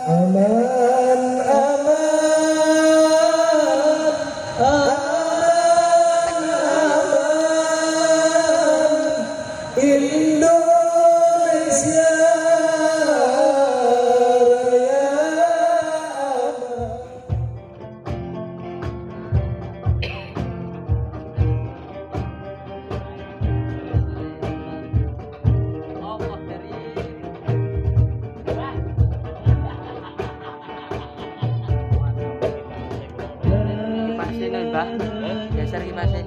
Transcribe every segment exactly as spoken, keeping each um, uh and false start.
Aman, aman, aman, aman, Indonesia Raya aman. Geser kipasnya.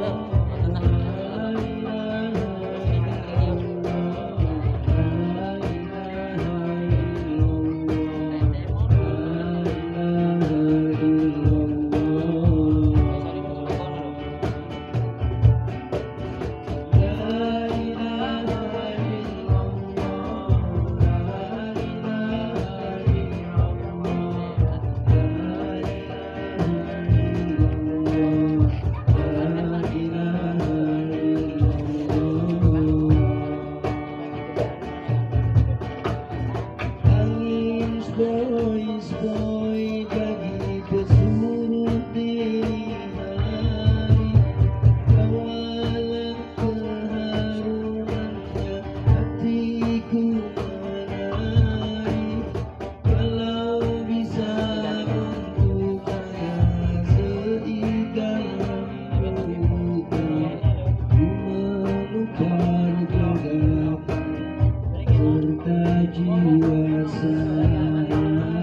Boys, boy, bagi pesuruh dini hari, kawalan keharungannya hatiku menari. Kalau bisa bentuknya seikan rambutnya, ku menukar gagapan serta jiwa saya.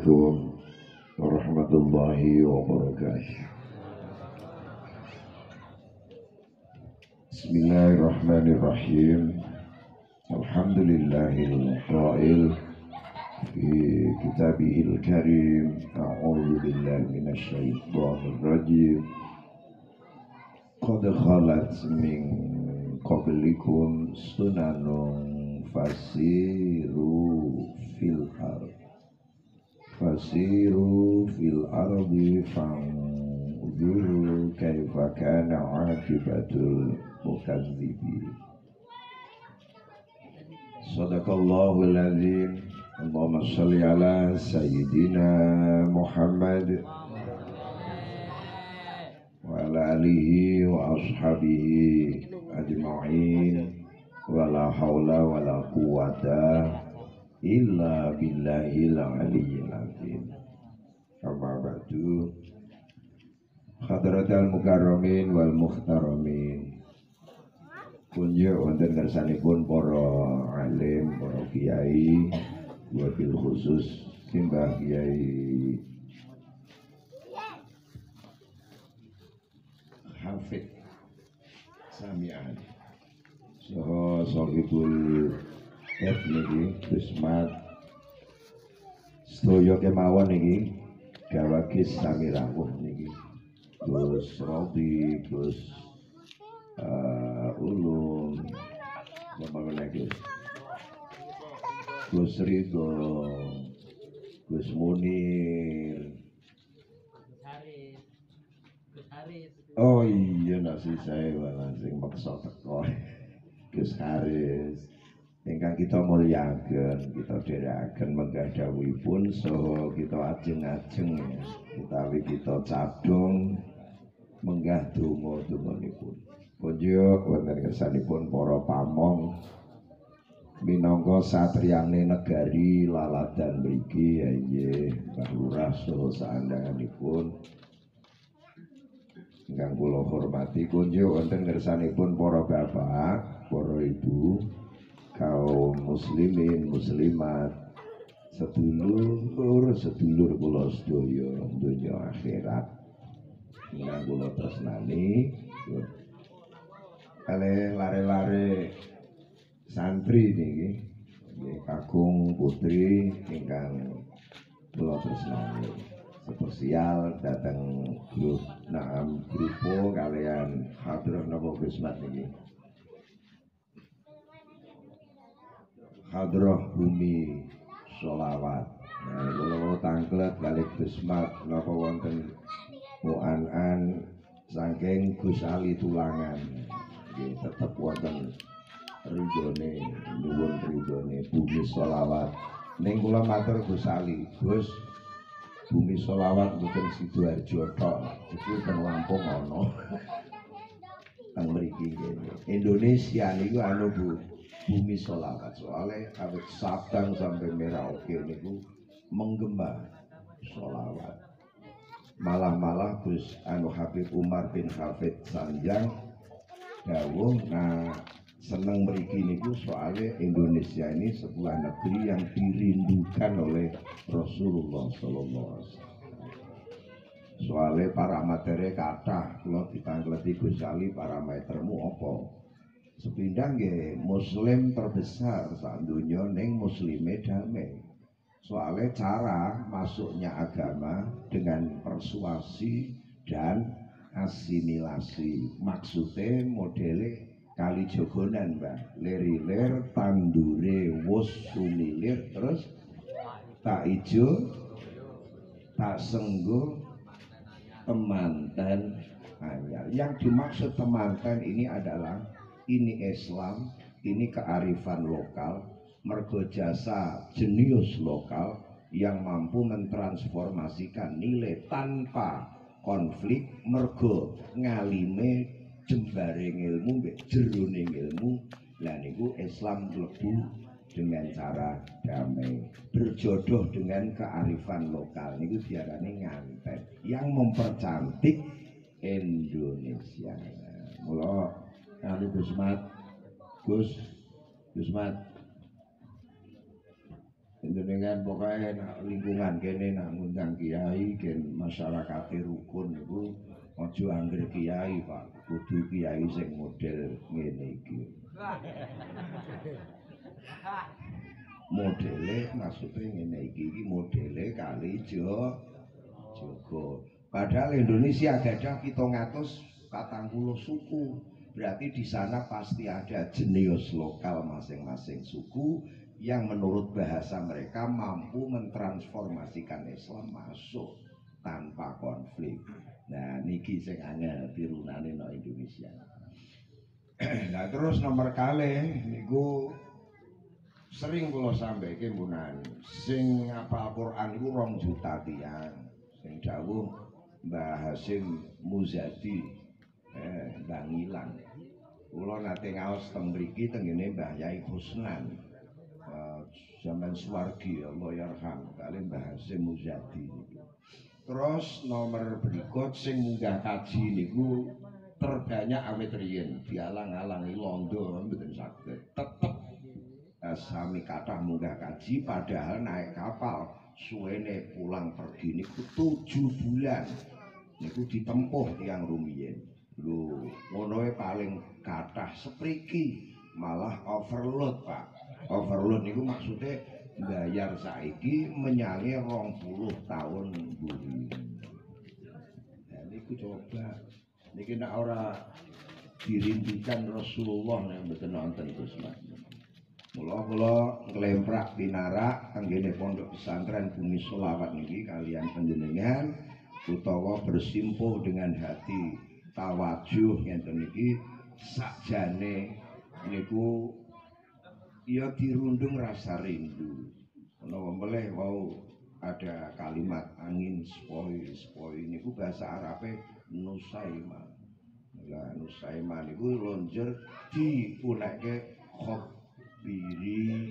Assalamualaikum warahmatullahi wabarakatuh. Bismillahirrahmanirrahim. Alhamdulillahil qail fi kitabihil karim. A'udzu billahi minasyaitonir rajim. Qad khalat min qablikum sunanun fasiru fil ard fasiru fil ardi fanzuru kaifa kana aqibatul mukadzibin. Sadaqallahul azim. Allahumma shalli ala sayyidina Muhammad wa ala alihi wa ashabihi ajma'in. Wala haula wala quwata illa billahil aliyyil azim. Amma ba'du. Hadratal mukarramin wal muhtaramin. Kunjuk wonten kersanipun para alim, para kiai, wabil khusus Simbah Kiai Hafid Sami'an saha sahibul et niki Bismat sedaya kemawon niki gawagis sami rawuh niki Gus Robi, Gus uh, Ulum, apa lagi Gus Ridho, Gus Munir. Oh iya nasi saya langsung maksa teko. Gus Haris. Ingkang kita muliakan, kita dherekaken menggah dawuhipun saha kita ajeng-ajeng ya. Utawi kita cadung menggah donga-donganipun. Kunjuk wonten kersanipun para pamong minangka satriyane negari laladan mriki ya nggih Mbah Lurah saha saandhanganipun ingkang kula hormati. Kunjuk wonten kersanipun para bapak, para ibu, kaum muslimin muslimat, sedulur sedulur kula sedaya donya akhirat ingkang kula tresnani, kalih lare-lare santri niki nggih kakung putri ingkang kula tresnani. Spesial datang grup Naam Grupo kalian Hadrah napa Bismat niki. Hadrah Bumi Sholawat. Nah, kula tanglet kali Bismat napa wonten mu'an-an saking Gus Ali Tulangan. Nggih tetep wonten ridhone, nyuwun ridhone Bumi Sholawat. Ning kula matur Gus Ali, Gus Bumi Sholawat mboten Sidoarjo tok, iku teng Lampung ana. Teng mriki kene. Indonesia niku anu Bu, Bumi Sholawat. Soale awit Sabang sampai Merauke niku menggema sholawat. Malah-malah Gus anu Habib Umar bin Hafid Sanjang dawuh nah seneng mriki niku soalnya Indonesia ini sebuah negeri yang dirindukan oleh Rasulullah sallallahu alaihi wasallam. Soalnya parametere kathah kula ditanggleti Gus Ali parametermu apa? Sepindang nggih muslim terbesar sak donya ning muslime damai. Soalnya cara masuknya agama dengan persuasi dan asimilasi. Maksudnya modele kali jogonan Mbah, lerilir tandure wus sumilir terus tak ijo tak senggo temanten anyar. Yang dimaksud temanten ini adalah ini Islam, ini kearifan lokal, mergo jasa jenius lokal yang mampu mentransformasikan nilai tanpa konflik, mergo ngalime jembaring ilmu mbek jeroning ilmu. Lah niku Islam mlebu dengan cara damai, berjodoh dengan kearifan lokal niku diarani nganten yang mempercantik Indonesia. Mula kali Gus Mat, Gus Gus Mat Jenengan pokoknya nak lingkungan kene nak ngundang kiai gen masyarakat rukun iku aja angger kiai Pak, kudu kiai sing model ngene iki. Modele maksudnya ngene iki iki modele kali jo Jogo. Padahal Indonesia gadah pitung atus patang puluh suku. Berarti di sana pasti ada jenius lokal masing-masing suku yang menurut bahasa mereka mampu mentransformasikan Islam masuk tanpa konflik. Nah, niki sing angel tirunane no Indonesia. Nah, terus nomor kali niku sering kula sampaikan punan sing ngapal Quran iku rong juta tiyang. Sing dawuh Mbah Hasyim Muzadi eh Mbah Ngilang. Kula nate ngaos teng mriki tengene Mbah Yai Husnan. Uh, zaman Suwargi Allah yarham kali Mbah Hasyim Muzadi. Terus nomor berikut sing munggah kaji niku terbanyak awet riyen dialang-alangi londo mboten saged. Tetep uh, sami kathah munggah kaji padahal naik kapal suwene pulang pergi niku tujuh bulan niku ditempuh tiang rumiyin lho ngono paling kathah sepriki malah overload Pak. Overload niku maksudnya bayar saiki menyangi rong puluh tahun buri. Nah niku coba niki nek ora dirindukan Rasulullah yang mboten nonton Gus Mas. Mula kula nglemprak pinarak tenggene pondok pesantren Bumi Selawat niki kalian panjenengan utawa bersimpuh dengan hati tawajuh ngenten niki sakjane niku ya dirundung rasa rindu. Menawa meleh wau ada kalimat angin spoi-spoi niku bahasa Arabe nusaima. Lah nusaima niku lonjer dipunekke khop biri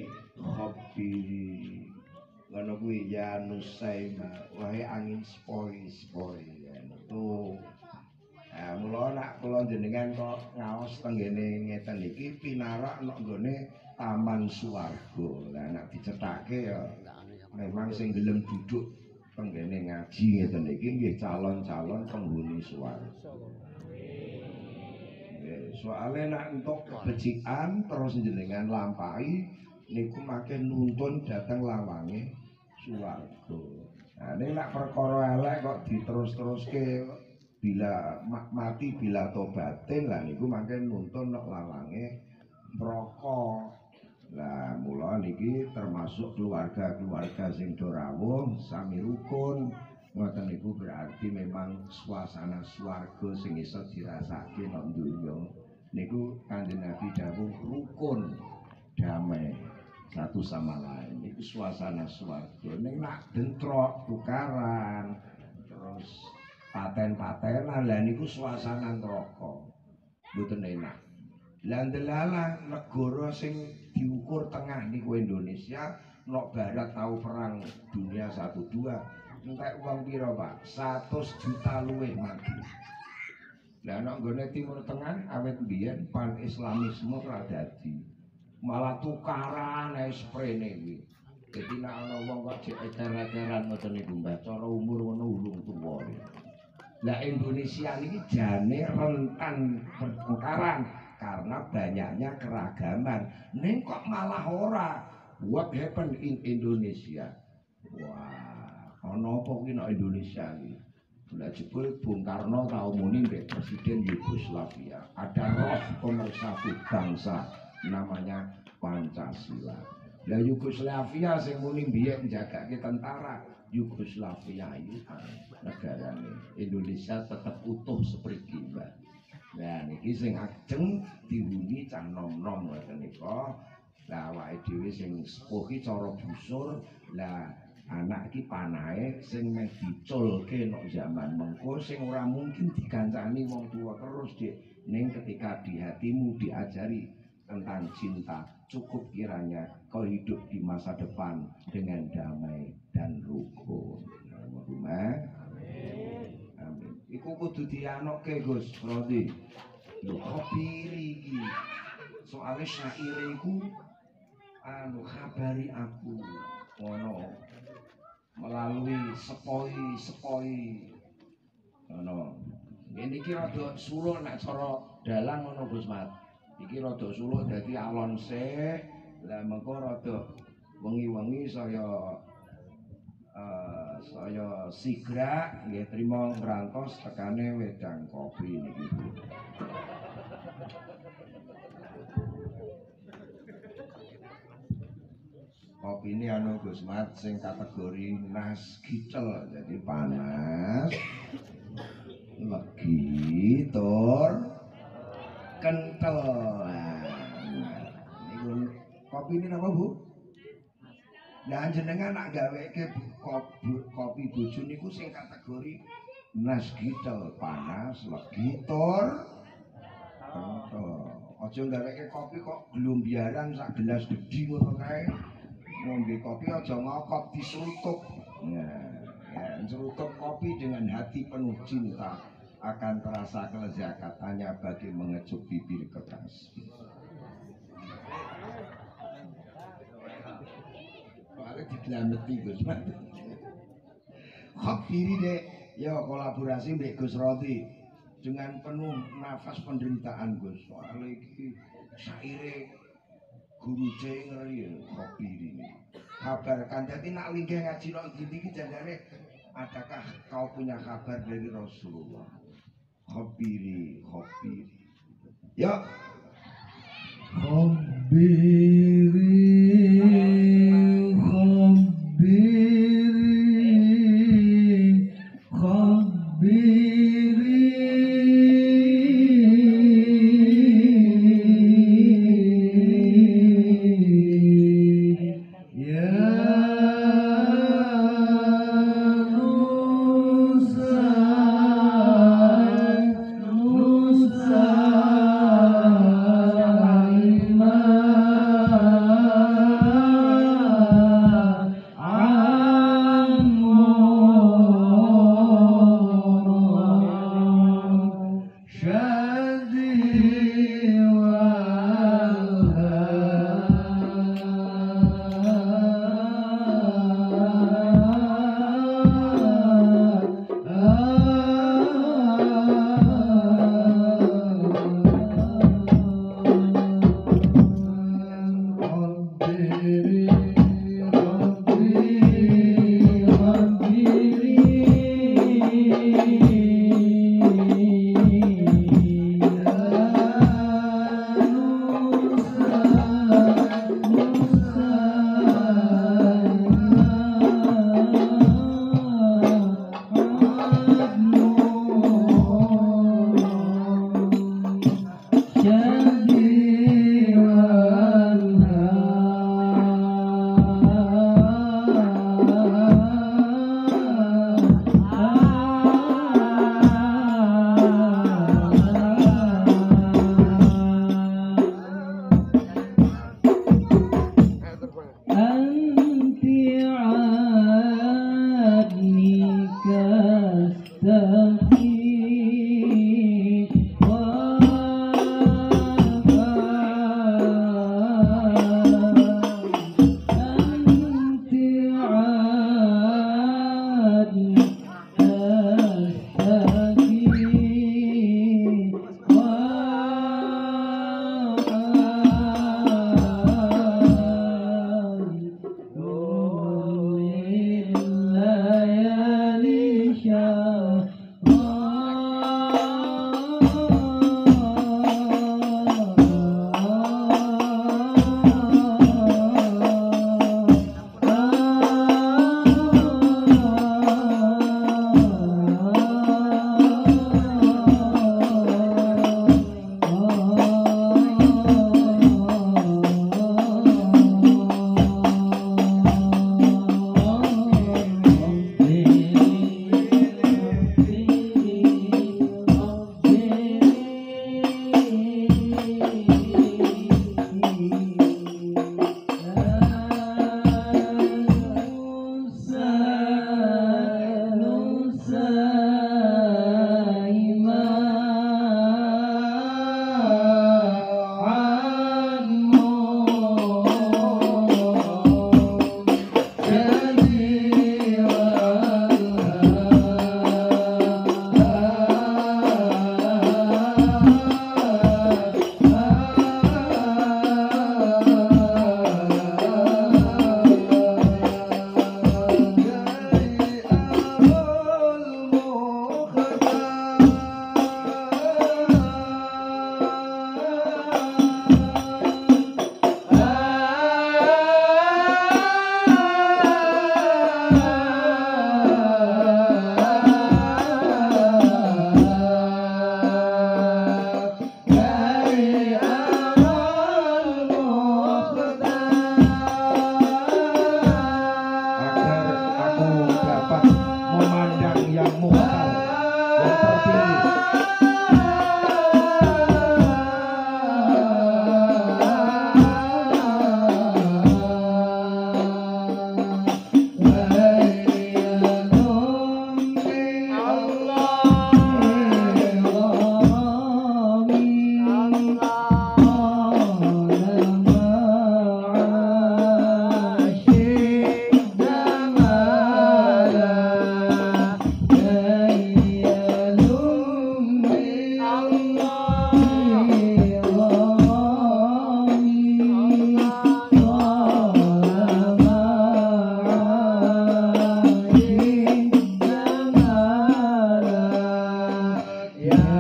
khobiri ngono kuwi ya nusaima wae angin spoi-spoi ya itu. Nah, mula nak kula jenengan kok ngaos tenggene ngeten iki pinarak nek nggone Taman Suwarga. Lah nek dicethake ya memang sing gelem duduk tenggene ngaji ngeten iki nggih calon-calon penghuni swarga. Soalnya nak untuk kebecikan terus jenengan lampahi niku makin nuntun datang lawange swarga. Nah ini nak perkara elek kok diterus-teruske bila mati bila tobatin lah niku makin nuntun nak lawange neraka. Lah mula niki termasuk keluarga-keluarga sing do rawuh sami rukun. Ngoten niku berarti memang suasana swarga sing iso dirasake nang donya niku Kanjeng Nabi dawuh rukun damai satu sama lain niku suasana swarga. Ning nak bentrok tukaran terus paten-patenan lah niku suasana neraka mboten enak. Lah ndelala negara sing diukur tengah niku Indonesia nok barat tahu perang dunia satu dua entek uang piro Pak? seratus juta luwih mati. Lah nek nggone Timur Tengah awet biyen pan Islamisme ora dadi. Malah tukaran ae sprene kuwi. Dadi nek ana wong kok jek ecer-eceran ngoten niku Mbah, cara umur ngono ulung tuwa. Lah Indonesia niki jane rentan pertengkaran karena banyaknya keragaman. Ning kok malah ora. What happened in Indonesia? Wah, ana apa kuwi nek Indonesia iki? Lah jebul Bung Karno tau muni mbek Presiden Yugoslavia, ada roh pemersatu bangsa namanya Pancasila. Lah Yugoslavia sing muni biyen njagake tentara, Yugoslavia iki negarane. Indonesia tetap utuh seperti Mbak. Nah niki sing ajeng dihuni cah nom-nom ngoten nika. Lah awake dhewe sing sepuh iki cara busur, lah anak iki panahe sing meh diculke nek zaman mengko sing ora mungkin dikancani wong tua terus Dik. Ning ketika di hatimu diajari tentang cinta, cukup kiranya kau hidup di masa depan dengan damai dan rukun. Allahumma amin. Amin. Iku kudu dianokke Gus Rodi. Lho kopiri iki. Soale syaire iku anu kabari aku ngono melalui sepoi-sepoi ngono. Ini iki rada suluk nek cara dalang ngono Gus Mat. Iki rada suluk dadi alon sik. Lah mengko rada wengi-wengi saya uh, saya sigra nggih trima ngrantos tekane wedang kopi niki. Kopi ini anu Gus Mat sing kategori nas gitel, jadi panas, legi, tur, kental. Nah, ini kopi ini apa Bu? Nah jenengan nak gawe ke kopi, kopi bojo niku sing kategori nas gitel, panas, legi, tur, kental. Aja gawe ke kopi kok glombiaran sak gelas gedhi ngono kae. Ngombe kopi aja ngokop disurutup. Nah, ya, serutup kopi dengan hati penuh cinta akan terasa kelezzatannya bagi mengecup bibir kekasih. Soalnya digelameti Gus Mat. Kopi ini dek, ya kolaborasi Mbak Gus Rodi dengan penuh nafas penderitaan Gus. Soalnya ini syaire guru C ngeri kopi ini. Kabarkan jadi nak linggih ngaji nang gini iki jane adakah kau punya kabar dari Rasulullah? Khabiri, khabiri. Ya. Khabiri, khabiri, khabiri.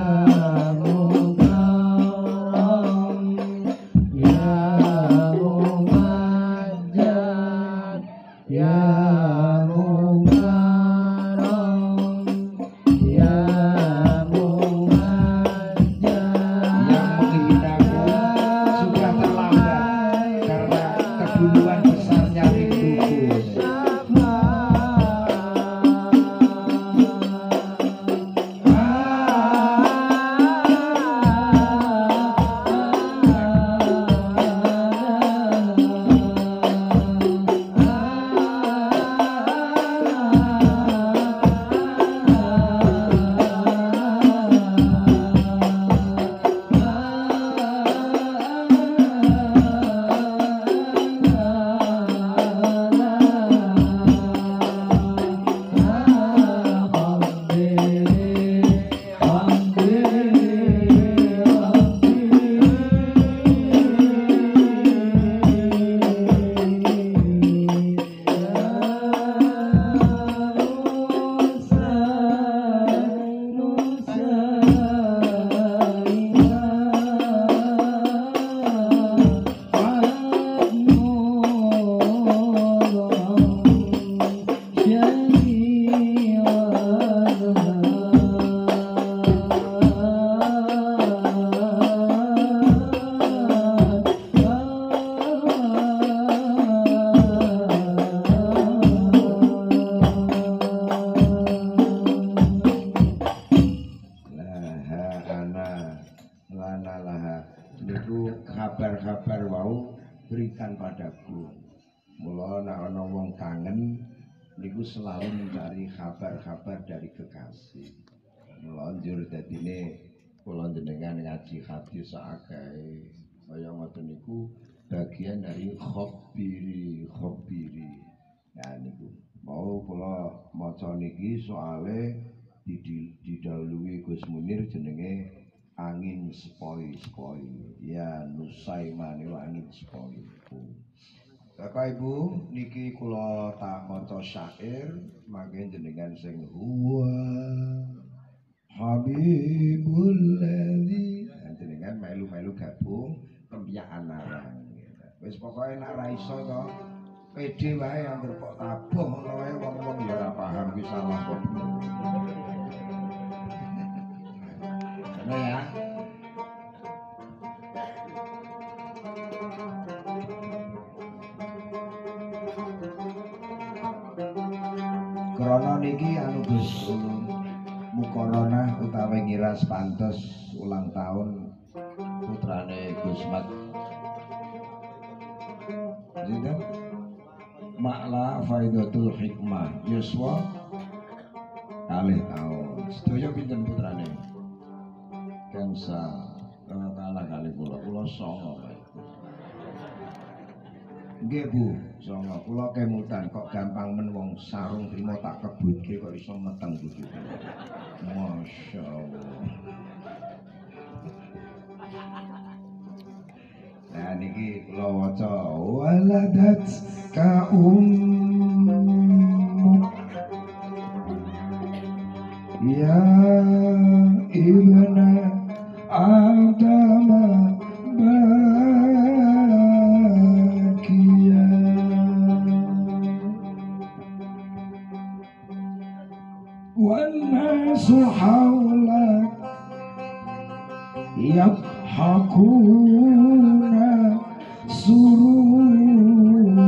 kabar-kabar wau berikan padaku. Mula nek ana wong kangen niku selalu mencari kabar-kabar dari kekasih. Mula njur dadine kula jenengan ngaji hadis akeh kaya ngoten niku bagian dari khobiri khobiri. Nah niku mau kula maca niki soale didahului Gus Munir jenenge angin sepoi-sepoi. Ya Nusaiman niku angin sepoi. Bapak Ibu niki kula tak maca syair mangke jenengan sing huwa Habibul ladzi jenengan melu-melu gabung tempiakan narang. Wis pokoke nek ra iso to pede wae anggere kok tabuh ngono wae wong-wong ya ora paham ki salah kok. Nah ya. Krana niki anu Gus Mukorona utawi ngiras pantes ulang tahun putrane Gus Mat. Sinten? Makla Faidatul Hikmah yuswa kalih taun. Sedaya pinten putrane? Gangsal kalah kali kula kula songo Pak. Nggih Bu, songo kula kemutan kok gampang men wong sarung trimo tak kebutke kok iso meteng begitu. Masyaallah. Nah niki kula waca waladat ka ummu ya ibna Adama bakia wan nasu hawlak yadhakuna surur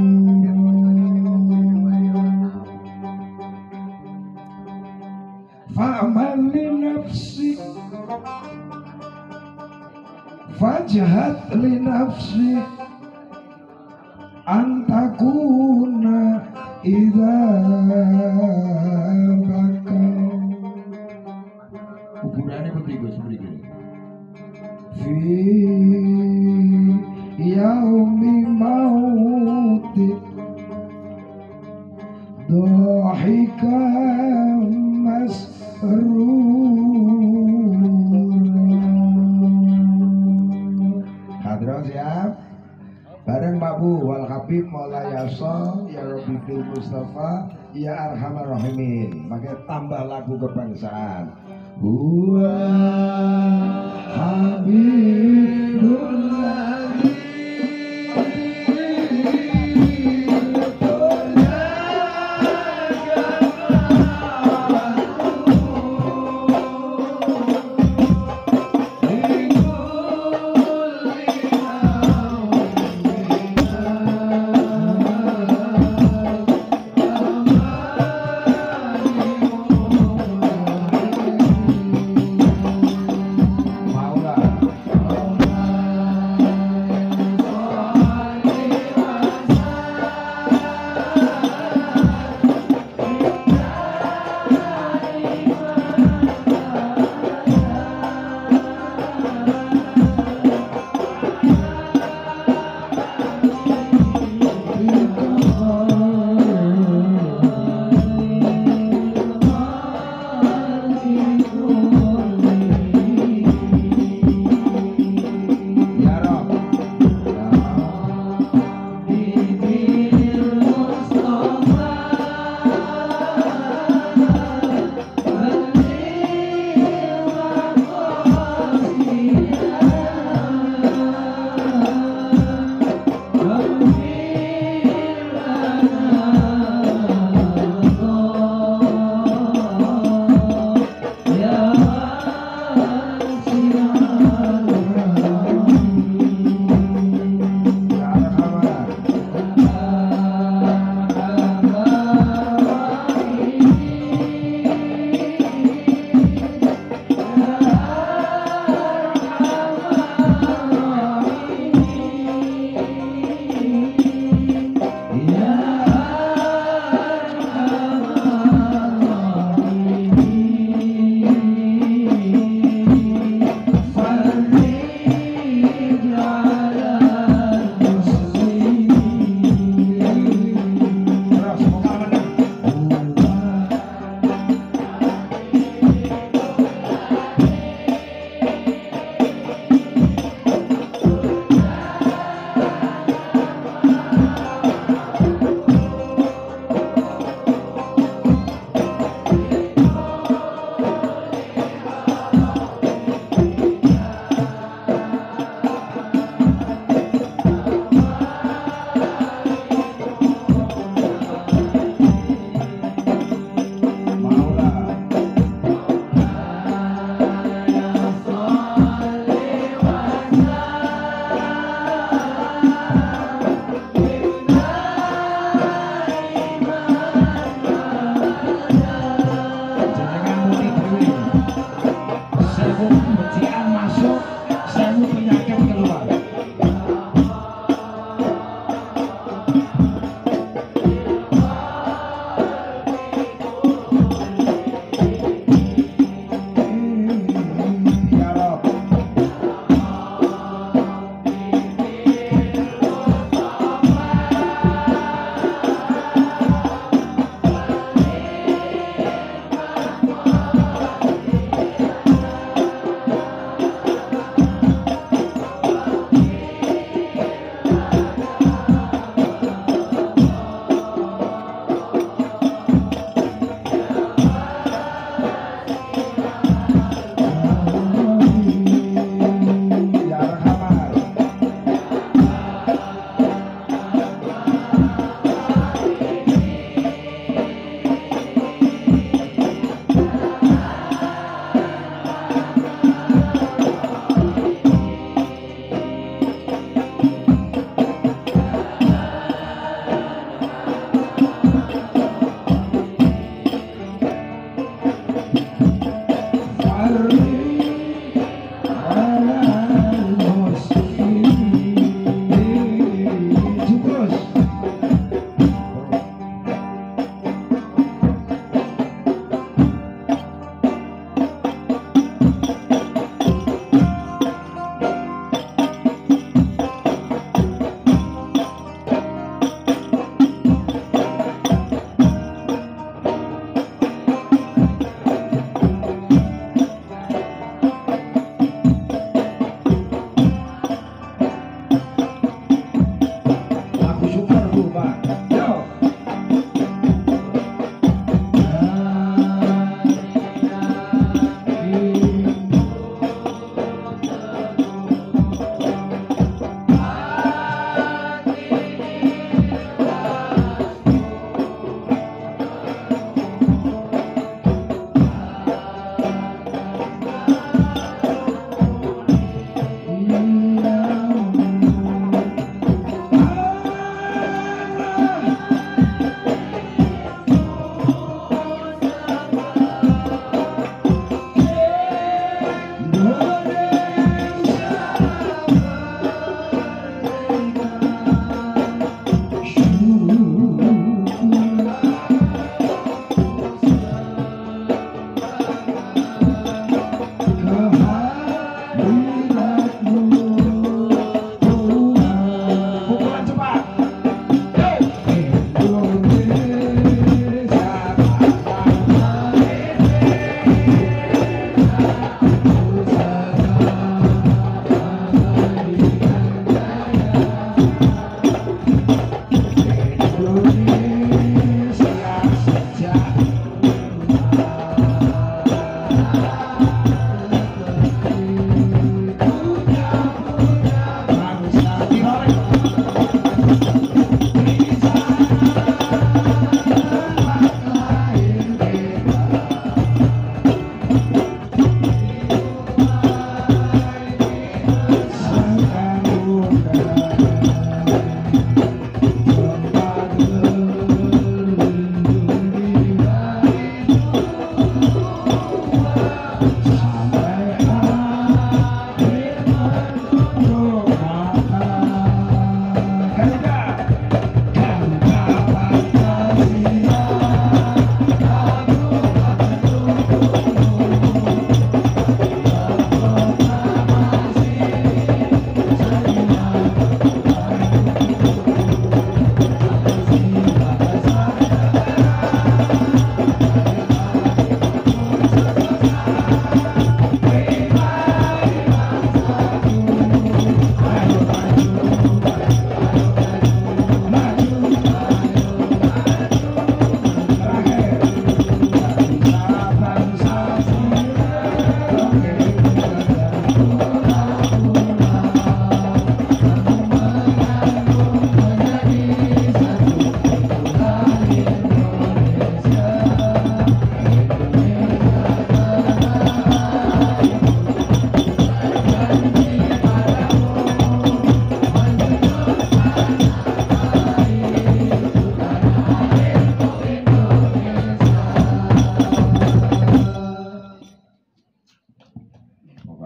fa'amal li nafsik fajhat li nafsi antakuna idza bakau. Ukurane putih Gus mriki. Fi yaumi mauti dhahika masrur. Siap bareng Pak Bu wal Habib Maulaya Yasa ya Rabbi bil Mustafa ya arhamar rahimin. Maka tambah lagu kebangsaan. Huwa Habibullah.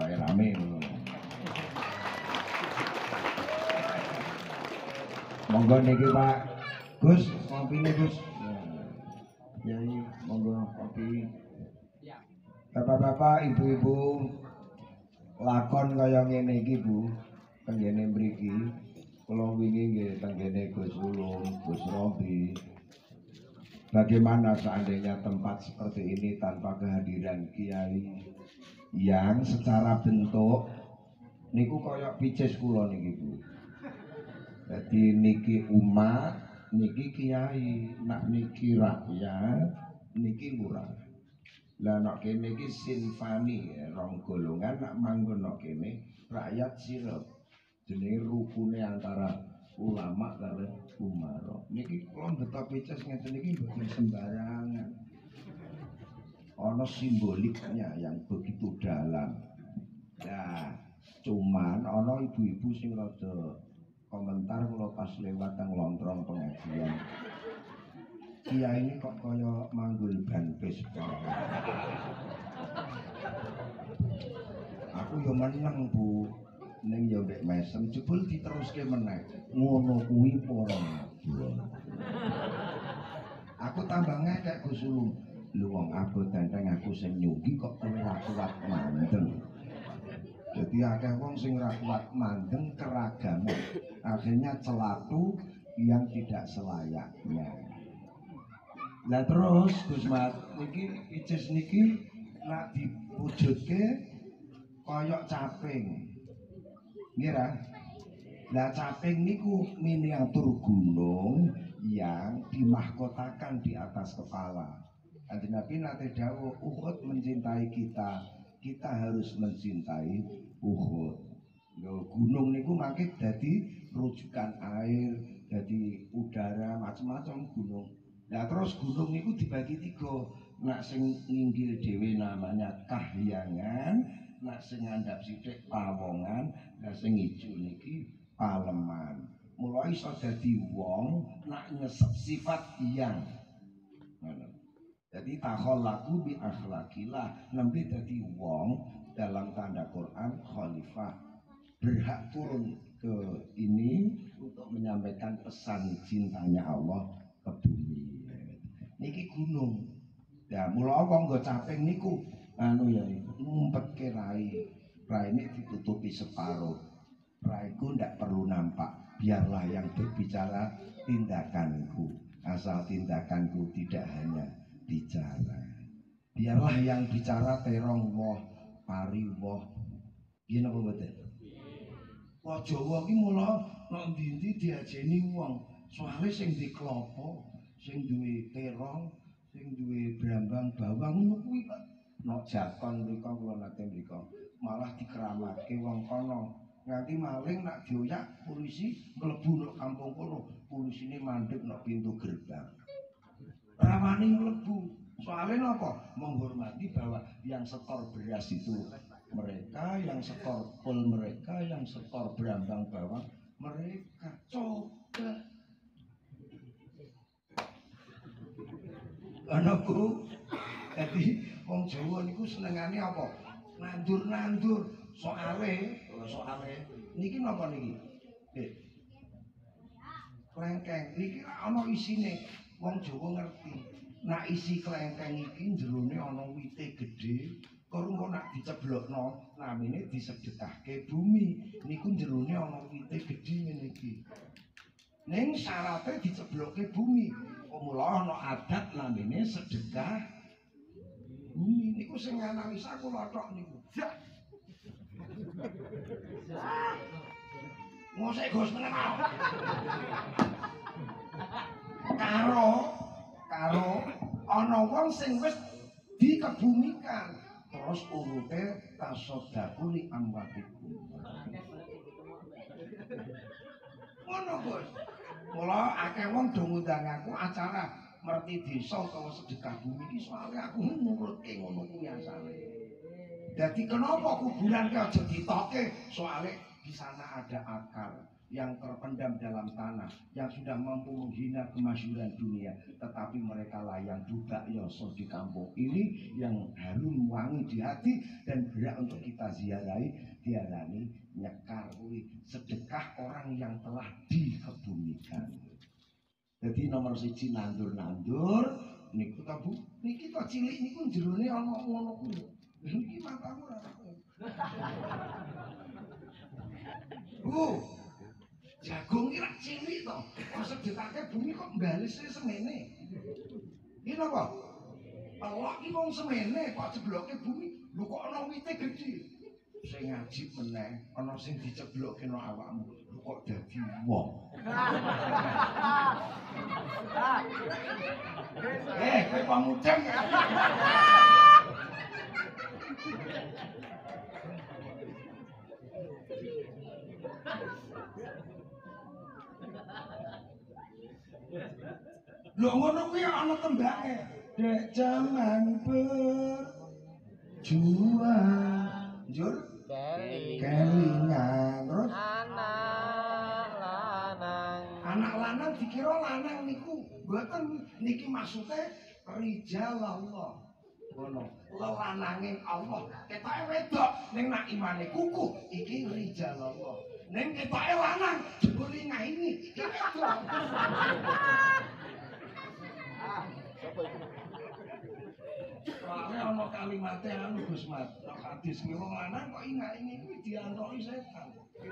wae rame. Monggo niki Pak Gus, kopine Gus. Yai, monggo kopi. Bapak-bapak, ibu-ibu, lakon kaya ngene iki Bu, tenggene mriki. Kula wingi nggih tenggene Gus Ulum, Gus Robi. Bagaimana seandainya tempat seperti ini tanpa kehadiran kiai yang secara bentuk niku kaya picis kula niki Bu. Jadi niki umat, niki kiai, nak niki rakyat, niki lurah. Lah nak kene iki sinfani, rong golongan nak manggon nak kene rakyat sirep. Jenenge rukune antara ulama karo umara. Niki kula mbeta picis ngeten iki mboten sembarangan. Ana simboliknya yang begitu dalam. Nah, cuman ana ibu-ibu sing rada komentar kalau pas lewat tang lontrong pengajian. Kiai ini kok kaya manggul ban Vespa. Aku yo meneng Bu, ning yo mbek mesem jebul diteruske meneh. Ngono kuwi para nabi. Aku tambah ngekek Gus Ulum. Lu wong abot tenteng aku sing nyugi kok kowe ra kuat mandeng. Jadi akeh wong sing ra kuat mandeng keragaman. Akhirnya celatu yang tidak selayaknya. Lah terus Gus Mat niki icis niki nak diwujudke koyok caping. Nggih ra? Lah caping niku miniatur gunung yang dimahkotakan di atas kepala. Kanjeng Nabi nate dawuh Uhud mencintai kita, kita harus mencintai Uhud. Yo gunung niku mangke dadi rujukan air, dadi udara macam-macam gunung. Nah terus gunung niku dibagi tiga. Nak sing nginggil dhewe namanya Kahyangan, nak sing ngandhap sithik Pawongan, nak sing ijo niki Paleman. Mula iso dadi wong nak nyesep sifat yang. Ngono. Jadi takhallaku bi akhlaqillah, nembe dadi wong dalam tanda Quran khalifah berhak turun ke ini untuk menyampaikan pesan cintanya Allah ke bumi. Niki gunung. Ya mula wong nggo caping niku anu ya ngumpetke rai. Rai ini ditutupi separuh. Raiku ndak perlu nampak. Biarlah yang berbicara tindakanku. Asal tindakanku tidak hanya bicara. Biarlah yang bicara terong woh pari woh. Nggih napa mboten? Wong Jawa ki mula nek ndi-ndi diajeni wong, soalé sing di klopo, sing duwe terong, sing duwe brambang bawang ngono kuwi kok. Nek jakon mriko kula nate mriko, malah dikeramatke wong kono. Nganti maling nak dioyak polisi mlebu nek kampung kono, polisine mandek nek pintu gerbang. Rawani mlebu. Soalnya apa? Menghormati bahwa yang setor beras itu mereka, yang setor pul mereka, yang setor berambang bawang mereka. Coba ana Bu, jadi wong Jawa niku senengane apa? Nandur-nandur. Soale, soale niki napa niki? Nggih. Klengkeng niki ana isine. Wong Jawa ngerti. Nak isi klengkeng iki jerone ana wite gedhe, karo engko nak diceblokno namine disedekahke bumi. Niku jerone ana wite gedhe ngene iki. Ning syaraté diceblokke bumi. Mula ana adat namine sedekah bumi. Niku sing analisa kula tok niku. Ngosek Gus meneng. Karo karo ana wong sing wis dikebumikan terus urute tasodaku li amwatikum. Ngono Gus. Mula akeh wong do ngundang aku acara merti desa utawa sedekah bumi iki soalnya aku nurutke ngono kuwi asale. Jadi kenapa kuburan ke aja ditoke? Soalnya di sana ada akar, yang terpendam dalam tanah, yang sudah mampu menghina kemasyhuran dunia, tetapi mereka layang budak yoso di kampung ini yang harum wangi di hati dan berat untuk kita ziarahi, diarani nyekar kuwi sedekah orang yang telah dikebumikan. Jadi nomor siji nandur-nandur niku ta Bu, niki to cilik niku jerone ana ngono kuwi. Niki matamu ora. Bu, jagung iki rak cilik to. Kok sedekake bumi kok mbalise semene. Iki napa? Telok iki wong semene kok jebloke bumi. Lho kok ana wite gedhe. Sing ngaji meneh, ana sing diceblokke nang awakmu. Lho kok dadi wong. Eh, kowe pamudeng. Lho ngono kuwi ana tembake. Dek jaman berjuang jur kelingan terus anak lanang anak lanang dikira lanang niku mboten niki maksude rijal Allah. Ngono, lelananging Allah. Ketoke wedok ning nak imane kukuh iki rijal Allah. Ning ketoke lanang jebule ngaini iki wedok. Soalnya ana kalimate anu Gus Mat, nek hadis ki wong lanang kok inga-ingi kuwi diantoki setan.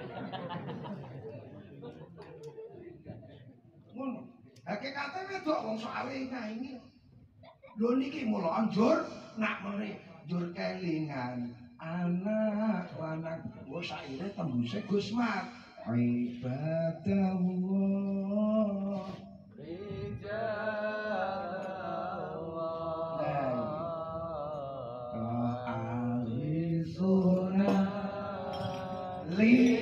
Ngono. Hakikate wedok wong soalé inga-ingi. Lho niki mula anjur nak mrene njur kelingan anak lanang. Wah saire tembuse Gus Mat. Ibadallah li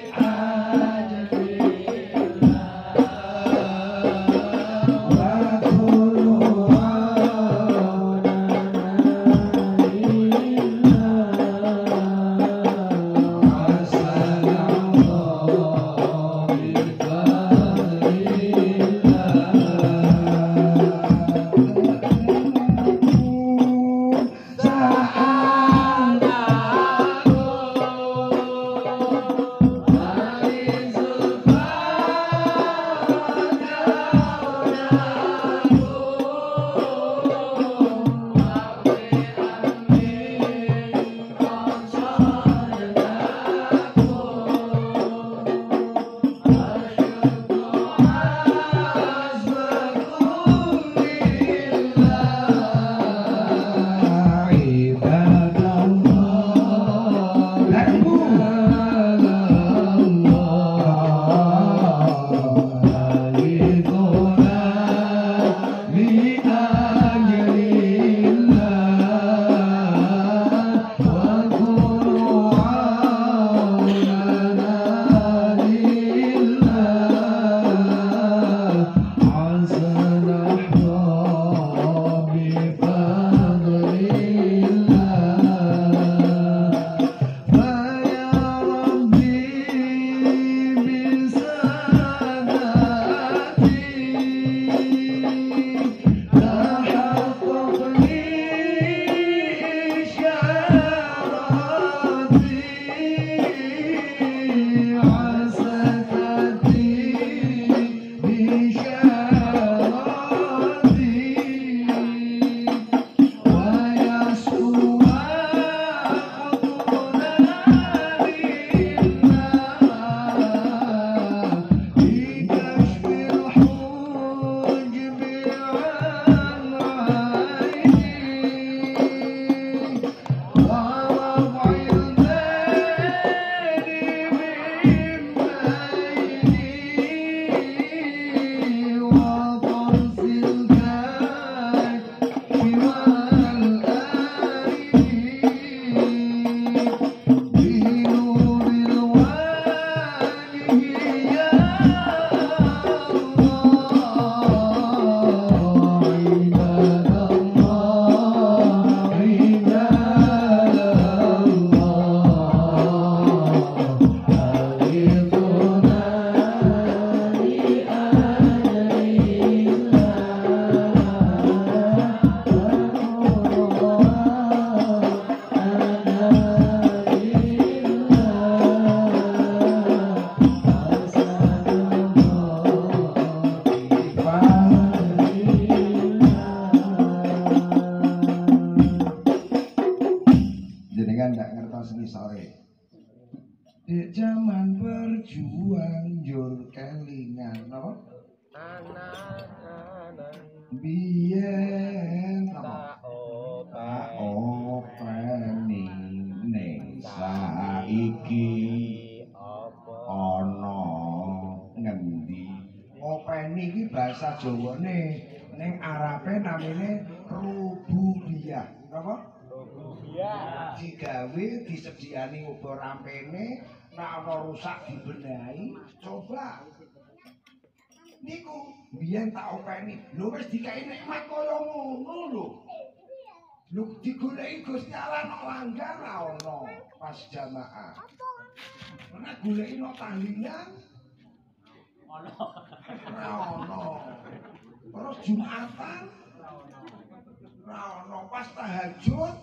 di zaman berjuang jur kelingan no anak-anak biyen tak tak openi openi ning saiki apa ana ngendi openi iki bahasa Jawane ning Arabe namine rububiyah napa rububiyah digawe disediani uga rampene nek ana rusak dibenahi coba niku biyen tak openi lho wis dikai nikmat kaya ngono lho lho digoleki Gusti Allah nek langgar ra ono pas jamaah nek goleki nek tahlilan ono ra ono terus Jumatan ra ono pas tahajud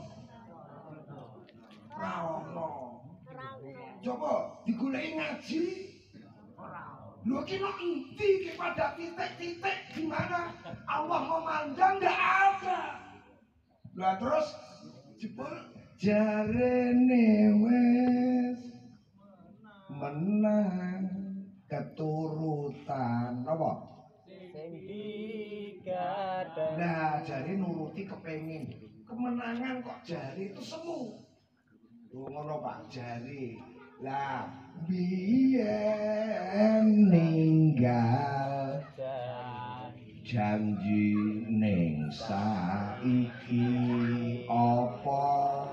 ra ono coba digoleki ngaji lu kira inti kepada titik-titik di mana Allah memandang nggak ada. Lah terus jebul jarene wes menang keturutan apa? sing digadang Nah jari nuruti kepengin kemenangan kok jari itu semu. Tuh ngono Pak jari. Lah biyen ninggal janji ning saiki apa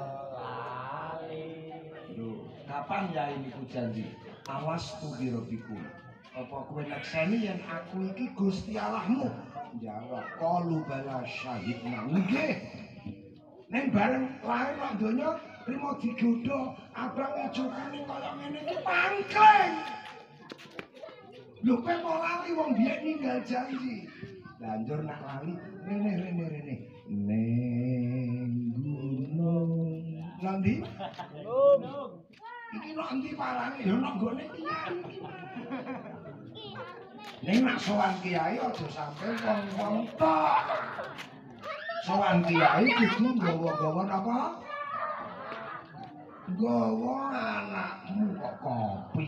lali lho kapan ya niku janji awas tu birobiku apa kowe nekseni yen aku iki Gusti Allahmu jawab qalu bala syahidna nggih ning bareng lahir nang donya trimo digodho abang ijo kuning kaya ngene iki pangkleng lho kowe mau lali wong biyen ninggal janji banjur nak lali rene rene rene ning gunung nanti gunung iki nok endi parane ya nok gone kiai iki ning nak sowan kiai aja sampe wong-wong tok sowan kiai kudu nggawa-nggawa napa nggawa anakmu kok kopi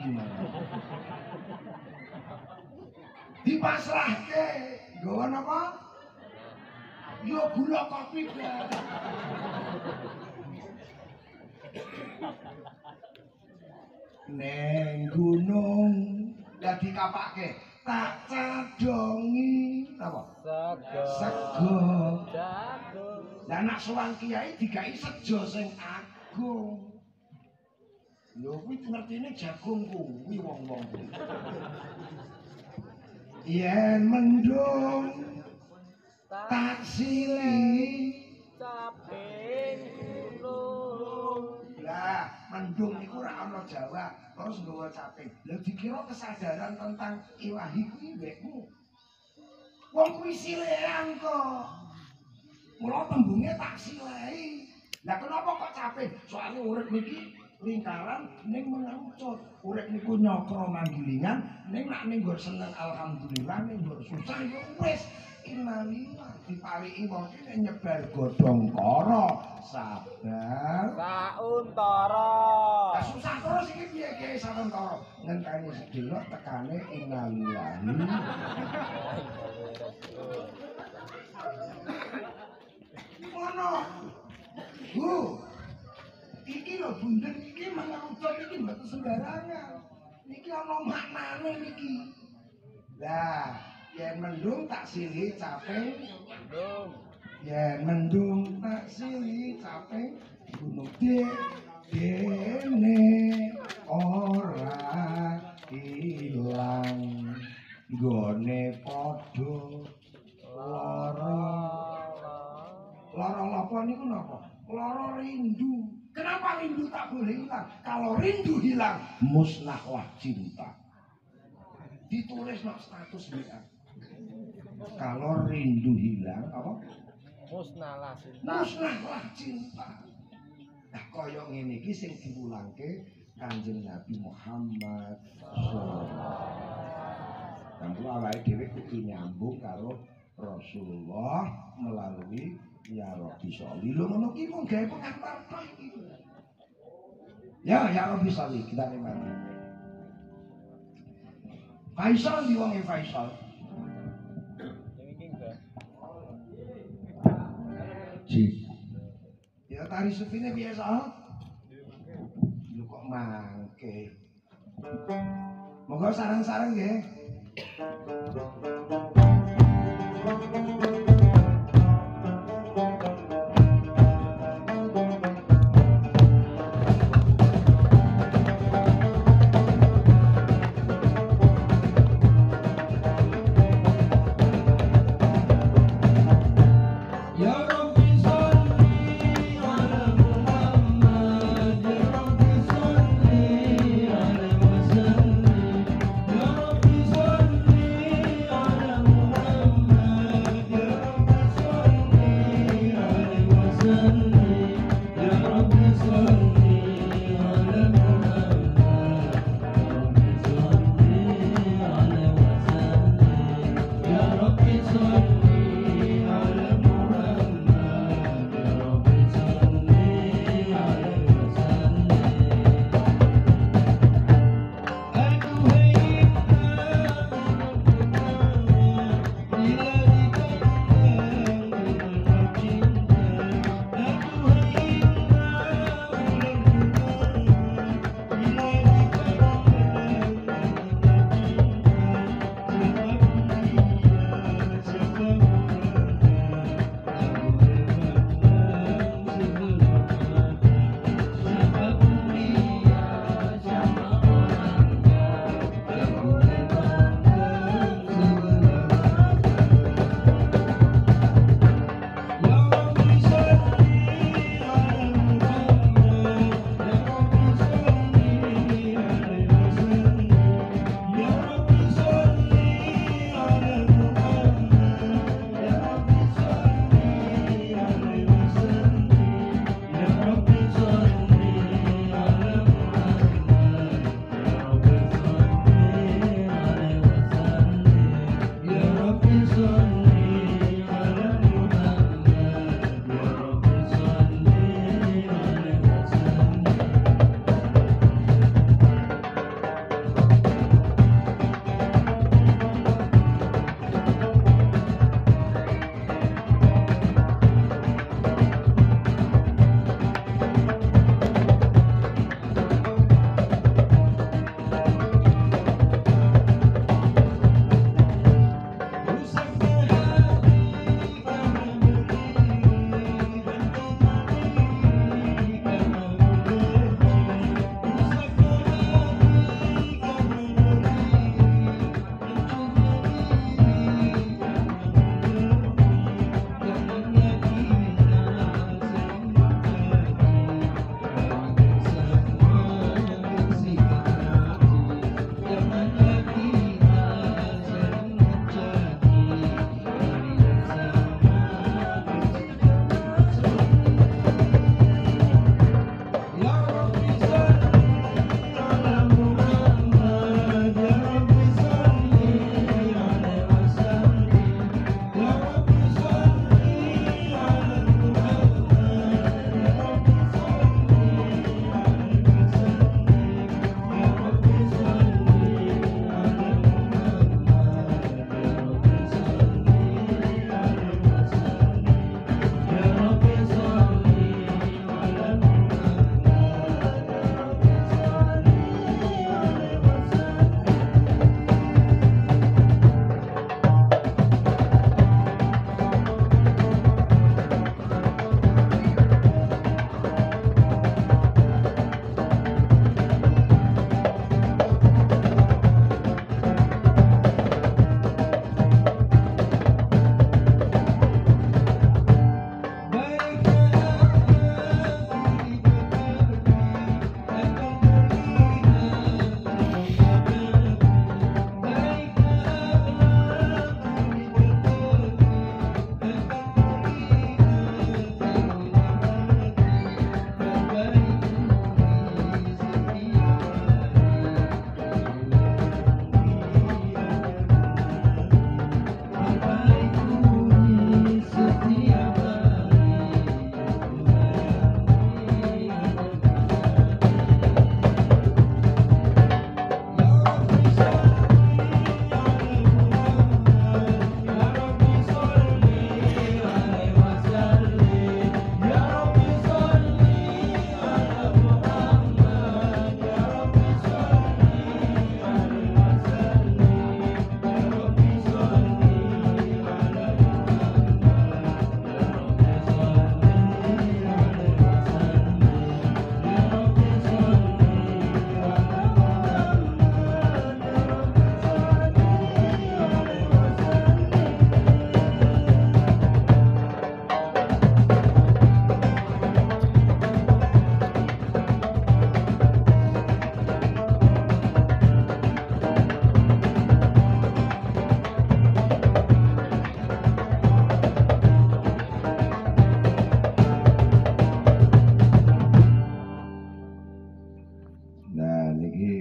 dipasrahke nggawa napa yo gula kopi blas neng gunung dadi kapake tak cadongi apa sego sego jagung lah nak sowan kiai dikai sejo sing agung lho kuwi ngertine jagung kuwi wong-wong kuwi yen mendung tak sili caping gunung lah mendung niku ora ana Jawa terus nggawa caping lha dikira kesadaran tentang ilahi kuwi mbekmu wong kuwi silehan kok mula tembunge tak silehi lah kenapa kok caping soalnya urip niki lingkaran ning mengerucut urip niku nyokro manggilingan ning nak ning nggon seneng alhamdulillah ning nggon susah ya wis innalillah dipariki wong iki nyebar godhong kara sabar sauntara lah susah terus iki piye Kiai sauntara ngenteni sedelok tekane innalillah ngono Bu iki lho bunder iki mengerucut iki mboten sembarangan niki ana maknane niki lah yen mendung tak silih caping gunung yen mendung tak silih caping gunung de dene ora ilang gone padha lara lara apa niku napa lara rindu. Kenapa rindu tak boleh hilang? Kalau rindu hilang, musnahlah cinta. Ditulis no status W A. Kalau rindu hilang, apa? musnahlah cinta Musnahlah cinta. Nah, kaya ngene iki sing diwulangke Kanjeng Nabi Muhammad sallallahu alaihi wasallam. Dan kula awake dhewe kudu nyambung karo Rasulullah melalui ya Rabbi sholli. Lho ngono ki mung gawe pengantar tok iki. Ya, ya Rabbi sholli kita nikmati. Faisal di wong Faisal. Ji. Ya tari supine biasa. Lu kok mangke. Moga sarang-sarang nggih. Ya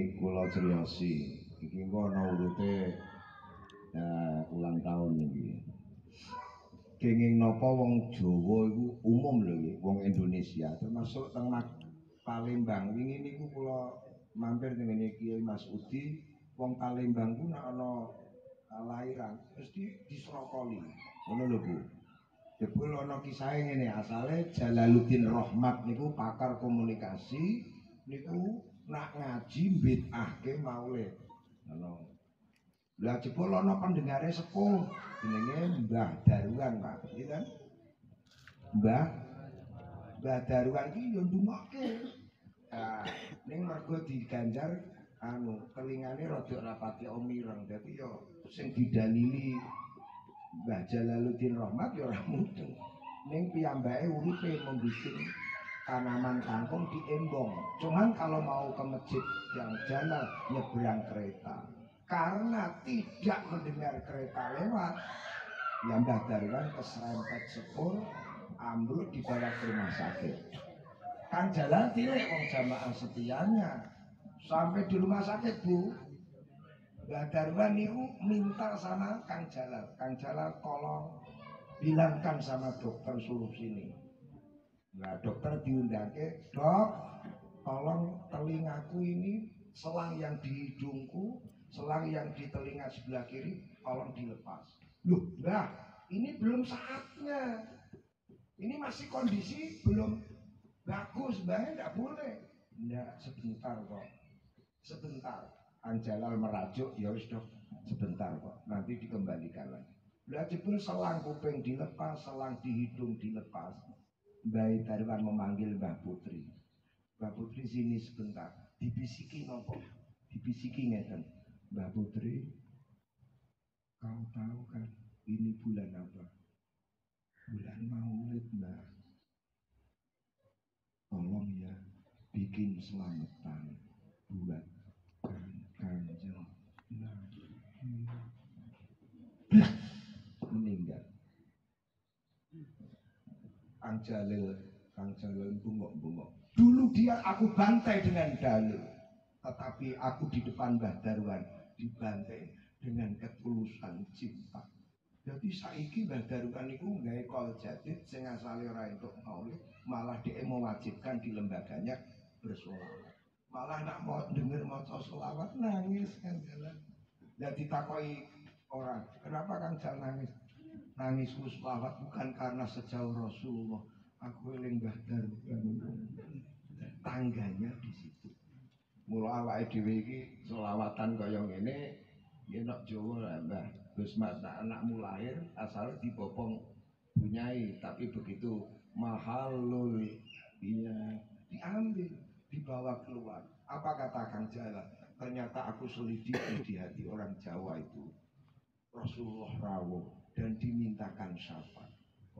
kula criosi. Iki engko ana urute eh, ulang tahun iki. Kenging napa wong Jawa iku umum lho iki, wong Indonesia termasuk teng Palembang. Wingi niku kula mampir teng ngene Kiai Mas Udi, wong Palembang ku nek ana lahiran mesti disrokoli. Ngono lho Bu. Jebul ana kisahe ngene, asale Jalaluddin Rahmat niku pakar komunikasi niku nak ngaji bid'ahke maulid. Ngono. Lah jebul ana pendengare sepuh jenenge Mbah Daruan, Pak. Iya kan? Mbah Mbah Daruan iki yo ndungokke. Ah, ning mergo diganjar anu telingane rada rapati omireng. Dadi yo sing didalili Mbah Jalaluddin Rahmat ya ora mudeng. Ning piyambake uripe membikin tanaman kangkung di Embong. Cuman kalau mau ke masjid yang Jalal nyebrang kereta. Karena tidak mendengar kereta lewat, ya Mbah Daruan keserempet sepur, ambruk dibawa ke rumah sakit. Kang Jalal tilik wong jamaah setianya. Sampai di rumah sakit, Bu. Mbah Daruan niku minta sama Kang Jalal, Kang Jalal tolong bilangkan sama dokter suruh sini. Nah dokter diundangke, dok, tolong telingaku ini selang yang di hidungku, selang yang di telinga sebelah kiri, tolong dilepas. Loh, Mbah, ini belum saatnya. Ini masih kondisi belum bagus, Mbah, enggak boleh. Enggak, sebentar kok. Sebentar. Kang Jalal merajuk, ya wis dok, sebentar kok, nanti dikembalikan lagi. Lah jebul selang kuping dilepas, selang di hidung dilepas. Mbah Daruan memanggil Mbah Putri. Mbah Putri sini sebentar. Dibisiki nopo? Dibisiki ngeten. Mbah Putri, kau tahu kan ini bulan apa? Bulan Maulid, Mbah. Tolong ya bikin selamatan buat Kanjeng Nabi. Meninggal. Kang Jalil, Kang Jalil bungok-bungok. Dulu dia aku bantai dengan dalil, tetapi aku di depan Mbah Daruan dibantai dengan ketulusan cinta. Jadi saiki Mbah Daruan niku nggawe kol jadid sing asale ora entuk maulid, malah dia mewajibkan di lembaganya bersolawat. Malah nak mau denger maca selawat nangis kan jalan. Lah ditakoki orang, kenapa Kang Jal nangis? Nangisku selawat bukan karena sejauh Rasulullah, aku eling Mbah Daruan. Tangganya di situ. Mula awake dhewe iki selawatan kaya ngene, ya nek Jawa lah Mbah. Gus mata anakmu lahir asal dibopong bunyai, tapi begitu mahalul iya diambil, dibawa keluar. Apa kata Kang Jalal? Ternyata aku selidiki di hati orang Jawa itu Rasulullah rawuh dan dimintakan syafaat.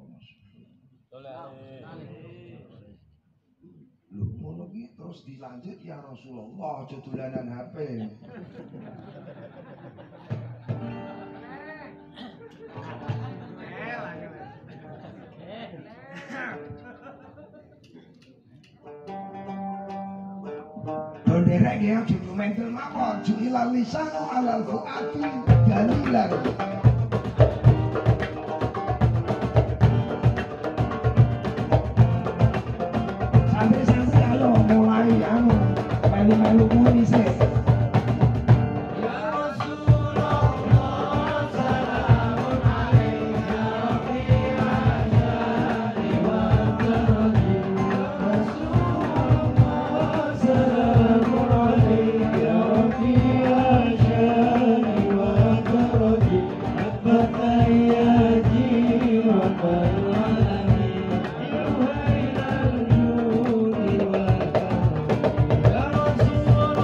Loh ngono ki terus dilanjut ya Rasulullah aja dolanan H P. Bendera dia judul mental mawon ju'ilal lisanu alal fu'ati dalilan. Santri-santri ayo mulai anu melu-melu muni sih. Ya Rasulullah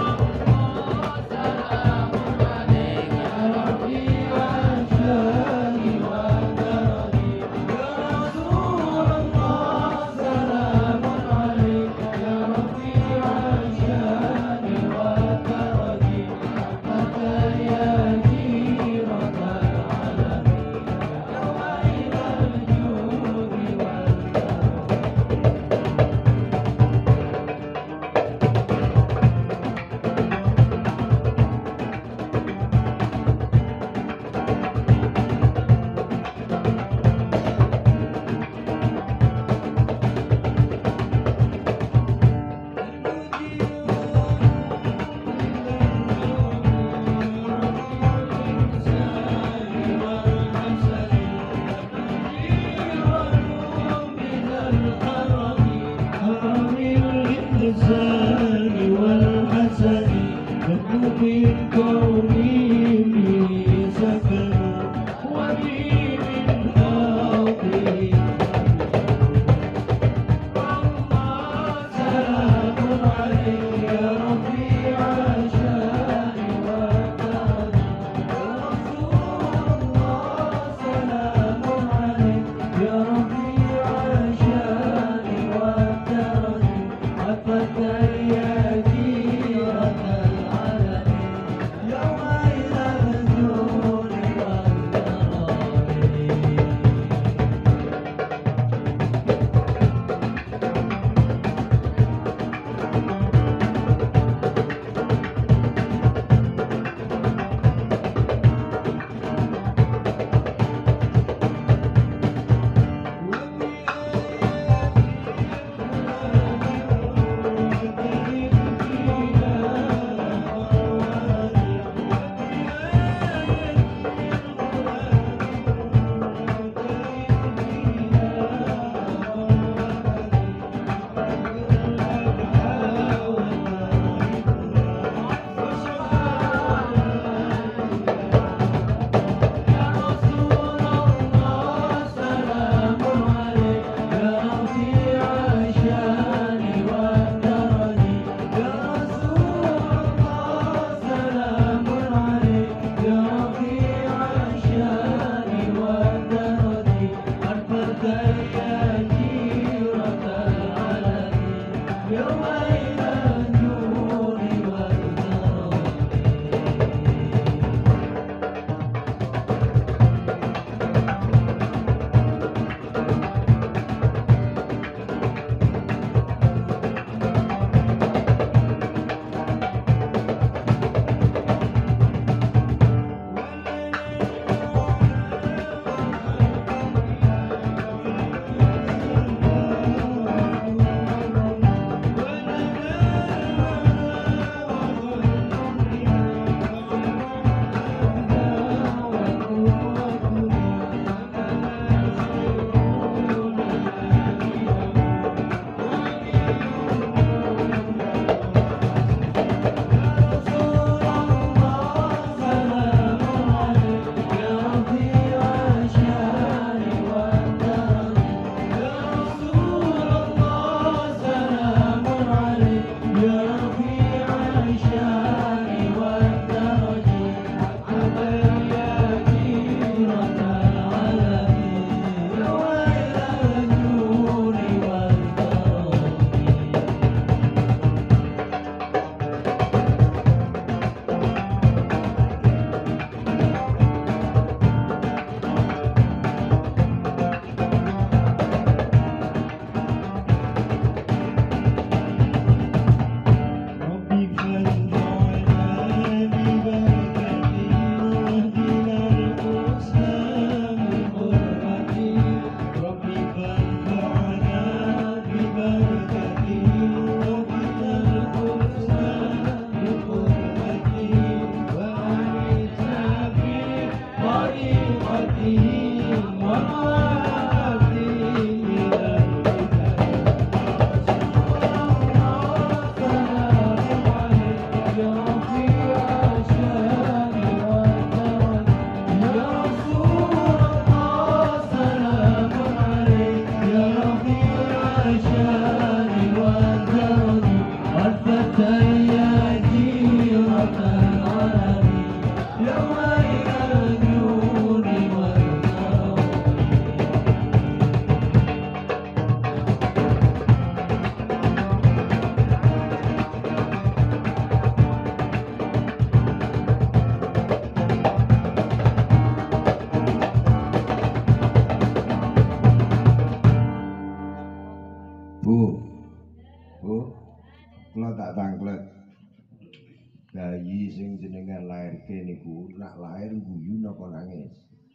bayi sing jenengan lairke niku nak lair guyu napa nangis?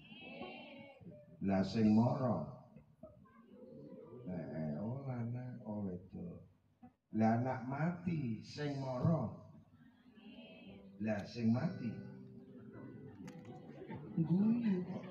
Lah sing mara. Eh, oh lanang oh wedok. Lah anak mati sing mara. Lah sing mati guyu kok.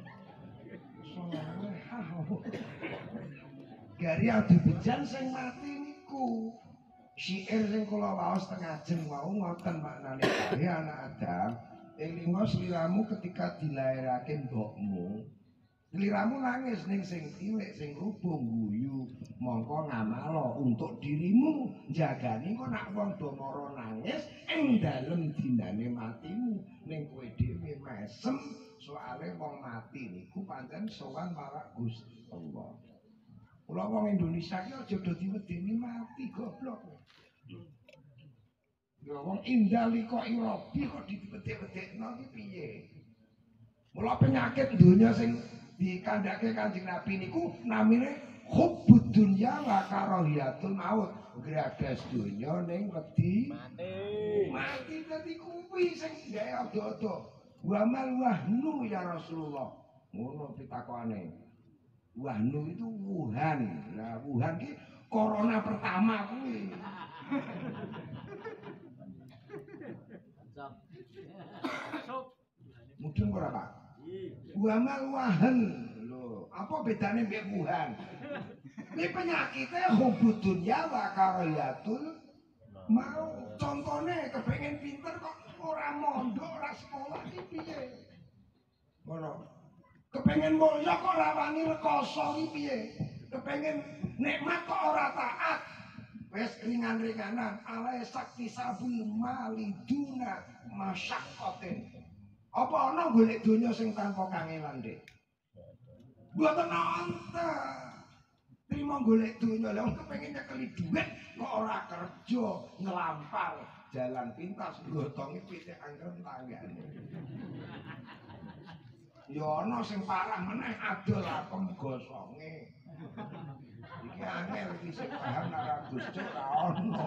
Soalnya gari adu bejan sing mati niku. Syair sing kula waos tengah jeng wau ngoten maknane kae anak Adam, elinga sliramu ketika dilairake mbokmu. Sliramu nangis ning sing cilik sing rubung guyu, mongko ngamalo untuk dirimu jagani kok nak wong do mara nangis ing dalem dinane matimu ning kowe dhewe mesem soale wong mati niku pancen sowan marang Gusti Allah. Kula wong Indonesia ki aja do diwedeni mati goblok. Ya wong indalika irobi kok diwedek-wedekno iki piye? Mula penyakit donya sing dikandhake Kanjeng Nabi niku namine hubbud dunya wa karahiyatul maut. Gragas donya ning wedi Mati. mati dadi kuwi sing gawe ado-ado. Wa mal wahnu ya Rasulullah. Ngono pitakone. Wahnu itu Wuhan. Nah, Wuhan ki corona pertama kuwi. Mudeng ora, Pak? Wamal wahan. Lho, apa bedane mbek Wuhan? Ini penyakitnya hubud dunya wa karahiyatul mau. Contone kepengen pinter kok ora mondok, ora sekolah iki piye? Ngono. Kepengen mulya kok ora wani rekoso iki piye? Kepengen nikmat kok ora taat. Wes ringan-ringanan alae sakti sabul maliduna masyaqqatin. Apa ana golek donya sing tanpa kangelan, Dik? Mboten nonton. Trimo golek donya lha kepengin nyekeli dhuwit kok ora kerja ngelampar jalan pintas nggotongi pitik anggen tanggane. Ya ana sing parah meneh adol apem gosonge. Iki angel iki sing paham nek Gusti ora ono.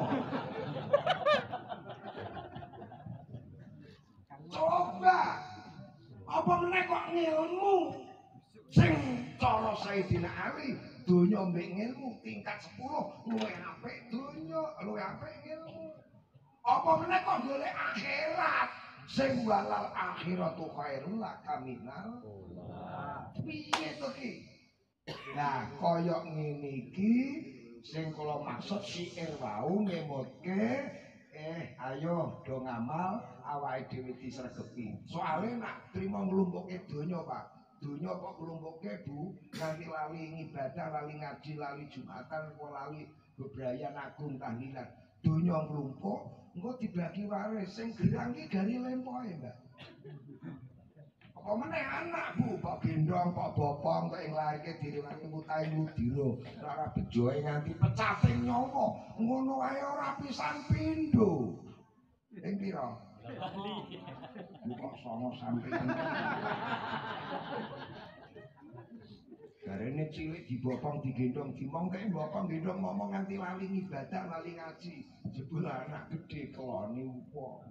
Coba apa meneh kok ngilmu sing cara Sayyidina Ali donya mbek ngilmu tingkat sepuluh luwih apik donya luwih apik ngilmu. Apa meneh kok golek akhirat sing walal akhiratu khairul laka minal piye to ki? Nah, kaya ngene iki sing kula maksud syair wau ngemutke eh ayo do ngamal awake dhewe disregepi. Soale nak trimo nglumpuke donya, Pak. Donya kok nglumpuke Bu, nganti lali ngibadah, lali ngaji, lali Jumatan, kok lali bebrayan agung tahlilan. Donya nglumpuk, engko dibagi waris sing gerang iki gari lempoe, Mbak. Apa meneh anak Bu, kok gendong, kok bopong, kok ing larike direwangi mutahe mudira, ora bejoe nganti pecate nyawa. Ngono wae ora pisan pindho. Ing pira? Kok songo sampeyan. Garene cilik dibopong digendong dimong kae bopong gendong ngomong nganti lali ibadah, lali ngaji. Jebul anak gedhe kelone wong.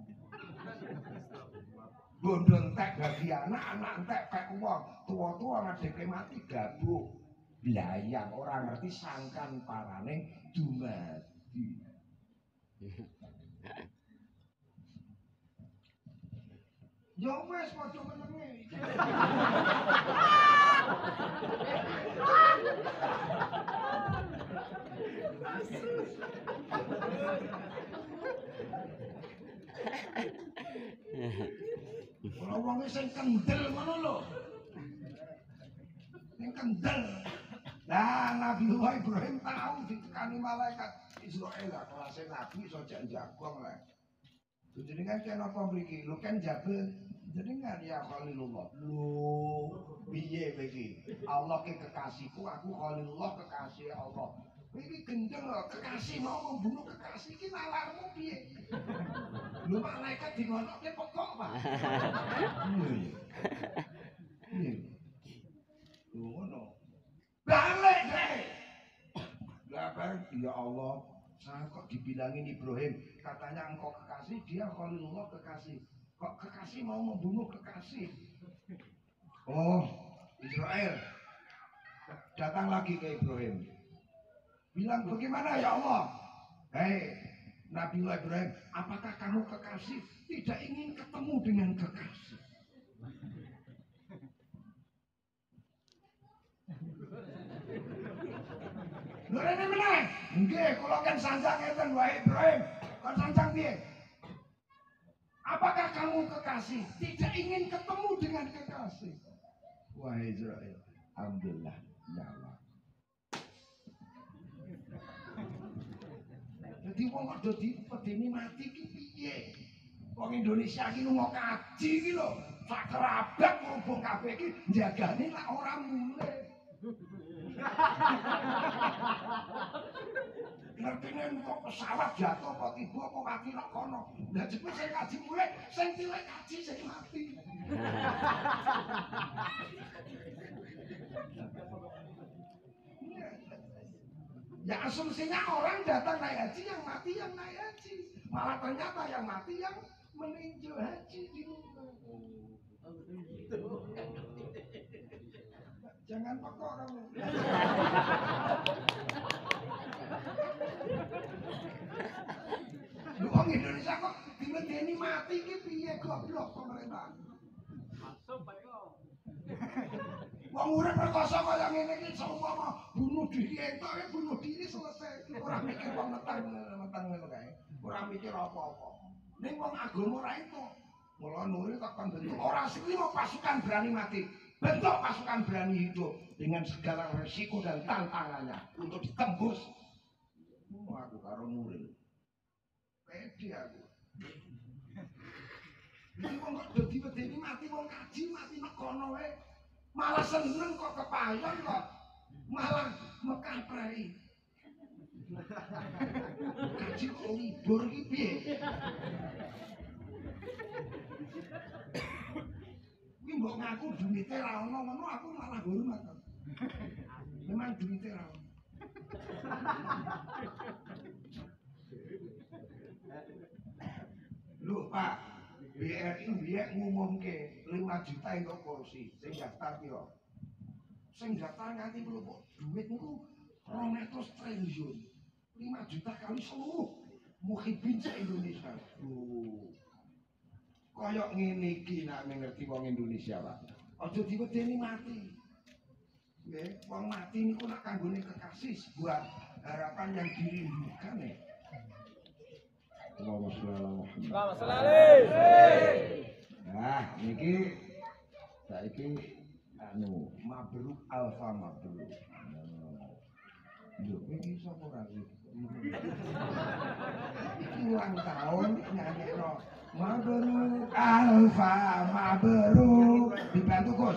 Bondo entek bagi anak, anak entek pek wong. Tua-tua ngadeke mati gabuk. Blayang ora ngerti sangkan parane dumadi. Ya wis padha menenge. Ora wong sing kendel ngono lho. Sing kendel. Lah Nabiullah Ibrahim tahu ditekani malaikat Israel lah kelasé nabi iso jak jagong lah. Jenengan kena apa mriki? Lho kan jabel jenengan ya Khalilullah. Lho piye iki? Allah ke kekasihku, aku Khalilullah kekasih Allah. Iki gendeng lho, kekasih mau membunuh kekasih iki nalarmu piye? Lho malaikat dingonoke pekok, Pak. Iya. Iya. Lho ngono. Balik deh. Lah ya Allah, saya kok dibilangin Ibrahim, katanya engkau kekasih, dia Khalilullah kekasih. Kok kekasih mau membunuh kekasih? Oh, Israel. Datang lagi ke Ibrahim. Bilang, bagaimana ya Allah? Hei, Nabiullah Ibrahim, apakah kamu kekasih tidak ingin ketemu dengan kekasih? Lho rene meneh, Nggih, kula kan sanjang ngeten wae Ibrahim. Kon sanjang piye? Apakah kamu kekasih? Tidak ingin ketemu dengan kekasih. Wah Israel, alhamdulillah nyawa. Jadi wong kok dadi pedeni mati ki piye? Wong Indonesia ki lunga kaji ki lho, sak kerabat ngubung kabeh ki njagane lak ora mulih. Ngertine kok pesawat jatuh kok tiba apa mati nek kono. Lah jebul sing kaji mulih, sing tilek kaji sing mati. Ya asumsinya orang datang naik haji yang mati yang naik haji. Malah ternyata yang mati yang meninjau haji di rumah. Jangan pokok kamu. Lu orang Indonesia kok dimedeni mati ki piye goblok pemerintah. Wong urip rekoso kaya ngene iki seumpama bunuh diri entok ya bunuh diri selesai. Ora mikir wong metang-metang ngono kae. Ora mikir apa-apa. Ning wong agama ora itu. Mula Nuril tak bentuk ora asli mau pasukan berani mati. Bentuk pasukan berani hidup dengan segala resiko dan tantangannya untuk ditembus. Oh, aku karo Nuril. Pede aku. Iki wong kok dadi wedeni mati wong kaji mati nek kono wae. Malah seneng kok kepayon kok. Malah mekaprei. Kaji kok libur iki piye? Kuwi mbok ngaku duwite ra ono ngono aku malah hormat. Memang duwite ra ono. Lho Pak, B R I biyen ngumumke lima juta untuk kursi, sing daftar piro? Sing daftar nganti mlumpuk duit niku rong atus triliun. lima juta kali seluruh muhibin se-Indonesia. Tuh. Koyok ngene iki nek ngerti wong Indonesia, Pak. Aja diwedeni mati. Nggih, wong mati niku nek kanggone kekasih buat harapan yang dirindukan ya. Allahumma sholli ala Muhammad. Selamat selalu. Nah, niki saiki anu mabruk alfa mabruk. Yo iki sapa ora iki? Ulang tahun nyanyekno mabruk alfa mabruk dibantu Gus.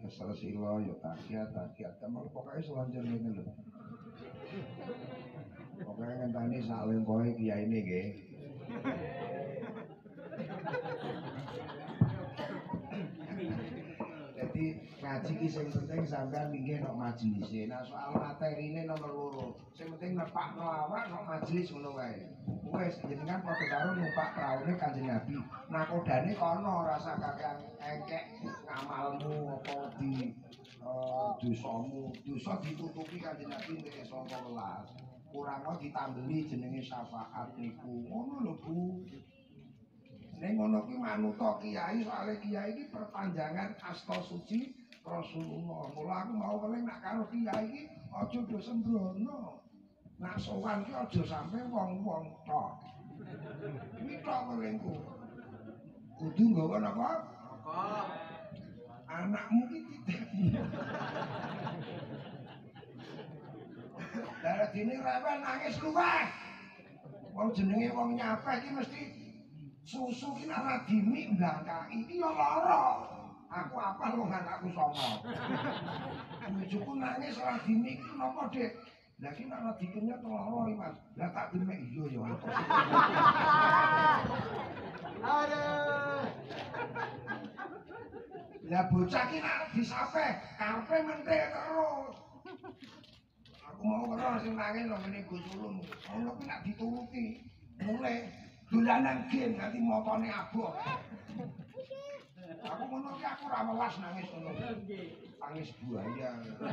kesel sila ya takiat takiat temen pokoke selonjor ngene lho. Pokoke ngenteni sak lempoe kiyaine nggih. Jadi ngaji ki sing penting sampean nggih nek majelis. Nah soal materine nomor loro. Sing penting nepakno awak nek majelis ngono wae. Wes jenengan padha karo numpak praune Kanjeng Nabi. Nakodane kono rasa kakean engkek ngamalmu apa di uh, dosamu. Dosa ditutupi Kanjeng Nabi nek sangka welas. Kurangno ditambeli jenenge syafaat niku. Ngono lho Bu. Ning ngono kuwi manuta kiai soalé kiai iki perpanjangan asta suci Rasulullah. Mula aku mau keling nak karo kiai iki aja do sembrono. Nak sowan ki aja sampe wong-wong tok. Kuwi tok kelingku. Kudu nggawa napa? Rokok. Anakmu ki tidak. Daradine rewel nangis luweh. Wong jenenge wong nyapeh iki mesti susu ki nek dimi ndangkai iki ya lara. Aku apal wong anakku songo. Bojoku nangis ora dimi iki napa, Dik? Lah ki nek dikene lara iki, Mas. Lah tak demek iya ya. Aduh. Lah bocah ki nek disapeh, karepe mentek terus. Aku mau ora sing nangis lho ngene Gus Ulum. Ngono ki nek dituruti mulai dolanan game nanti motone aboh. Aku ngono ki aku ora welas nangis ngono. Nangis buaya.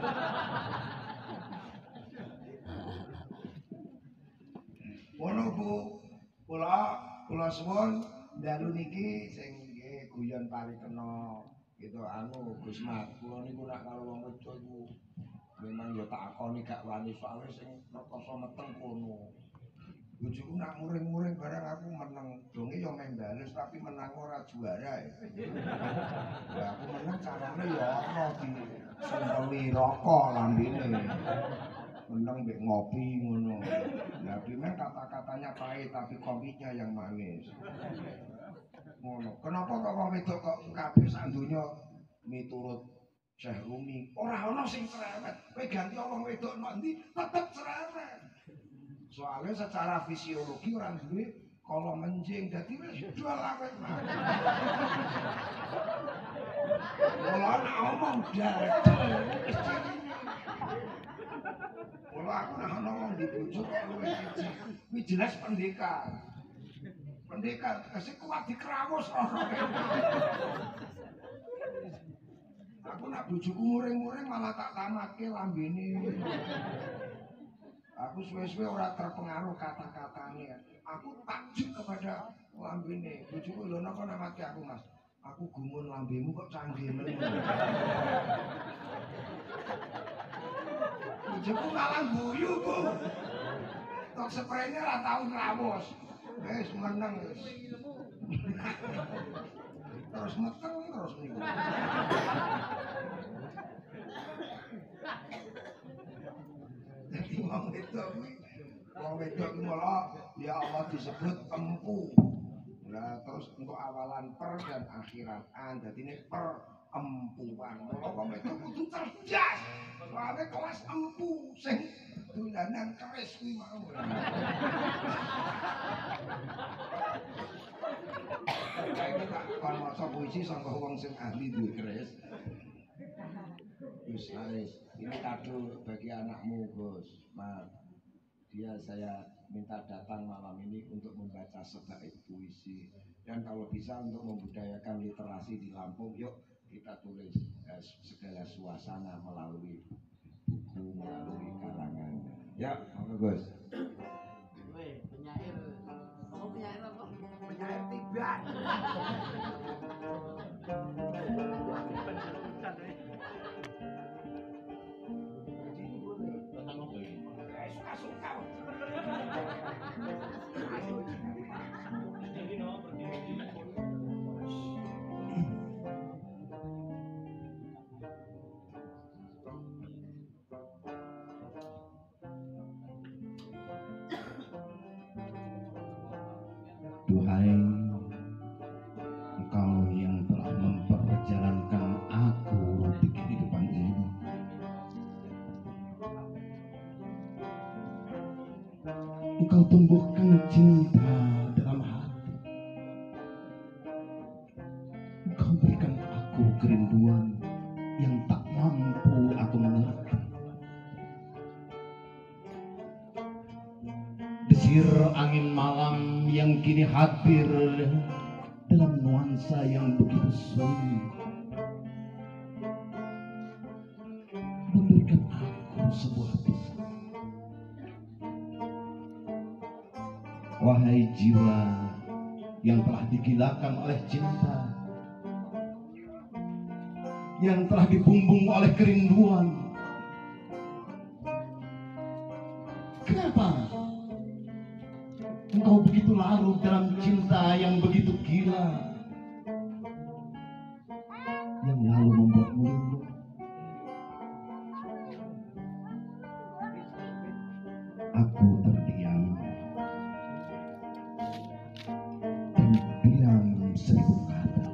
Ngono Bu, kula kula suwun dalu niki sing nggih guyon parikena gitu anu Gus Mat. Kula niku nak karo wong wedok iku memang ya tak akoni gak wani soalé sing rekoso meteng kono. Bojoku nak muring-muring barang aku menang. Donge ya main bales tapi menang ora juara ya. Ya aku menang carane ya ana di senteli rokok lambene. Menang mbek ngopi ngono. Lah memang kata-katanya pahit tapi kopinya yang manis. Ngono. Kenapa kok wong wedok kok kabeh sak donya miturut Syekh Rumi? Ora ana sing cerewet. Kowe ganti wong wedok nek ndi tetep cerewet. Soalnya secara fisiologi orang duwe kalau menjing jadi wis jual awet mah. Kalau nak ngomong dadel wis kalau aku nak ngomong di bojo kok luwih siji. Kuwi jelas pendekar. Pendekar kasih kuat dikrawus ora. Aku nak bojoku muring-muring malah tak tamatke lambene. Aku suwe-suwe ora terpengaruh kata-katanya. Aku takjub kepada lambene. Bojoku lho napa namake aku, Mas? Aku gumun lambemu kok canggih men. Bojoku malah guyu, Bu. Tok spraynya ora tau ngrawus. Wis meneng wis. Terus meteng terus niku. Jadi wong wedok kuwi wong wedok kuwi malah ya Allah disebut empu. Nah terus untuk awalan per dan akhiran an. Dadi ini per empuan. Mula wong wedok kudu cerdas. Soale kelas empu sing dolanan keris kuwi mau. Kayak kita kon maca puisi sangka wong sing ahli duwe keris. Gus Haris, ini kado bagi anakmu Gus Mat. Dia saya minta datang malam ini untuk membaca sebaik puisi dan kalau bisa untuk membudayakan literasi di Lampung. Yuk kita tulis eh, segala suasana melalui buku, melalui karangan. Ya, monggo Gus. Weh, penyair. Kamu penyair apa? Penyair tiba. Duhai engkau yang telah memperjalankan aku begini Engkau tumbuhkan cinta dalam hati. Engkau berikan aku kerinduan yang tak mampu aku mengerti. Desir angin malam yang kini hadir dalam nuansa yang begitu sunyi memberikan aku sebuah pesan. Wahai jiwa yang telah digilakan oleh cinta, yang telah dibumbung oleh kerinduan, kenapa engkau begitu larut dalam cinta yang begitu gila, yang lalu membuatmu lindu? Aku terdiam, dan diam seribu kata.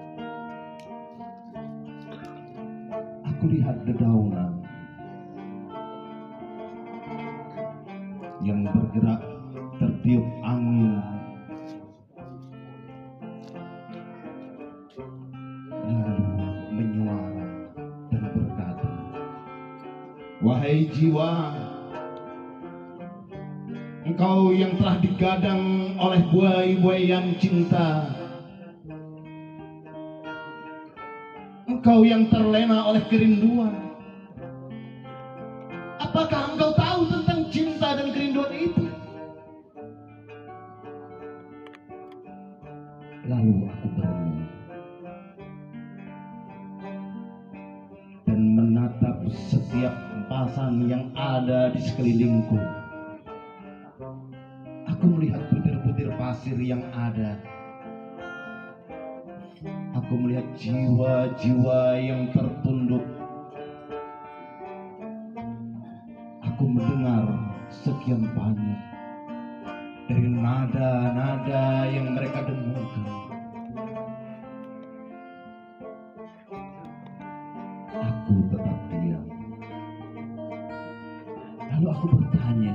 Aku lihat dedaunan yang bergerak tertiup angin, lalu menyuara dan berkata, wahai jiwa, engkau yang telah digadang oleh buai-buaian cinta, engkau yang terlena oleh kerinduan, apakah engkau tahu tentang cinta dan kerinduan itu? Lalu aku berenung dan menatap setiap empasan yang ada di sekelilingku. Aku melihat butir-butir pasir yang ada. Aku melihat jiwa-jiwa yang tertunduk. Aku mendengar sekian banyak dari nada-nada yang mereka dengungkan. Aku tetap diam. Lalu aku bertanya,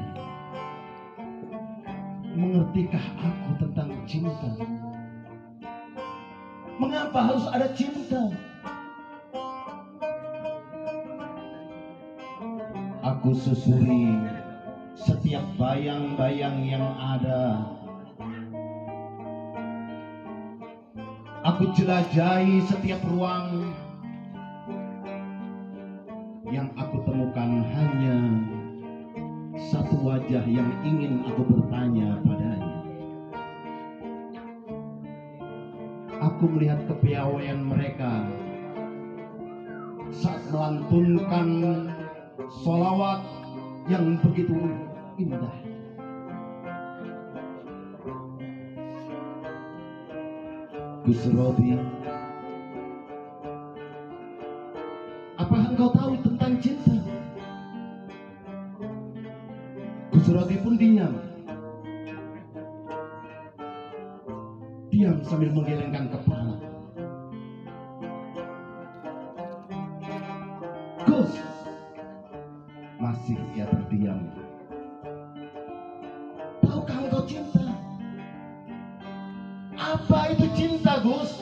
mengertikah aku tentang cinta? Mengapa harus ada cinta? Aku susuri setiap bayang-bayang yang ada. Aku jelajahi setiap ruang. Yang aku temukan hanya satu wajah yang ingin aku bertanya padanya. Aku melihat kepiawaian mereka saat melantunkan sholawat yang begitu indah. Gus Robi, apa engkau tahu tentang cinta? Gus Robi pun diam. Diam sambil menggelengkan kepala. Gus, masih ia terdiam. Tahukah engkau cinta? Apa itu cinta, Gus?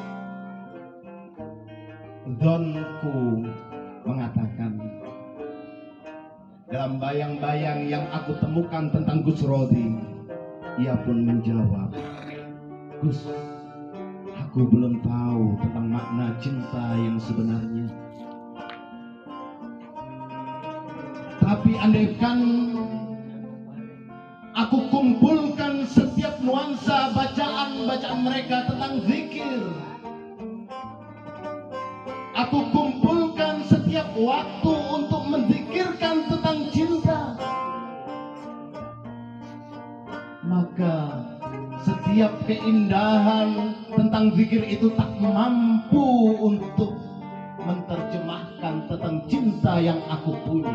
Donku mengatakan, dalam bayang-bayang yang aku temukan tentang Gus Rodi, ia pun menjawab, Gus, aku belum tahu tentang makna cinta yang sebenarnya. Tapi andaikan aku kumpulkan setiap nuansa bacaan-bacaan mereka tentang zikir, aku kumpulkan setiap waktu untuk menzikirkan tentang cinta, maka setiap keindahan tentang zikir itu tak mampu untuk menerjemahkan tentang cinta yang aku punya.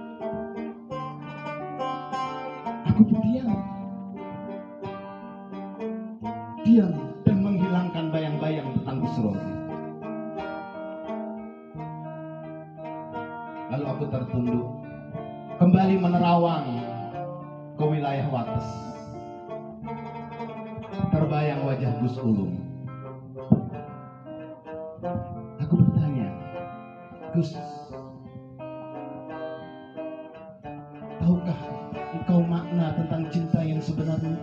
Aku berdiam, diam dan menghilangkan bayang-bayang tentang Gus Robi. Lalu aku tertunduk, kembali menerawang ke wilayah Wates. Terbayang wajah Gus Ulum. Aku bertanya, Gus, tahukah engkau makna tentang cinta yang sebenarnya?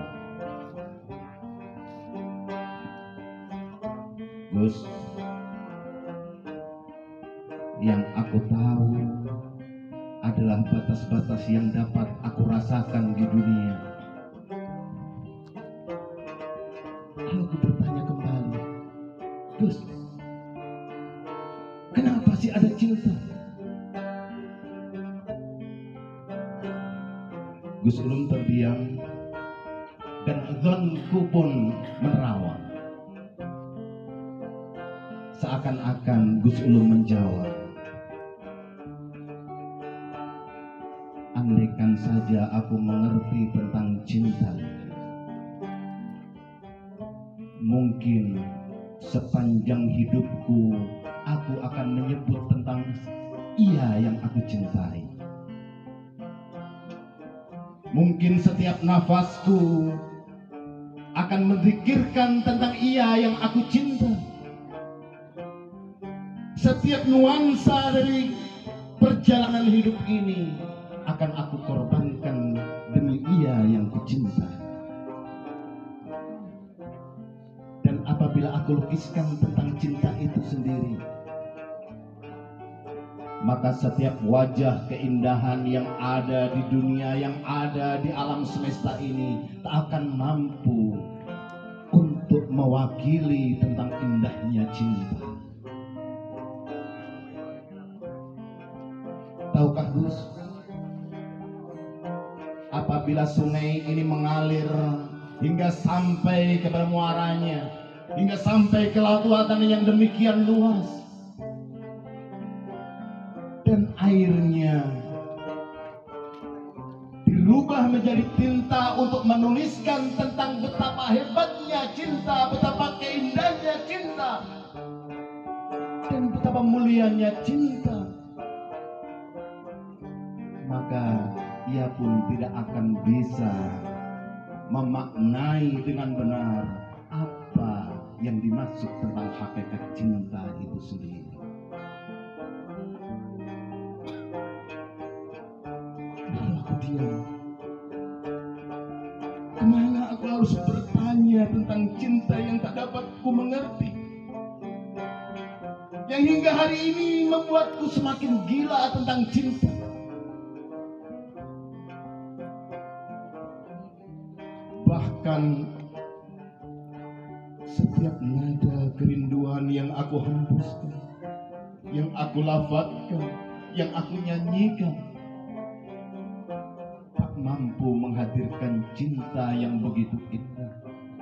Gus, yang aku tahu adalah batas-batas yang dapat aku rasakan di dunia. Lalu aku bertanya kembali, Gus, kenapa sih ada cinta? Gus Ulum terdiam dan zonku pun menerawang. Seakan-akan Gus Ulum menjawab, andaikan saja aku mengerti tentang cinta, mungkin sepanjang hidupku aku akan menyebut tentang ia yang aku cintai. Mungkin setiap nafasku akan menzikirkan tentang ia yang aku cinta. Setiap nuansa dari perjalanan hidup ini akan aku korbankan demi ia yang kucinta. Dan apabila aku lukiskan tentang cinta itu sendiri, maka setiap wajah keindahan yang ada di dunia, yang ada di alam semesta ini, tak akan mampu untuk mewakili tentang indahnya cinta. Tahukah Gus, apabila sungai ini mengalir hingga sampai ke muaranya, hingga sampai ke lautan yang demikian luas, dan airnya dirubah menjadi tinta untuk menuliskan tentang betapa hebatnya cinta, betapa keindahnya cinta, dan betapa mulianya cinta, maka ia pun tidak akan bisa memaknai dengan benar apa yang dimaksud tentang hakikat cinta itu sendiri. Lalu aku diam. Kemana aku harus bertanya tentang cinta yang tak dapat ku mengerti, yang hingga hari ini membuatku semakin gila tentang cinta. Bahkan setiap nada kerinduan yang aku hembuskan, yang aku lafazkan, yang aku nyanyikan, tak mampu menghadirkan cinta yang begitu indah.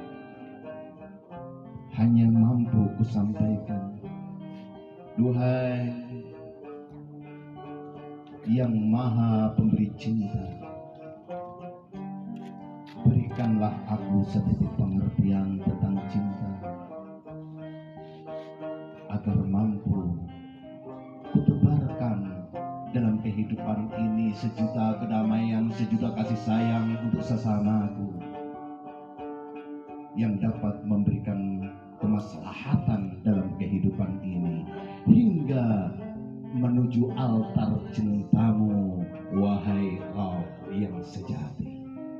Hanya mampu ku sampaikan, duhai yang maha pemberi cinta, berikanlah aku setitik pengertian tentang cinta, agar mampu kutebarkan dalam kehidupan ini sejuta kedamaian, sejuta kasih sayang untuk sesamaku, yang dapat memberikan kemaslahatan dalam kehidupan ini hingga menuju altar cintamu, wahai Rabb yang sejati.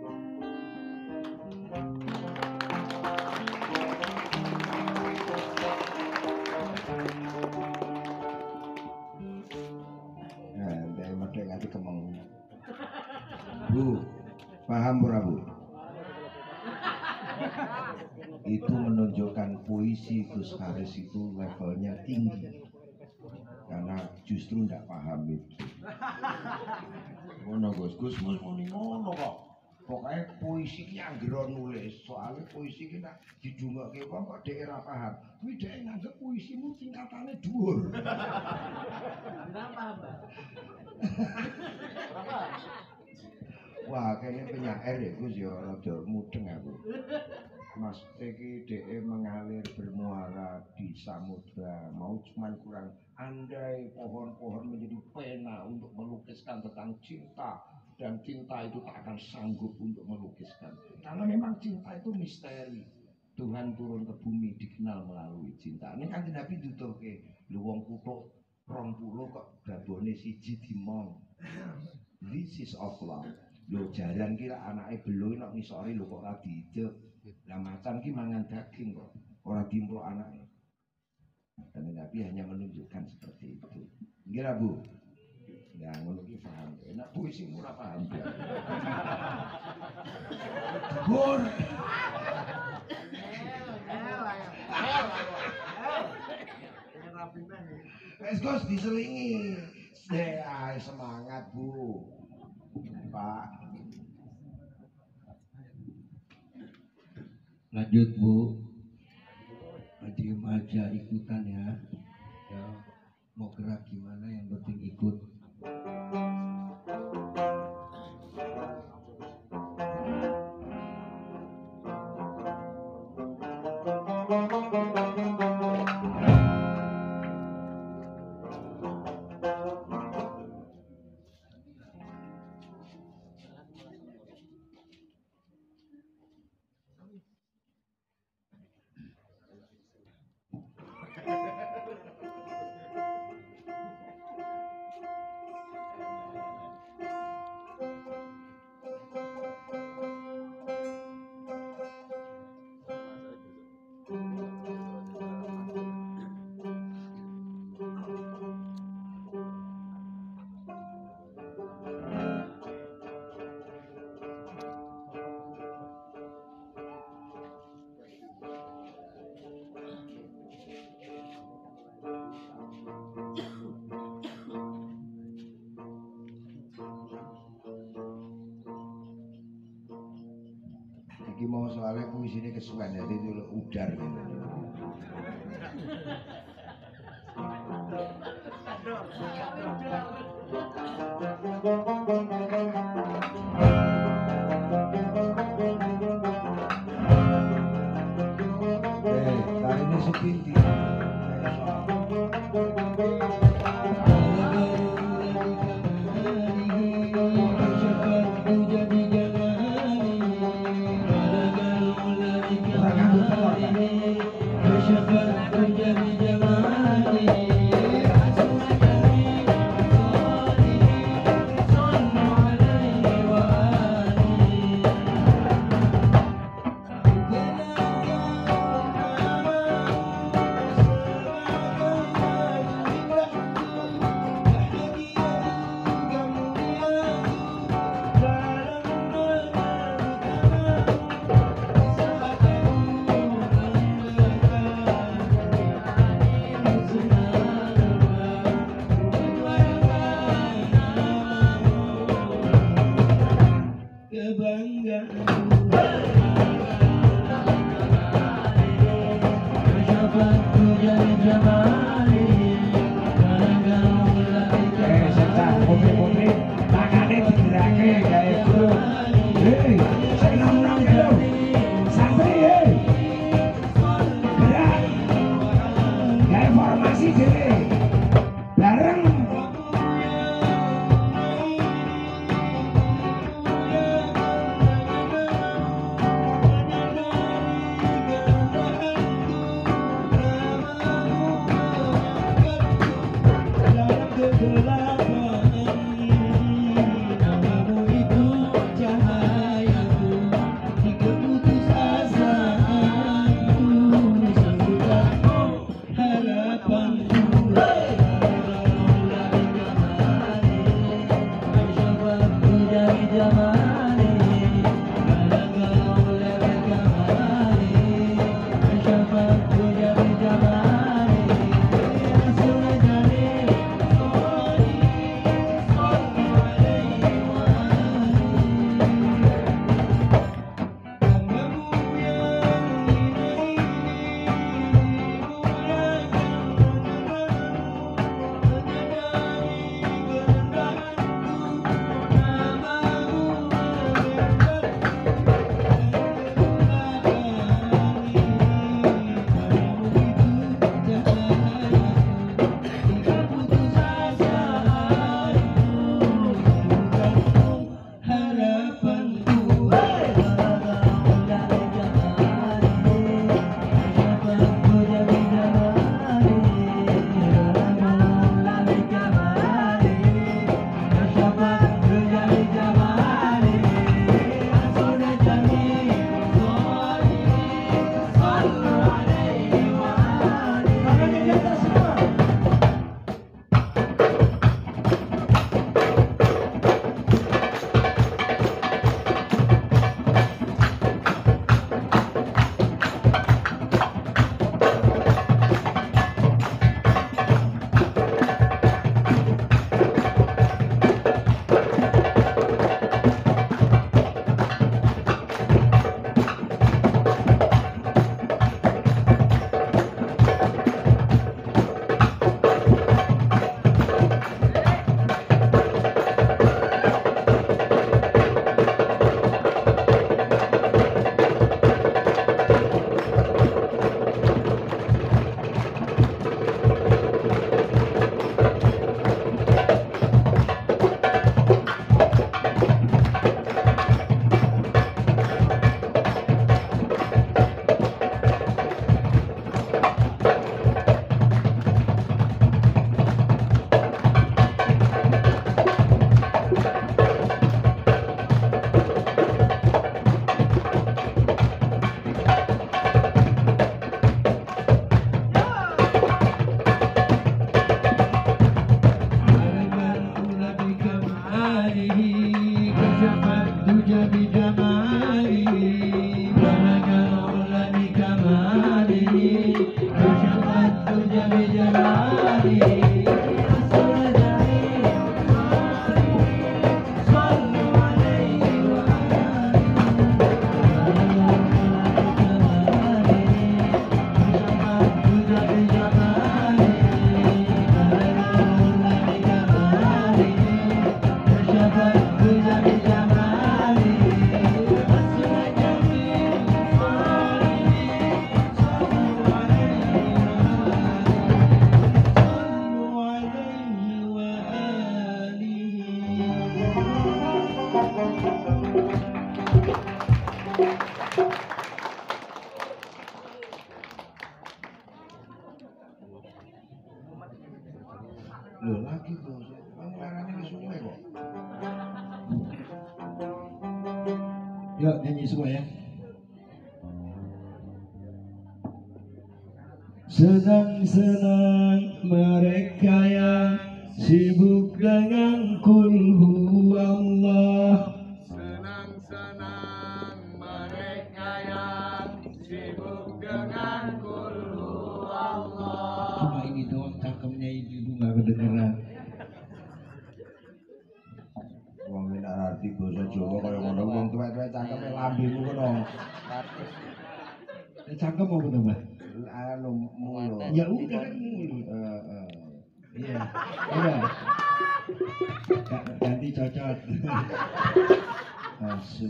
Bu, paham ora Bu? Itu menunjukkan puisi Gus Haris itu levelnya tinggi, karena justru tidak paham itu. Ngono Gus, Gus mus muni ngono kok. Pokoknya puisi ki anggere nulis, soalnya puisi ki nak didungokke wong kok dhek ora paham. Kuwi dhek nganggep puisimu tingkatane dhuwur. Kenapa, Mbak? Wah, kayaknya penyair ya Gus ya rada mudeng aku. Mas iki dhek mengalir bermuara di samudra, mau cuman kurang andai pohon-pohon menjadi pena untuk melukiskan tentang cinta, dan cinta itu tak akan sanggup untuk melukiskan. Karena memang cinta itu misteri. Tuhan turun ke bumi dikenal melalui cinta. Ini kan Nabi duduhke lho wong kutuk rong puluh kok babone siji dimong. This is of love. Lho jaran kira anake belo nek ngisore lho kok ora diijuk. Lah macan ki mangan daging kok ora dimplok anake. Dan Nabi hanya menunjukkan seperti itu. Nggih lah Bu. Ya ngono ki paham. Enak puisi ora paham. Bur. Wes Gus diselingi. Ya semangat Bu. Pak. Lanjut Bu. Diem aja ikutan ya. Ya mau gerak gimana yang penting ikut. Iki mau soalnya puisine kesuwen jadi itu udar gitu. Eh, kali ini sepinti. Terima kasih. جماله كشف الدجى بجماله بلغ العلا بكماله كشف الدجى بجماله Loh lagi tuh, pengeluarannya ini semua kok. Yuk nyanyi semua ya. Senang-senang mereka yang sibuk dengan kul huwallah. Senang-senang mereka yang sibuk dengan kul huwallah. Cuma ini doang cangkemnya ibu nggak kedengeran. Wong iki nek arti basa Jawa kaya ngono wong tuwek-tuwek cangkeme lambemu ngono. Ya cangkem mau kenapa? Anu mulu. Ya udah kan mulu. Heeh. Iya. Udah. Ga- Ganti cocot. Asu.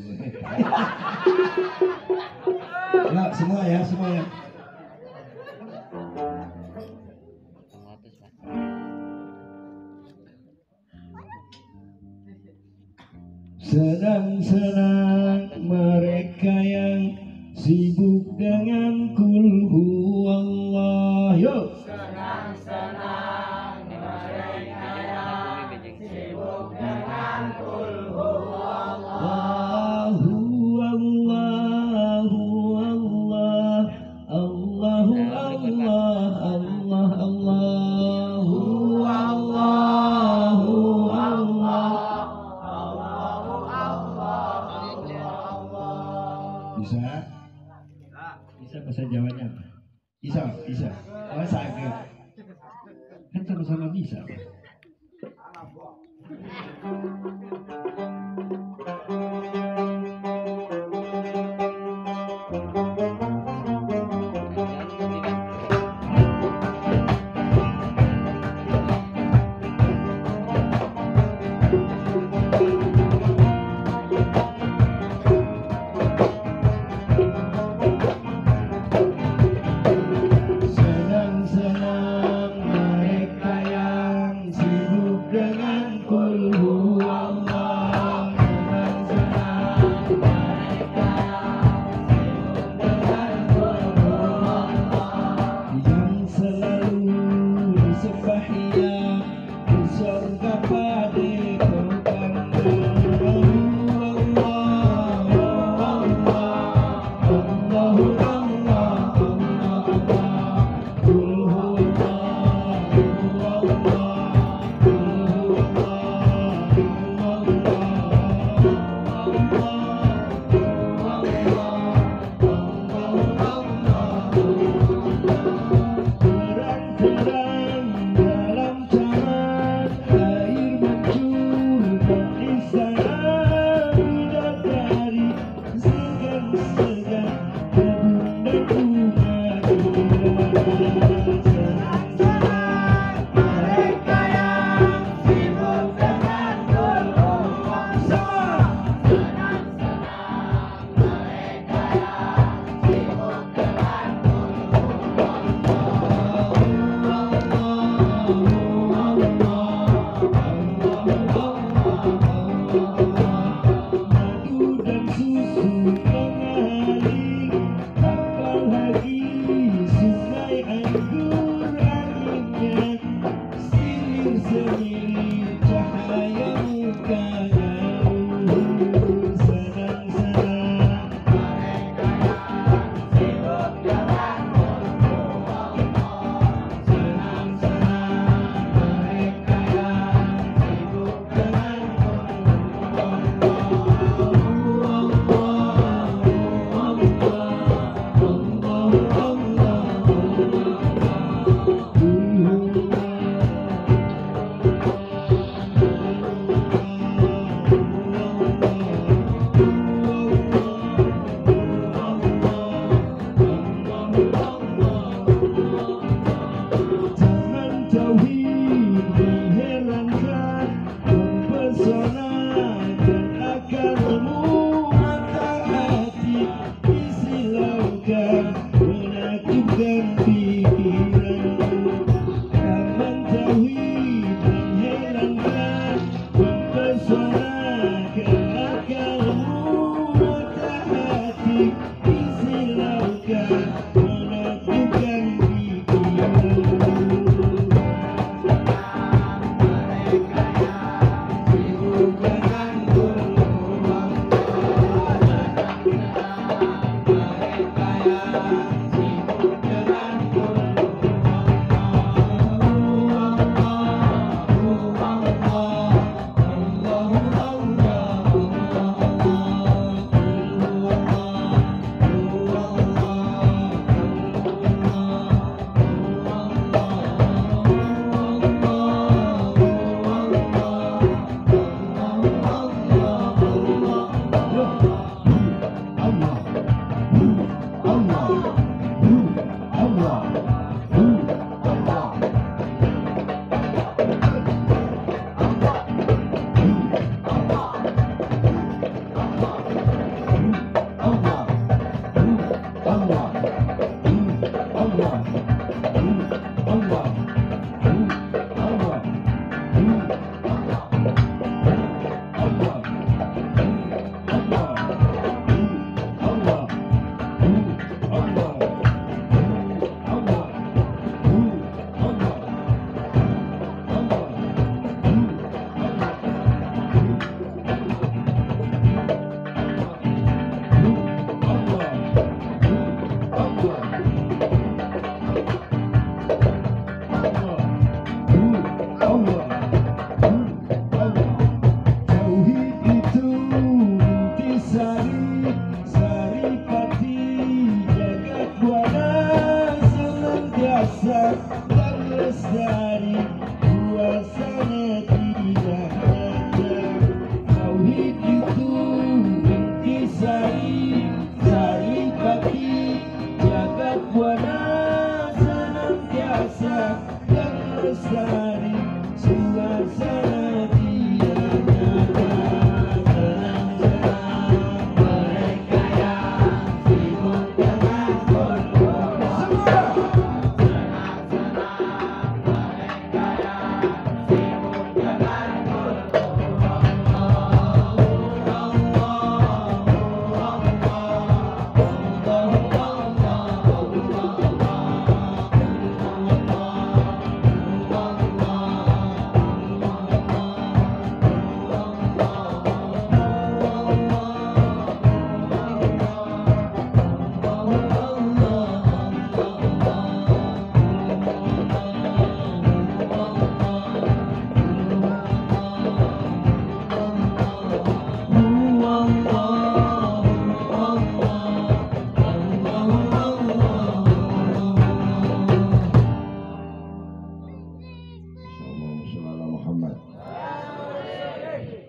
Ya semua ya semua ya. Senang-senang mereka yang sibuk dengan kul huwallah. Yuk. Senang-senang mereka yang sibuk dengan kul huwallah. Allahu Allahu Allah Allahu Allah Allah Allahu Allahu Allah. Bisa? Bisa bahasa Jawanya apa? Bisa, bisa. Bahasa agak. Kan sama-sama bisa.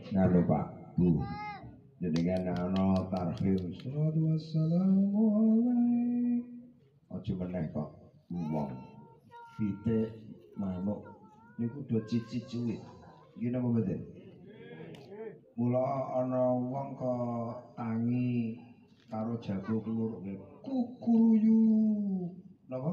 Nganu Pak Bu. Jenengan ana tarhim. Salatu wassalamu alaihi. Aja meneh kok wong. Pitik manuk niku do cicit cuwit. Iki napa mboten? Mula ana wong kok tangi karo jago keluruk kukuruyu. Napa?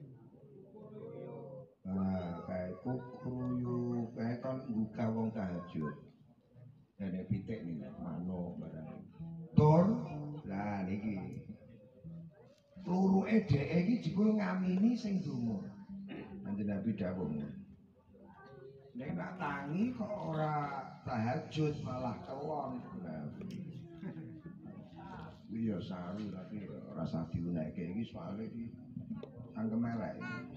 Nah, kayak kukuruyu, kayak kon buka wong tahajud. Dene pitik nih, manuk barang. Tur, lah niki. Luruke dheke iki jebul ngamini sing donga. Kanjeng Nabi dawuh. Nek nak tangi kok ora tahajud malah kelon. Iya saru tapi ora usah diunekke iki soalé iki sangkem elek.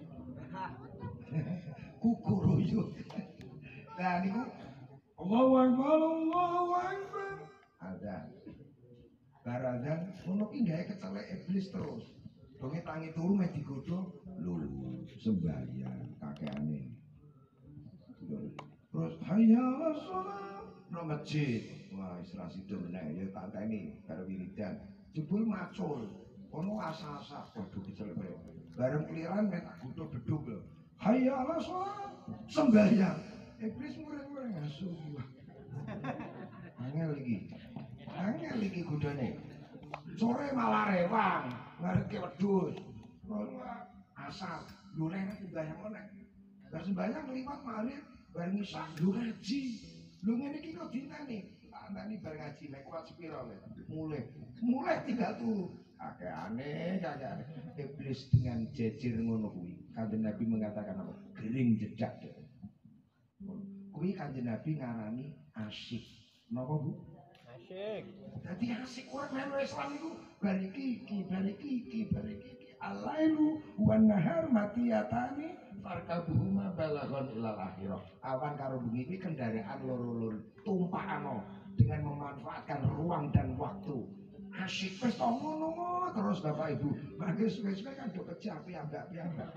Kukuruyu. Nah niku Allahu Akbar, Allahu Akbar. Ada. Baradan ngono ki gawe kecelek iblis terus. Donge tangi turu mek digodho lho sembahyang kakeane. Terus hayya ala sholat no masjid. Wah isra sido meneh ya tak teni karo wiridan. Jebul macul. Ono asa-asa waduh kecelek. Bareng kliran mek tak godho bedhug lho. Hayya ala sholat sembahyang. Iblis mureng-mureng asu iki. Angel iki. Angel iki godhone. Sore malah rewang, ngarepke wedhus. Asal lho nek sembahyang meneh. Bar sembahyang liwat maghrib bareng isya lho ngaji. Lho ngene iki kok dinteni. Tak anteni bar ngaji mek kuat sepira lho. Mulih. Mulih tinggal turu. Akeh-ane kakek iblis dengan jejer ngono kuwi. Kanjeng Nabi mengatakan apa? Gering jedak. Kuwi Kanjeng Nabi ngarani asyik. Napa Bu? Asyik. Dadi asyik urip melu Islam iku bar iki iki bar iki iki bar iki iki al-lailu wan nahar matiyatani farkabuhuma balaghon ilal akhirah. Awan karo bengi iki kendaraan loro-loro tumpakano dengan memanfaatkan ruang dan waktu. Asyik wis ngono terus Bapak Ibu. Mangke suwe-suwe kan do kejap piyambak-piyambak.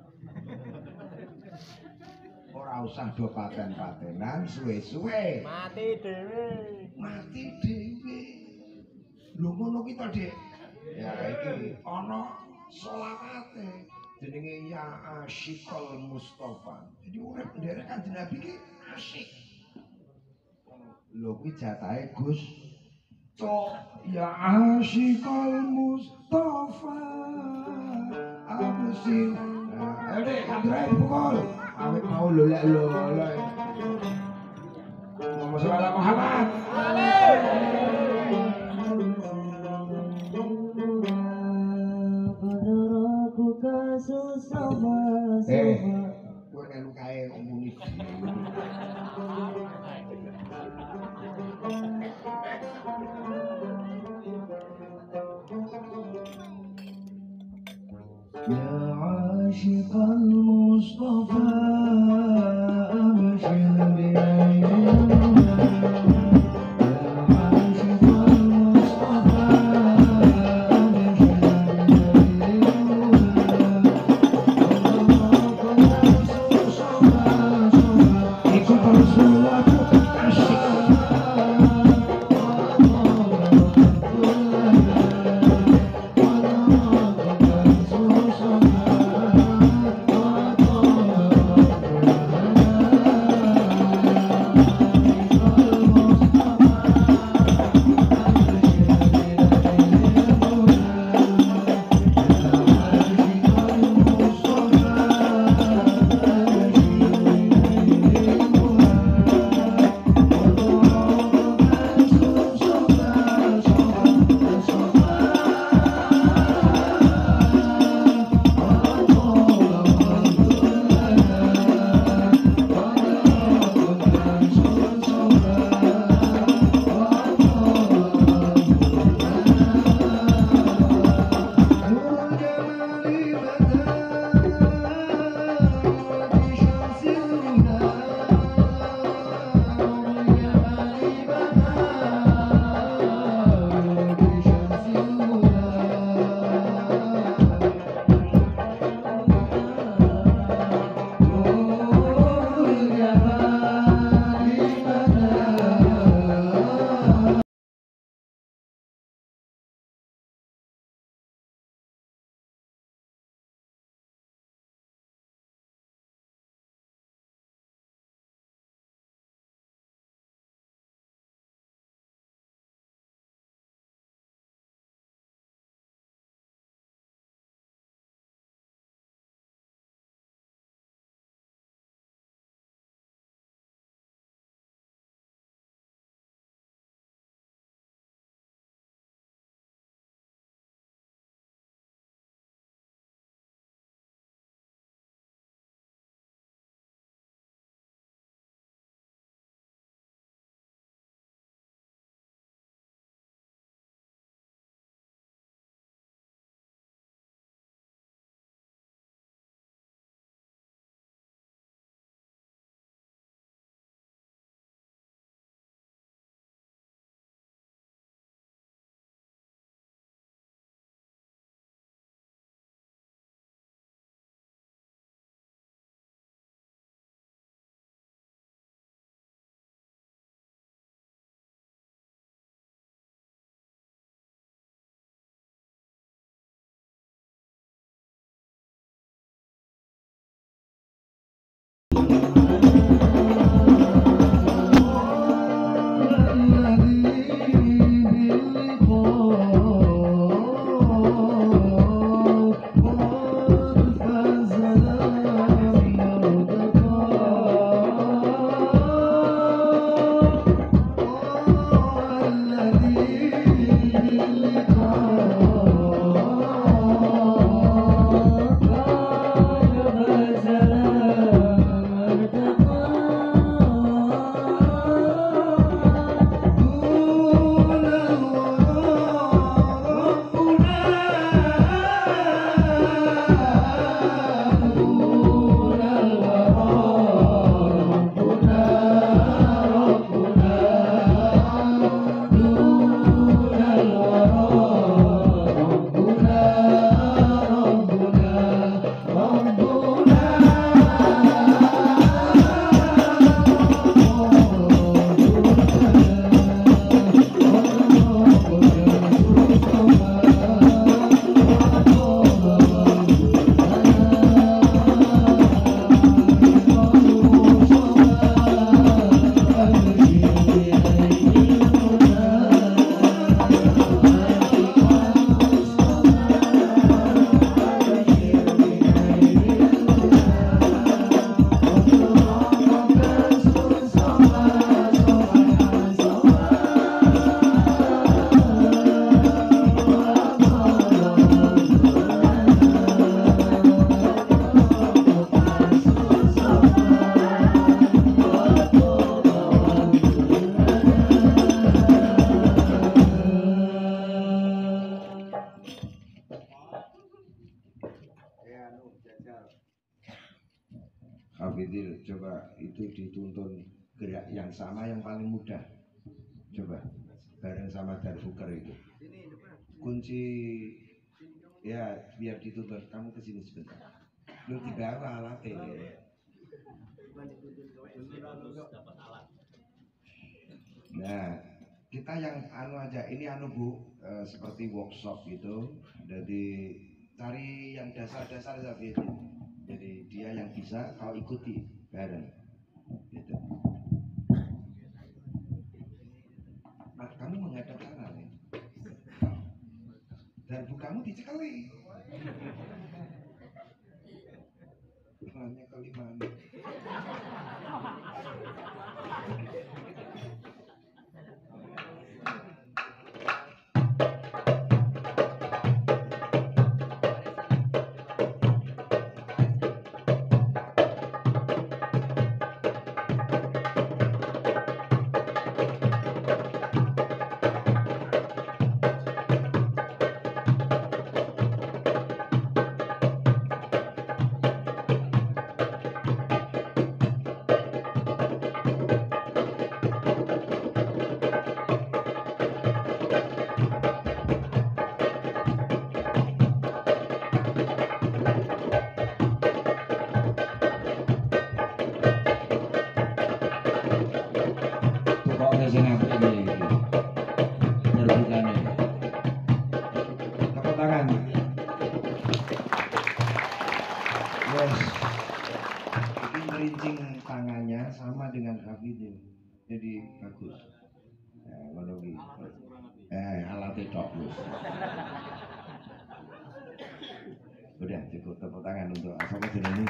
Ora usah do paten-patenan suwe-suwe. Mati dhewe. Mati dhewe. Lho ngono ki to, Dik. Ya iki ana selawate jenenge ya Asyikul Mustofa. Jadi urip nderek Kanjeng Nabi ki asyik. Lho kuwi jatahe Gus Cok ya Asyikul Mustofa. Absin. Nah, Dek, kadrai pukul. Awet mau lolek lolek. Allahumma sholli ala Muhammad. Aku kasus sama Eh, kowe melu kae omongin. يا عاشق المصطفى أبشر بعيننا coba itu dituntun gerak yang sama yang paling mudah. Coba bareng sama Darbuker itu. Kunci ya biar dituntun. Kamu kesini sebentar. Lu dibawa alatnya. Nah, kita yang anu aja, ini anu Bu, e, seperti workshop gitu. Jadi cari yang dasar-dasar saja. Jadi dia yang bisa kau ikuti bareng. Gitu. Nah, kamu menghadap sana nih. Dan Bu kamu dicekali. Hanya kelima. Jadi bagus. Nah, ngono iki. Eh, alate tok wis. Udah cukup tepuk tangan untuk asal jenenge.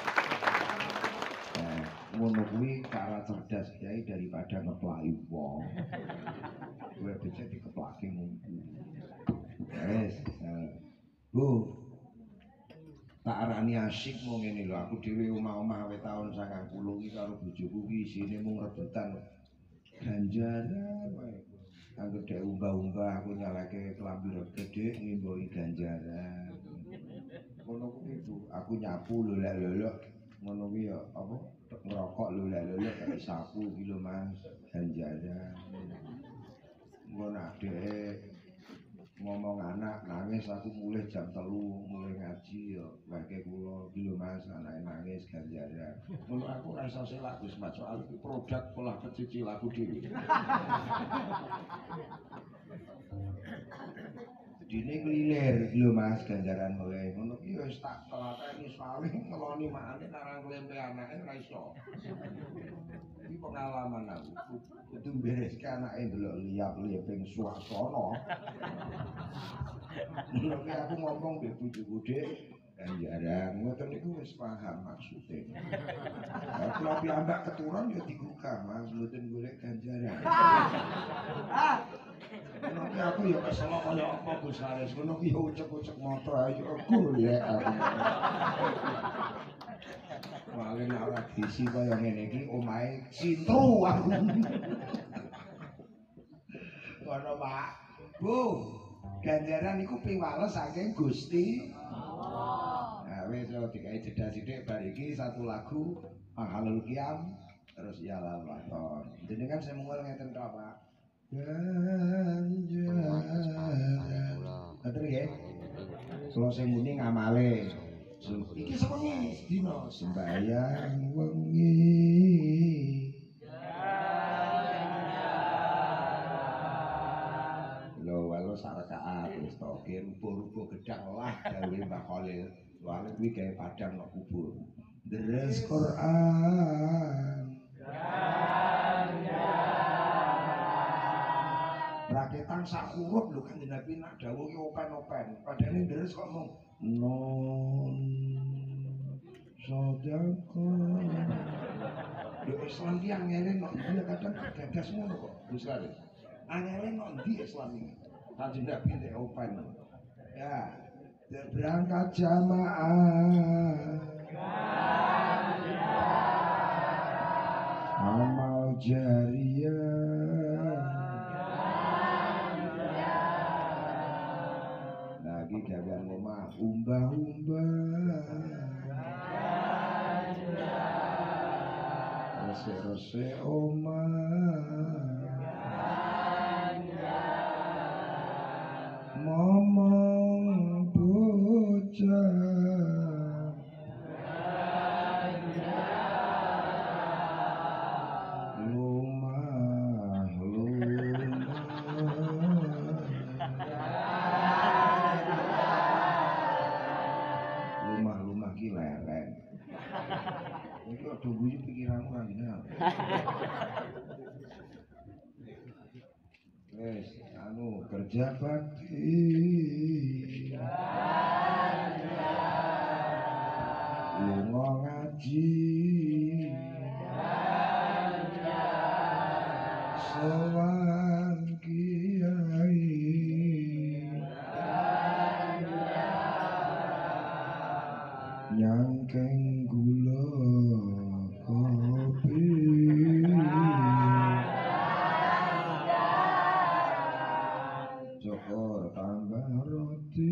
Nah, ngono kuwi cara cerdas kiai daripada ngeplaki wong. Kowe becik dikeplaki mungku. Wes, Bu. Tak arani asyik mau ngene lho, aku dhewe omah-omah awet taun sangang puluh iki karo bojoku iki isine mung rebutan ganjaran wae. Angger dhek umbah-umbah aku nyalake klambi gede ngimbohi ganjaran. Ngono kuwi Bu, aku nyapu lolek-lolek ngono kuwi ya apa ngerokok lolek-lolek kaya sapu iki lho Mas, ganjaran. Ngono adek ngomong anak nangis aku mulai jam telu mulai ngaji ya wae kula iki lho Mas anake nangis ganjaran. Ngono aku ora iso selak Gus Mas soal iki produk pola kecicil aku dhewe. Dene klilir iki lho Mas ganjaran mulai ngono ki wis tak telateni saling ngeloni makane nang klempe anake ora iso. Iki pengalaman aku kudu bereske anake ndelok liap-liaping suasana. Nek aku ngomong mbek bojoku Dik, ganjaran ngoten niku wis paham maksude. Lah kula piyambak keturun ya digugah Mas, mboten golek ganjaran. Ngono ki aku ya kesel kaya apa Gus Haris, ngono ki ya ucek-ucek moto ayo golek aku. Wale nek ora bisi kaya ngene iki omahe sintru aku. Ngono Pak. Bu, ganjaran iku piwales saking Gusti Allah. Nah, wis dikai jeda sithik bar iki satu lagu Mahalul Qiyam terus ya lalwaton. Jenengan saya mungel ngeten tok, Pak. Ganjaran. Betul nggih? Kula sing muni ngamale. Iki sewengi sedina sembayang wengi. Lho sak rakaat wis to rupo-rupo gedang lah gawe Mbah Khalil. Soale kuwi gawe padang nang kubur. Deres Quran. Raketan sak huruf lho Kanjeng Nabi nak dawuh ki open-open. Padahal deres kok mung non sedekah. Lho Islam ki angele nok dia kadang gagas ngono kok Gus Haris. Angele nok ndi Islam iki? Kanjeng Nabi ndek open. Ya, berangkat jamaah. Amal jariyah. Lagi gawean omah umbah-umbah. Rese-rese omah momong bocah lumah lumah lumah ki leren iki ado guyu pikiranmu ra bener wes anu kerja bakti lunga ngaji sowan kiai nyangkeng gula kopi Jokor tambah roti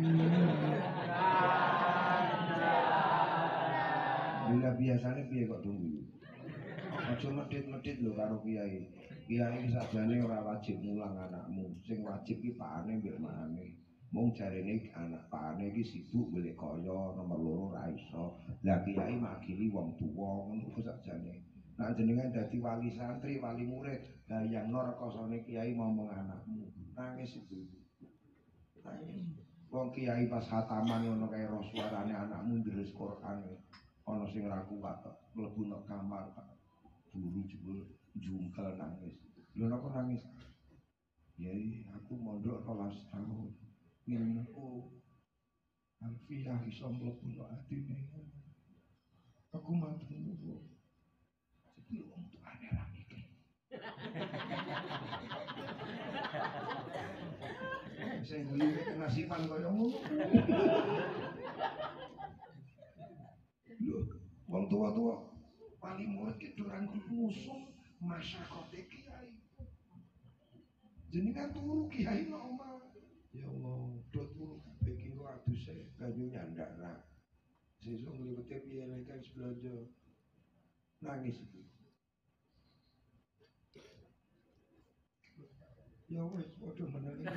bila biasanya piye kok tunggu aja medit-medit lho karo kiai kiai iki sajane ora wajib mulang anakmu sing wajib ki pakane mbek makane mung jarene anak pakane iki sibuk golek kaya nomor loro ra iso lah kiai makili wong tuwa ngono ku sajane nek jenengan dadi wali santri wali murid bayangno rekosane kiai ngomong anakmu nangis itu nangis wong kiai pas khataman ngono kae ro suarane anakmu ndres Quran ana sing ra kuat mlebu nang kamar buru jebul jungkel nangis lho napa nangis yai aku mondok rolas tahun ngene aku Alfiah iso mlebu nang atine aku matur nuwun iki wong tuane ra mikir sing ngene nasiban kaya ngono lho wong tua-tua paling murid ki durang ngusung masyakote kiai jenengan turu kiai nang omah ya Allah do turu kabeh ki aduse banyu nyandakna sesuk ngliwete piye lek kan belanja nangis itu ya wes padha meneng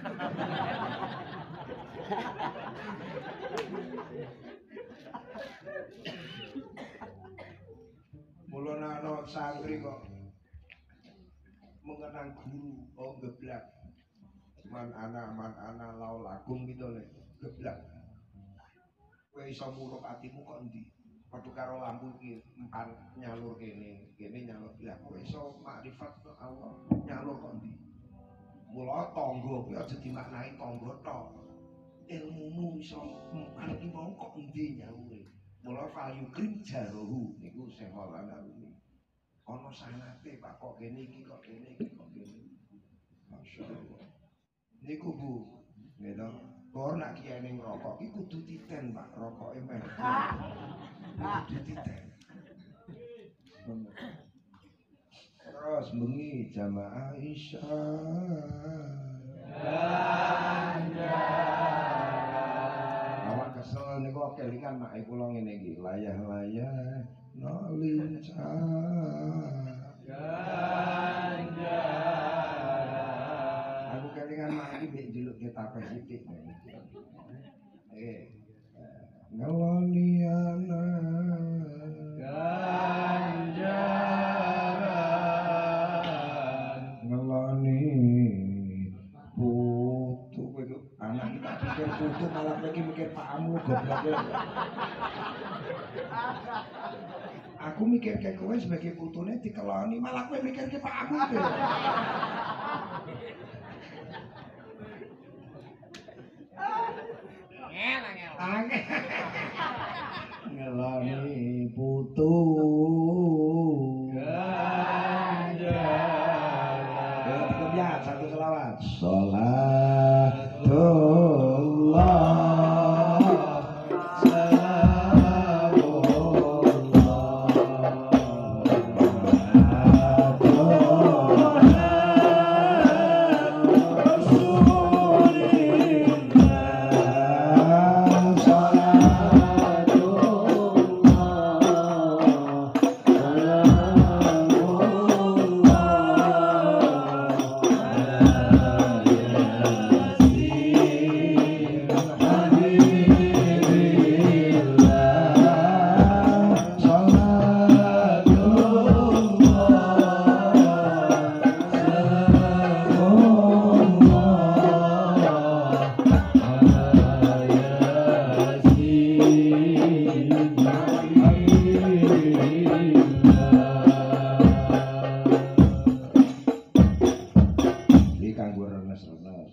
mulane ana santri kok mengenang guru oh geblak man ana man ana lau lakum gitu le geblak kowe iso muluk atimu kok endi padha karo lampu iki empan nyalur kene kene nyalur lah kowe iso makrifat Allah nyalur kok endi mula tangga kuwi aja dimaknani tangga tok ilmumu iso arep mau kok endi nyawure mula value krim jarohu niku sing ora naluni ana sanate Pak kok kene iki kok kene iki kok kene masyaallah niku Bu nggih to nak kiai ning rokok iki kudu titen Pak rokoke meh kudu titen terus bengi jamaah isya awak kesel niku kelingan mak kula ngene iki layah-layah no lincah aku kelingan mak iki mbek njeluk ketape sithik eh ngeloni ana ngeloni putu kowe anak kita pikir putu malah lagi mikir pakmu goblok aku mikir ke kowe sebagai putune dikeloni malah kowe mikir ke pakmu ngeloni putu ya satu selawat sholatullah salatullah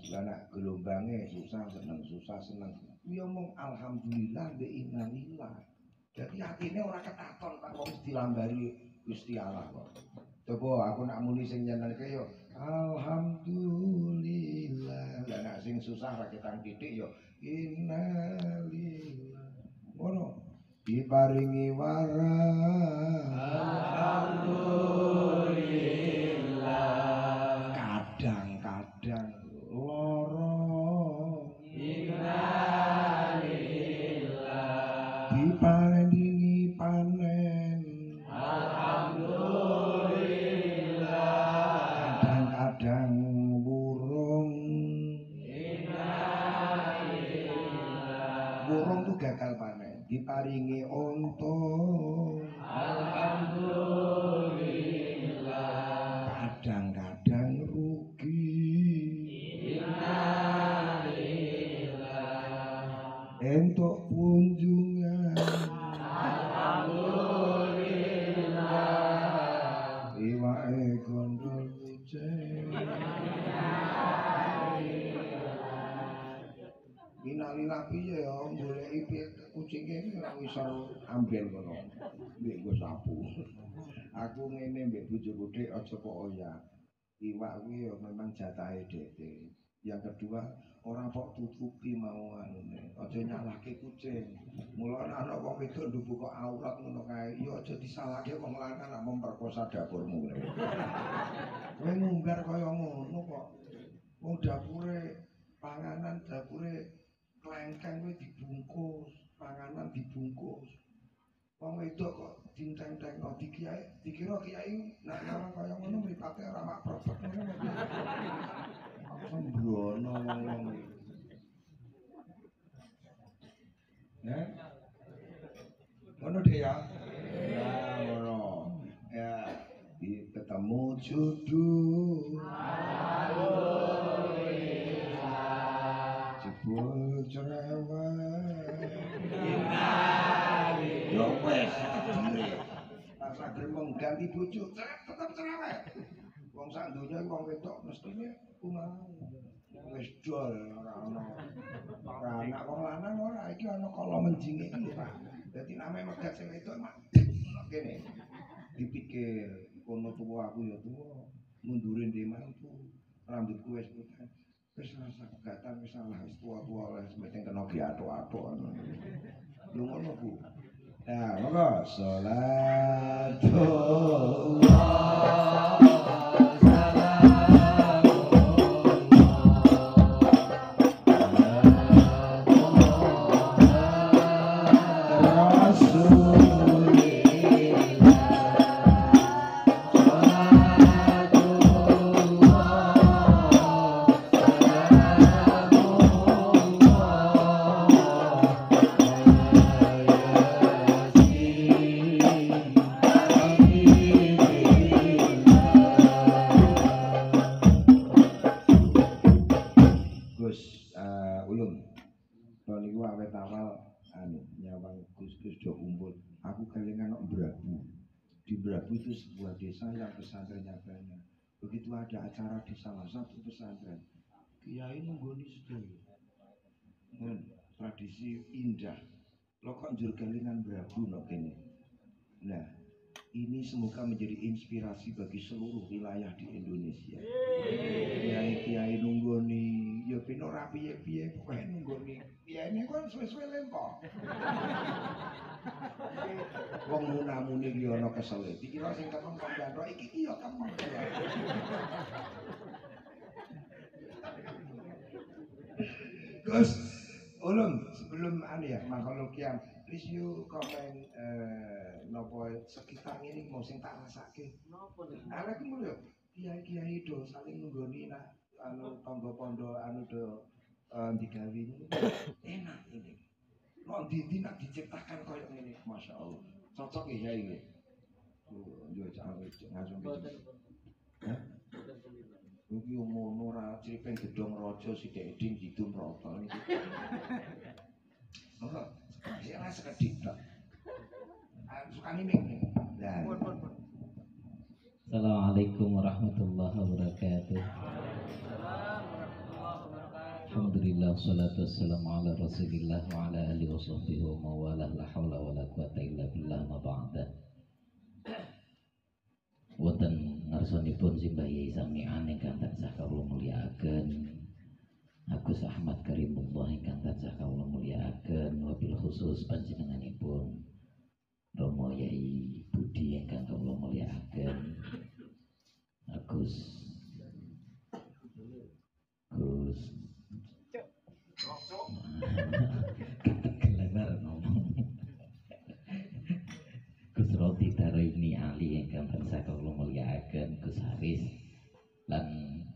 Lah nek gelombange susah seneng susah seneng. Kuwi omong alhamdulillah mbek innalillah. Jadi atine ora ketaton Pak wong dilambari Gusti Allah kok. Coba aku nak muni sing nyenengke yo alhamdulillah. Lah nek sing susah ra ketang titik yo innalillah. Ngono. Diparingi waras. Alhamdulillah. Kadang-kadang loro. Innalillah. Diparingi panen. Alhamdulillah. Kadang-kadang burung. Innalillah. Burung tuh gagal panen. Diparingi untung. Alhamdulillah. Kadang-kadang rugi. Innalillah. Entuk kunjungan. Alhamdulillah. Iwake gondol kucing. Innalillah piye ya goleki piye kucinge ora iso amben kono. Mbek nggo sapu. Aku ngene mbek bojoku Dik aja kok oya. Iwak kuwi ya memang jatahe Dede. Yang kedua, ora kok tutupi mau anune. Aja nyalahke kucing. Mula ana wong wedok ndubuka aurat ngono kae, ya aja disalahke wong lanang nak memperkosa dapurmu. Kowe ngumbar kaya ngono kok. Wong dapure panganan dapure klengkeng kuwi dibungkus, panganan dibungkus. Wong wedok kok dinteng-tengno dikiai, dikira kiai nak nyawang kaya ngono mripate ora mak propet ngono. Sembrono wong-wong iki. Ya. Ngono deh ya. Ya ngono. Ya, di ketemu jodoh. Alhamdulillah. Jebul cerewet. Innalillah. Ya wis kedire. Tak saged mung ganti bojo, tetep cerewet. Wong sak donya wong wedok mestine kumaha. Wis dol ora ana. Ora anak wong lanang ora iki ana kala menjinge iki Pak. Dadi name megat sing wedok mak kene. Dipikir kono tuwa aku ya tuwa, mundurin dhe mampu. Rambutku wis putih. Wis rasa pegatan wis salah wis tuwa-tuwa wis penting kena diatuk-atuk. Lho ngono Bu. Nah, monggo salatullah itu sebuah desa yang pesantrennya banyak. Begitu ada acara di salah satu pesantren, kiai nunggoni sedaya. Hmm, tradisi indah. Lo kok njur kelingan Brabu no kene. Nah, ini semoga menjadi inspirasi bagi seluruh wilayah di Indonesia. Kiai-kiai nunggoni, ya ben ora piye-piye pokoke nunggoni. Kiyaine kon suwe-suwe lempo. Wong munamune iki ana kesele. Dikira sing kemeng pembantu iki iki ya kemeng. Terus ulun sebelum ane ya makhluk yang please you comment eh nopo sekitar ini mau sing tak rasake. Nopo nih? Arek ku lho kiai-kiai do saling nunggoni nak anu tangga pondok anu do digawe enak ini. Nek ndi nak diciptakan koyo ngene, masyaallah. Cocok ya iki. Oh, yo cawe langsung gitu. Hah? Iki ngono ora cripeng gedhong raja sithik eding didum rata iki. Monggo, sik ora sekedhik tok. Ah, sukane ning. Lah. Assalamualaikum warahmatullahi wabarakatuh. Waalaikumsalam warahmatullahi wabarakatuh. Alhamdulillah, salatu wassalamu ala rasulillah wa ala alihi wa sahbihi wa mawalah, la hawla wa la quwata illa billah ma ba'da. Wonten ngarsanipun simbah Yai Sami'an ingkang tansah kawula mulyakaken, Agus Ahmad Karimullah ingkang tansah kawula mulyakaken, wabil khusus panjenenganipun Romo Yai Budi ingkang kawula mulyakaken, Agus Gus Ketegelan ngomong Gus Roti Daroini Ali ingkang tansah kawula mulyakaken, Gus Haris lan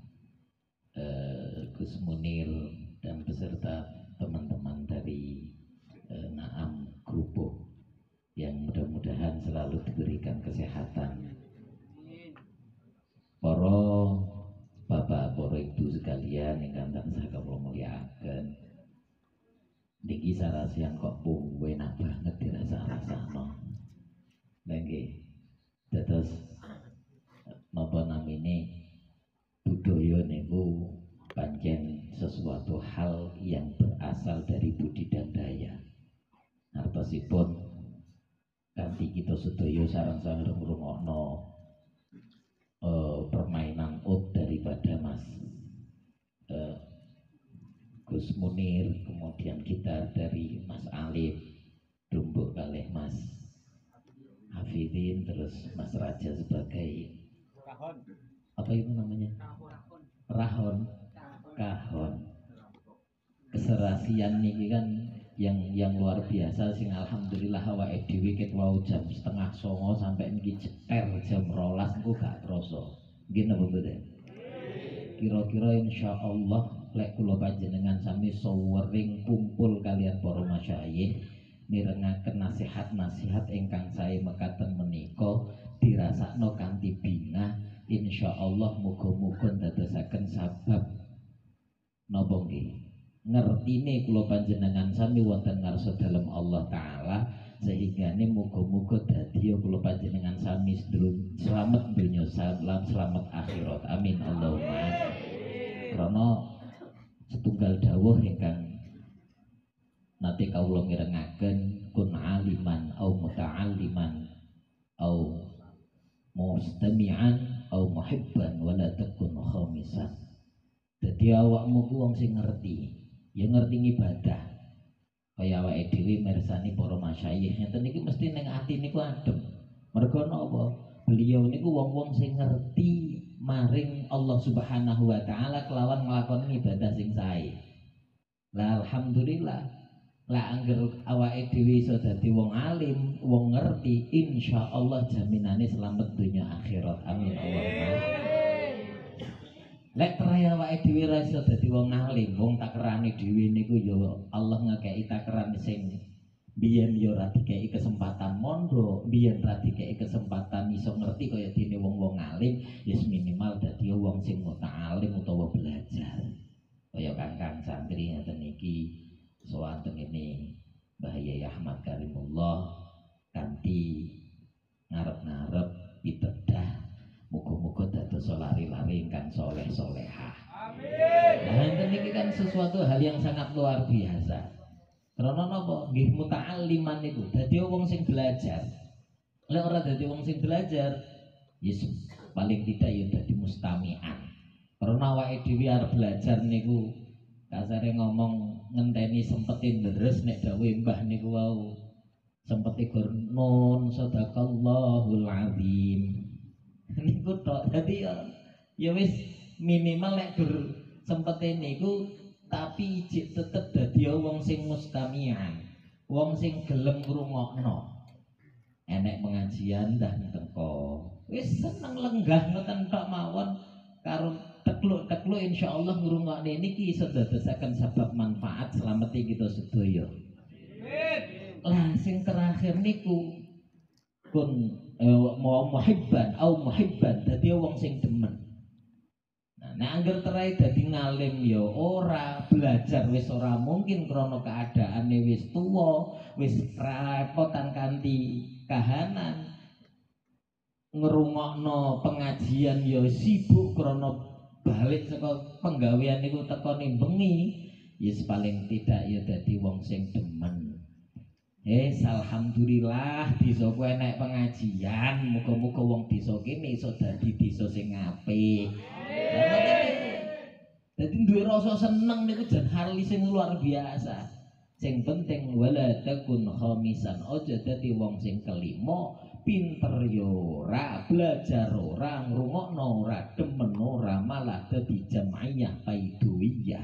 eh, Gus Munir dan beserta teman-teman dari eh, Naam Grupuk yang mudah-mudahan selalu diberikan kesehatan. Para bapak, para ibu sekalian ingkang tansah kawula mulyakaken, niki sarasian kok puwe enak banget dirasa-rasakno. Lha nggih, dados napa namine budaya niku pancen sesuatu hal yang berasal dari budi dan daya. Artosipun kanthi kita sedaya sareng-sareng ngrungokno uh, permainan ut daripada Mas uh, Gus Munir, kemudian gitar dari Mas Alif, dumbuk kalih Mas Hafidin, terus Mas Raja sebagai apa itu namanya? Rahon, kahon. Keserasian niki kan yang yang luar biasa sing alhamdulillah awake dhewe ket wau jam setengah songo sampai niki ceter jam rolas niku gak krasa. Nggih napa mboten? Kira-kira insyaallah lek kula panjenengan sami sawering kumpul kalian para masyayikh mirengaken nasihat-nasihat ingkang sae mekaten menika dirasakno kanthi bingah, insyaallah muga-muga ndadosaken sabab napa nggih ngertine kula panjenengan sami wonten ngarsa dalem Allah taala, sehingga ini muga-muga dadi kula panjenengan sami sedulur selamat dunya salam selamat akhirat, amin Allahumma. Karena setunggal dawuh ingkang nate kawula mirengaken, kun aliman au muta'alliman au mustami'an au muhibban wala takun khamisan. Dadi awakmu ku wong sing ngerti, ya ngerti ibadah. Kaya awake dhewe mirsani para masyayikh ngeten iki mesti ning ati niku adem. Mergo napa? Beliau niku wong-wong sing ngerti maring Allah Subhanahu wa taala kelawan nglakoni ibadah sing sae. Lah alhamdulillah lah angger awake dhewe iso dadi wong alim, wong ngerti, insyaallah jaminane selamat dunya akhirat, amin Allahumma. Lek traya awake dhewe ra iso dadi wong alim, wong takerane dhewe niku ya Allah ngekeki takeran sing biyen ya ora dikeki kesempatan mondok, biyen ra dikeki kesempatan iso ngerti kaya dene wong-wong alim, ya minimal dadi wong sing muta'alim utawa belajar. Kaya Kang-kang santri ngeten iki soanteng ini Mbah Yai Ahmad Karimullah kanthi ngarep-ngarep pitedah muga-muga dados lari-lari ingkang soleh-solehah. Amin. Nah, ini kan sesuatu hal yang sangat luar biasa. Karena napa? Nggih muta'alliman niku dadi wong sing belajar. Lek ora dadi wong sing belajar, yes, paling tidak ya dadi mustami'an. Karena awake dhewe arep belajar niku kasare ngomong ngenteni sempetin deres nek dawuh mbah niku wau sempeti gur nun sadaqallahul azim niku tok. Dadi ya ya wis minimal nek gur sempete niku tapi ijik tetep dadi wong sing mustami'an, wong sing gelem ngrungokno. Enek pengajian dah teko wis seneng lenggah ngoten tok mawon karo tekluk-tekluk insyaallah ngrungokne niki iso dadosaken sebab manfaat slameti kita sedaya. Amin. Lah sing terakhir niku kun eh, mau muhibban au muhibban dadi wong sing demen. Nah, nek angger terai dadi ngalim ya ora, belajar wis ora mungkin krana keadaane wis tuwa, wis repotan kanthi kahanan. Ngrungokno pengajian ya sibuk krana balik saka penggawean niku teko ning bengi, ya paling tidak ya dadi wong sing demen. Eh, alhamdulillah desa ku enek pengajian, muga-muga wong desa kene iso dadi desa sing apik. Dadi duwe rasa seneng niku jan harli sing luar biasa. Sing penting wala takun khamisan, aja dadi wong sing kelima, pinter yo ora, belajar ora, ngrungokno ora, demen ora, malah dadi jamaiyah paidhuiyah.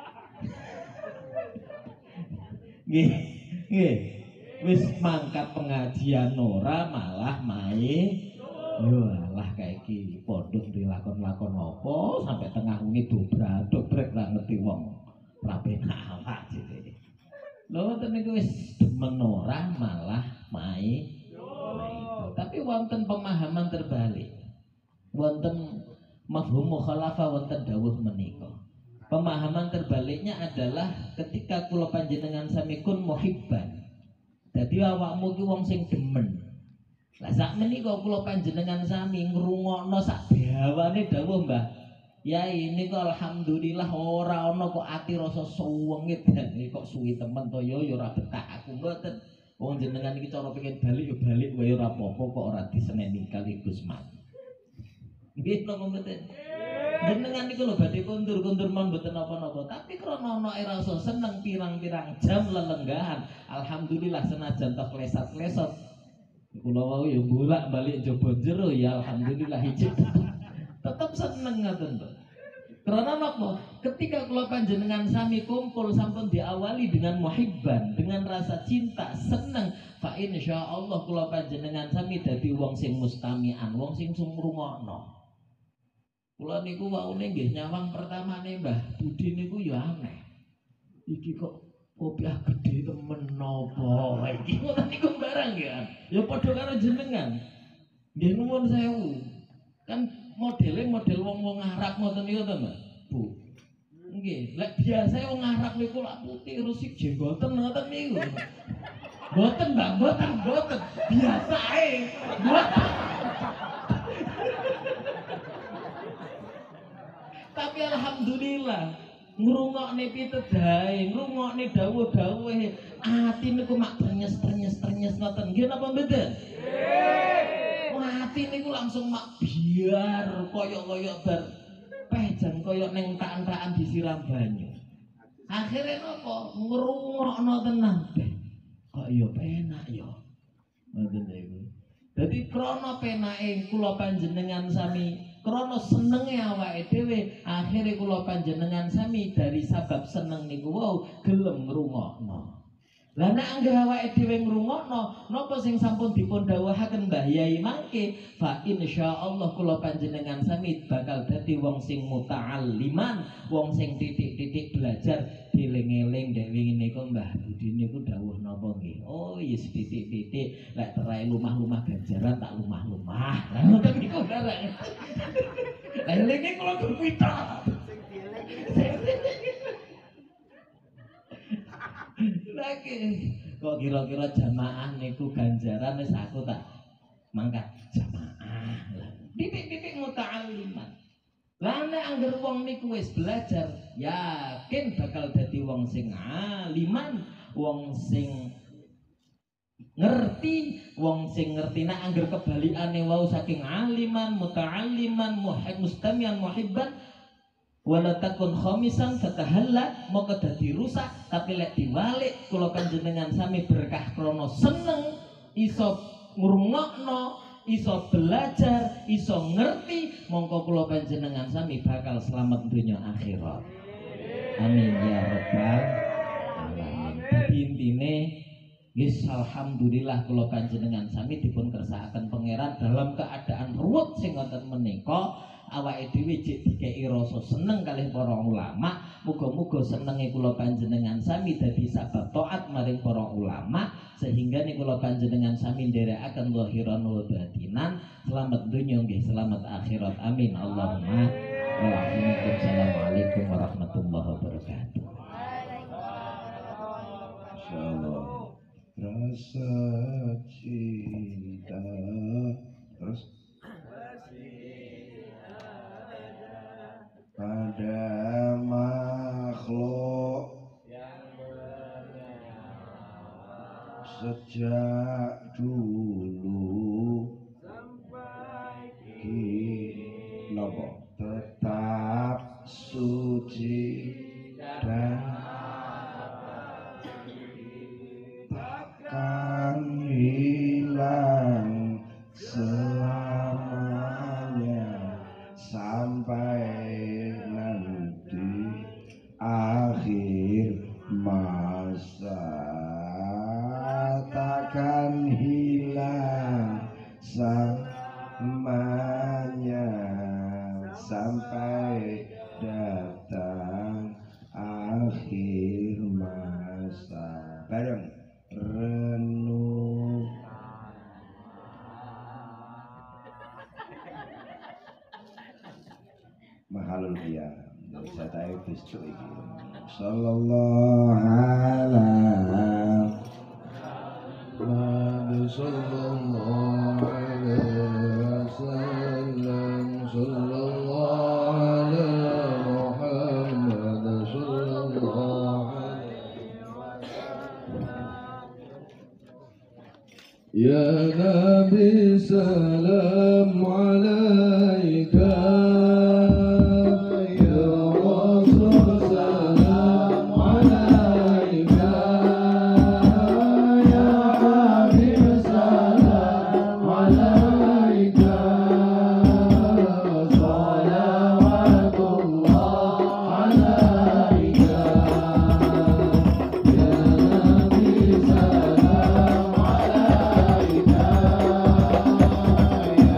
Nggih, nggih. Wis mangkat pengajian ora malah mae yo alah kayak iki pondok dilakon-lakon apa sampai tengah wengi dobrak-dobrek ra ngerti wong ra penak awak jere. Lho ngoten niku wis demen ora malah mae itu. Tapi wonten pemahaman terbalik. Wonten mafhum mukhalafah wonten dawuh menika. Pemahaman terbaliknya adalah ketika kula panjenengan sami kun muhibban. Dadi awakmu ki wong sing demen. Lah sak menika kula panjenengan sami ngrungokno sak dawane dawuh Mbah. Ya ini kok alhamdulillah ora ana kok ati rasa suwengit kok suwi temen to yo ya ora betah aku mboten. Wong jenengan iki cara pengen balik yo balik wae ora apa-apa kok ora diseneni kali Gusman. Nggih napa mboten? Jenengan niku lho badhe kondur-kondur mon mboten napa-napa, tapi krana ana rasa seneng pirang-pirang jam lelenggahan. Alhamdulillah senajan tok klesat-klesot. Kula wau ya bolak-balik coba jero ya alhamdulillah hijab. Tetep seneng ngoten to. Karena napa? Ketika kula panjenengan sami kumpul sampun diawali dengan muhibban, dengan rasa cinta, seneng, fa insyaallah kula panjenengan sami dadi wong sing mustami'an, wong sing sumrungokno. Kula niku waune nggih nyawang pertamane Mbah Budi niku ya aneh. Iki kok kopiah gede temen napa iki ngoten niku barang ya. Ya padha karo jenengan. Nggih nuwun sewu. Kan modele model wong-wong Arab ngoten niku to, Mbak. Bu. Nggih, lek biasa wong Arab niku lak putih rusik jenggoten ngoten niku. Mboten, Mbak, mboten, mboten. Biasa ae. Mboten. Tapi alhamdulillah ngrungokne pitedahe, ngrungokne dawuh-dawuhe ati niku mak ternyes-ternyes-ternyes ngoten. Nggih napa mboten? Nggih. Ati niku langsung mak biar koyok-koyok bar pejan koyok ning tak-takan disiram banyu. Akhire napa? Ngrungokno tenan. Kok ya penak ya. Ngoten niku. Dadi krana penake kula panjenengan sami krana senenge awake dhewe akhire kula panjenengan sami dari sabab seneng niku wau gelem ngrungokno. Lah nek anggere awake dhewe ngrungokno napa sing sampun dipun dawuhaken Mbah Yai mangke fa insyaallah kula panjenengan sami bakal dadi wong sing muta'alliman, wong sing titik-titik belajar dieling-eling dek wingi niku Mbah Budi niku dawuh napa nggih. Oh yes titik-titik lek terai lumah-lumah ganjaran tak lumah-lumah. Lah ngoten niku bareng. Lah elinge kula gempita. Lagi kok kira-kira jamaah niku ganjaran wis aku tak mangkat jamaah lah titik-titik muta'alliman. Lah nek angger wong niku wis belajar yakin bakal dadi wong sing aliman, wong sing ngerti, wong sing ngerti. Nek angger kebalikane wau saking aliman muta'alliman muhib mustamian muhibban wala takun khamisan fatahalla moko dadi rusak. Tapi lek diwalik kula panjenengan sami berkah krana seneng iso ngrungokno, iso belajar, iso ngerti, mongko kula panjenengan sami bakal selamat dunya akhirat. Amin ya rabbal alamin. Dadi intine wis alhamdulillah kula panjenengan sami dipun kersakaken pangeran dalam keadaan ruwet sing ngoten menika. Awake dhewe jek dikeki rasa seneng kalih para ulama. Muga-muga senenge kula panjenengan sami dadi sabab taat maring para ulama sehingga nih kula panjenengan sami nderekaken zahiran wa batinan. Selamat dunya nggih, selamat akhirat. Amin Allahumma wa assalamualaikum warahmatullahi wabarakatuh. Insyaallah. Rasa cinta terus pada makhluk sejak dulu sampai kini nopo tetap suci dan takkan hilang selamanya sampai nanti akhir masa, takkan hilang selamanya sampai datang akhir masa. Bareng renung mahalul dia saya tahu besok ini sallallahu alaihi sallallahu alaihi wasallam sallallahu alaihi Muhammad sallallahu ya Nabi salam alaika ya Rasul salam alaika ya Habib salam alaika salawatullah alaika ya Nabi salam alaika ya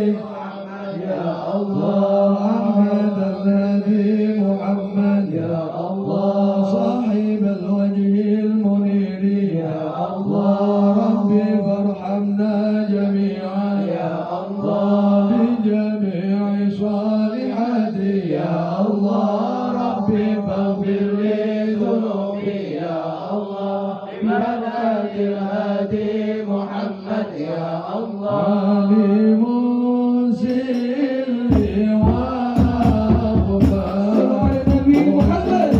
يا الله أحمد الهادي محمد يا الله صاحب الوجه المنير يا الله ربي فارحمنا جميعا يا الله بجميع صالحاتي يا الله ربي فاغفر لي ذنوبي يا الله ببركة الهادي محمد يا الله عليم سري وأخفى النبي محمد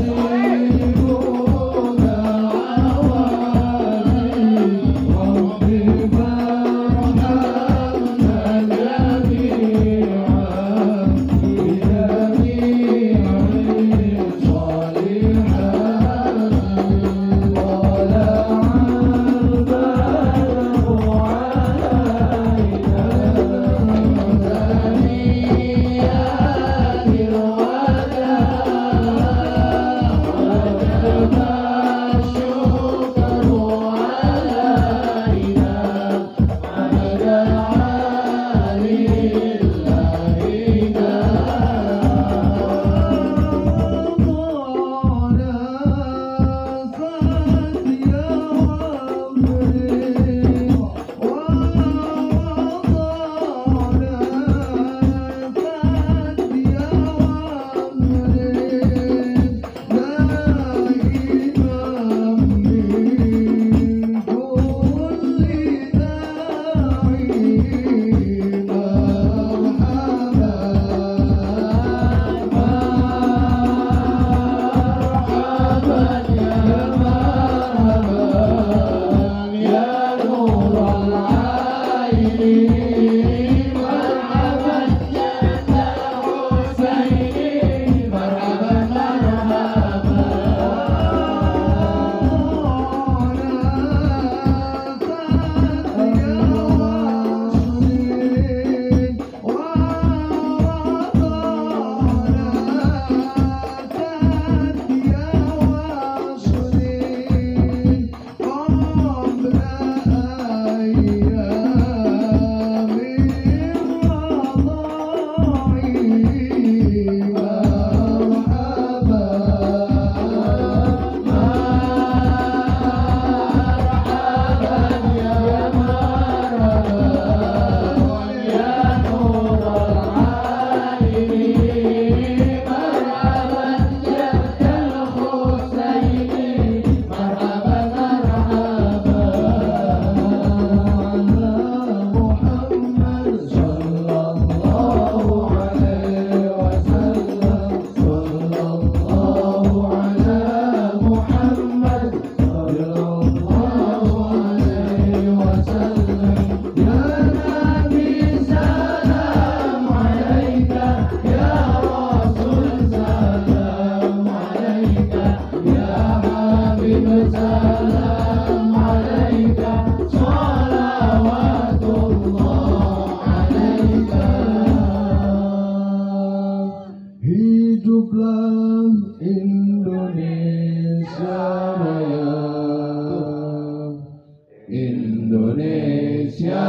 Indonesia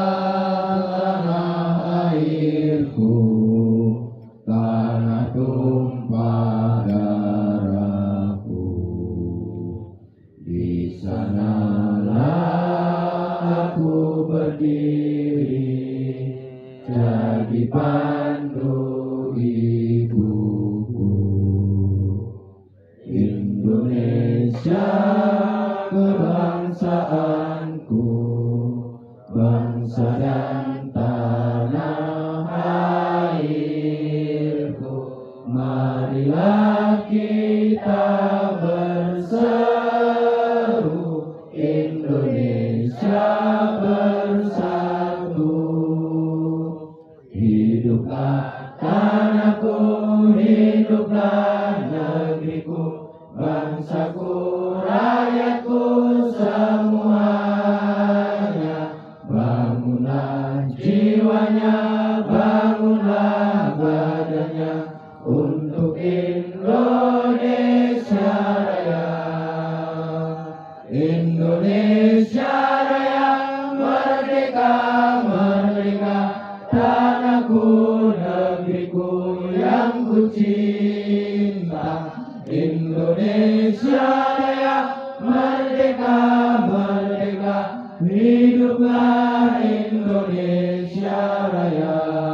tanah airku, tanah tumpah darahku. Di sanalah aku berdiri, jadi pandu ibuku. Indonesia kebangsaanku, bangsa dan tanah airku. Marilah kita berseru, Indonesia bersatu. Hiduplah tanahku, hiduplah negeriku, bangsaku, rakyatku semuanya. Bangunlah jiwanya, bangunlah badannya untuk Indonesia Raya. Indonesia Raya, merdeka, merdeka. tanahku negeriku yang ku cinta, Indonesia Raya, merdeka, merdeka, hiduplah Indonesia Raya.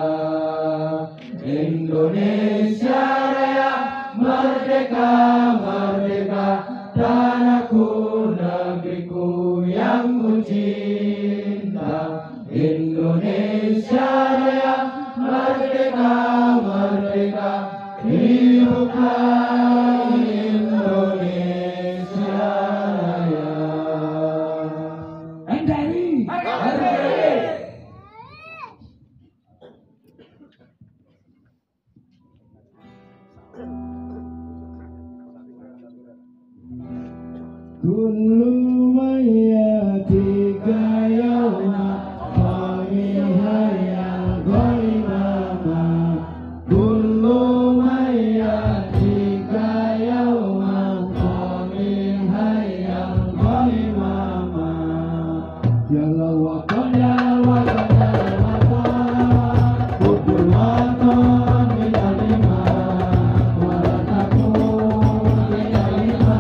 Indonesia Raya, merdeka, merdeka, tanahku negeriku yang ku cinta, Indonesia Raya, merdeka, merdeka, hiduplah Indonesia Raya. N K R I, kullu mayyatika yawma qamihaya ghaibama, kullu mayyatika yawma qamihaya ghaibama, ya lawatan ya lawatan ya lawatan, kubul watan bidalima, walatakun bidalima,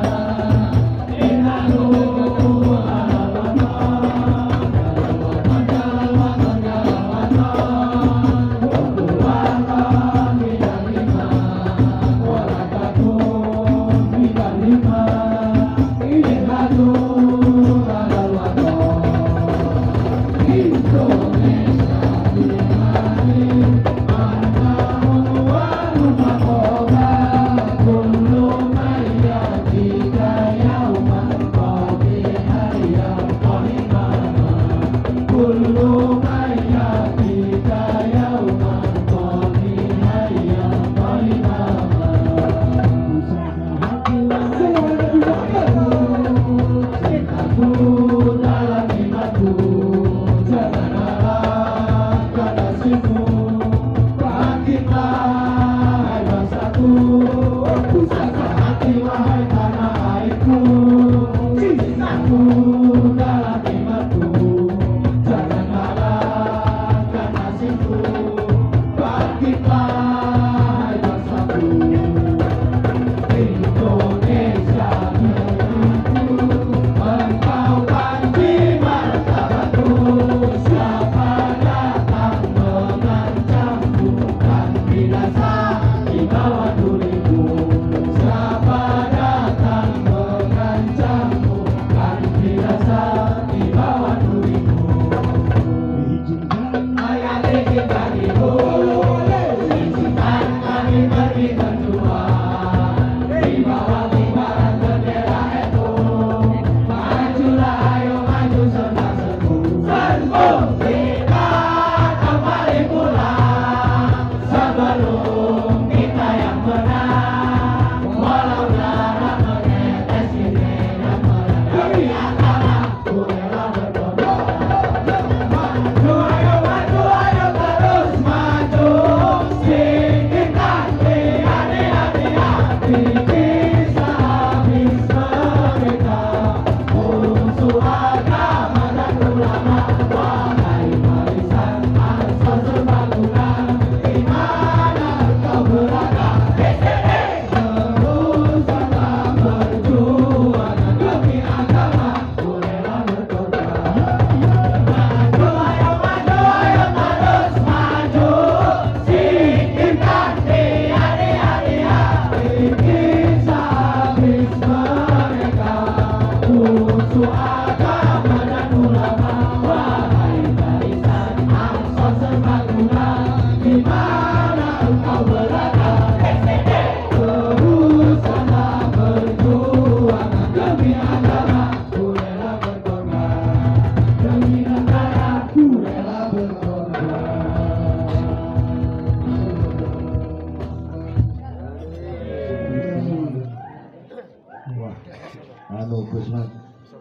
anu Gus Mas,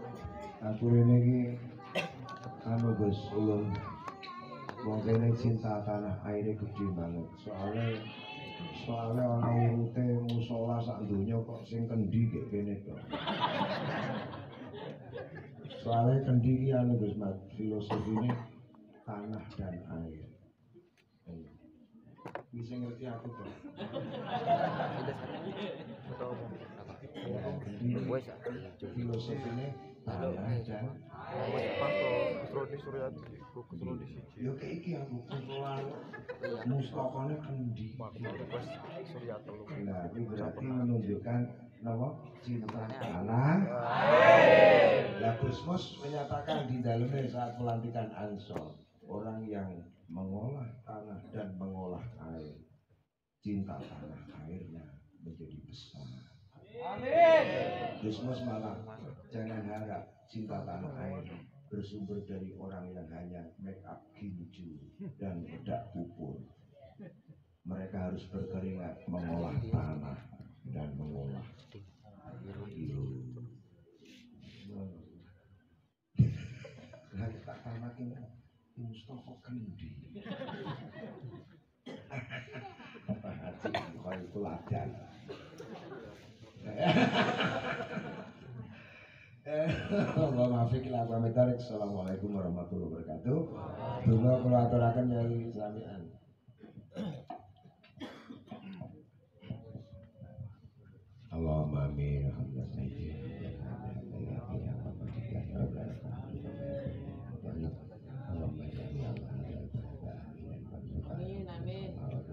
aku ini ki anu Gus ulun wong kene cinta tanah airnya gede banget, soalnya soalnya ana urute musola sak donya kok sing kendi kayak kene kok. Soalnya kendi ki anu Gus Mas, filosofine tanah dan air. Bisa ngerti aku kok. Filosofinya tanah dan yo kayak iki aku kumpulan mustaqone kendi. Nah, ini berarti menunjukkan nama cinta tanah. Lah Gusmus menyatakan di dalamnya saat pelantikan Ansor, orang yang mengolah tanah dan mengolah air, cinta tanah airnya menjadi besar. Amin. Gusmus malah jangan harap cinta tanah air bersumber dari orang yang hanya make up ginju dan bedak pupur. Mereka harus berkeringat mengolah tanah dan mengolah hiu. Nah, tak tanah ini Mustafa kendi. Bapak Haji, kau itu lajan. Allah maafi kila wa mitarik. Assalamualaikum warahmatullahi wabarakatuh. Donga kula aturaken Nyai Samian. Allahumma amin. Amin, amin.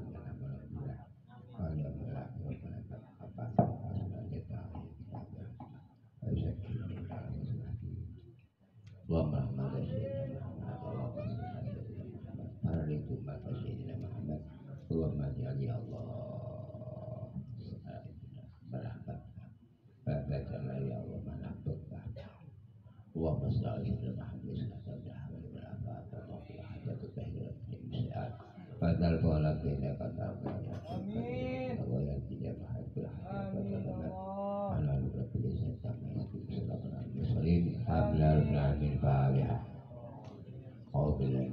Padahal pola bina kata Allah yang tidak bahagia Allah lupa pilih serta mengikuti selamat muslim hamdal namin fa'alihah Alhamdulillah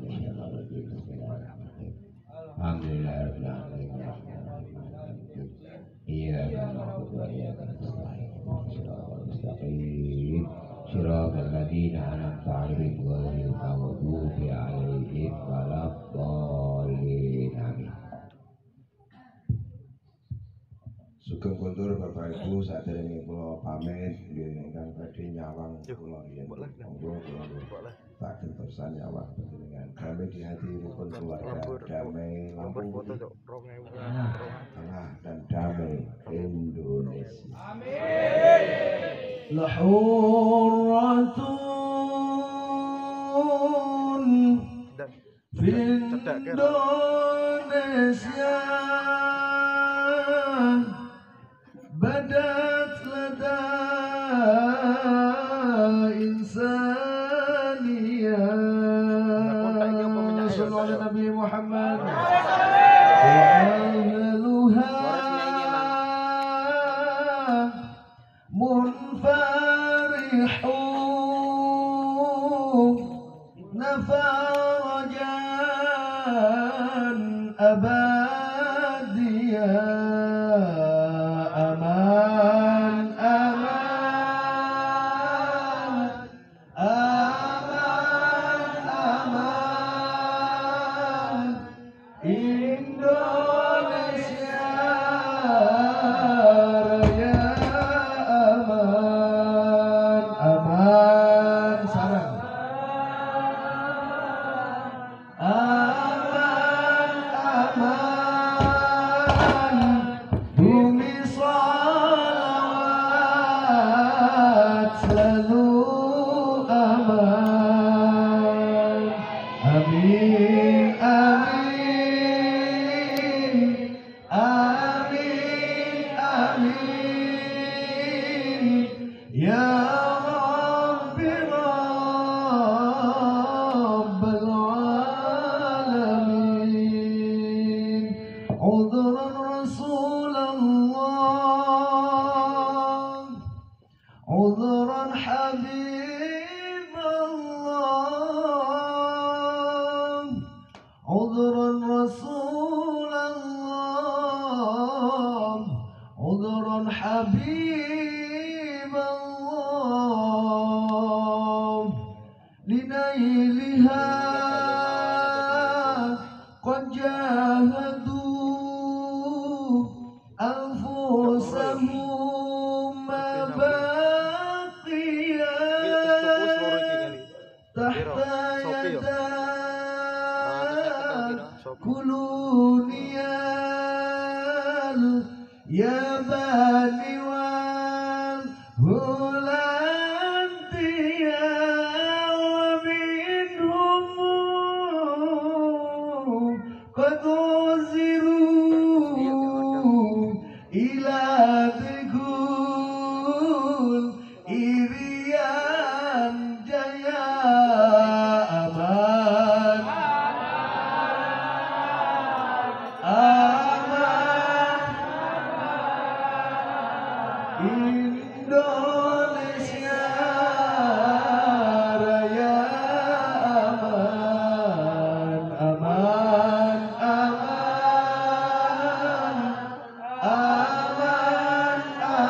Alhamdulillah Iya Alhamdulillah Mustaqim Siratal ladzina an'amta 'alaihim ghairil maghdubi 'alaihim waladdallin. Amin. Sugeng kontur Bapak Ibu saderenge kula pamit nggih ingkang badhe nyawang kula yen monggo kula tak gentosan nyawang panjenengan damai di hati rukun keluarga damai Lampung Putih Tengah dan damai Indonesia. Amin. Lahurratun fi Indonesia badat lada insaniyah sallallahu alaihi Nabi Muhammad wa ahluha munfarihun nafarajan abadiyah. Linailiha qad jahadu kuluniyal ya bani wal hulantiya wa minhum qad uziru ila dikul irian jaya aman aman Indonesia Raya aman aman aman aman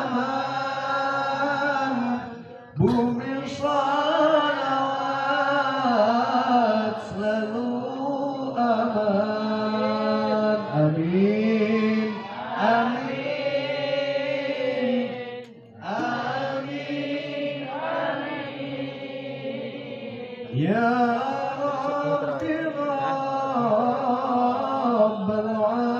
aman bumi salawat selalu aman amin amin amin ya Rabbi Rabbal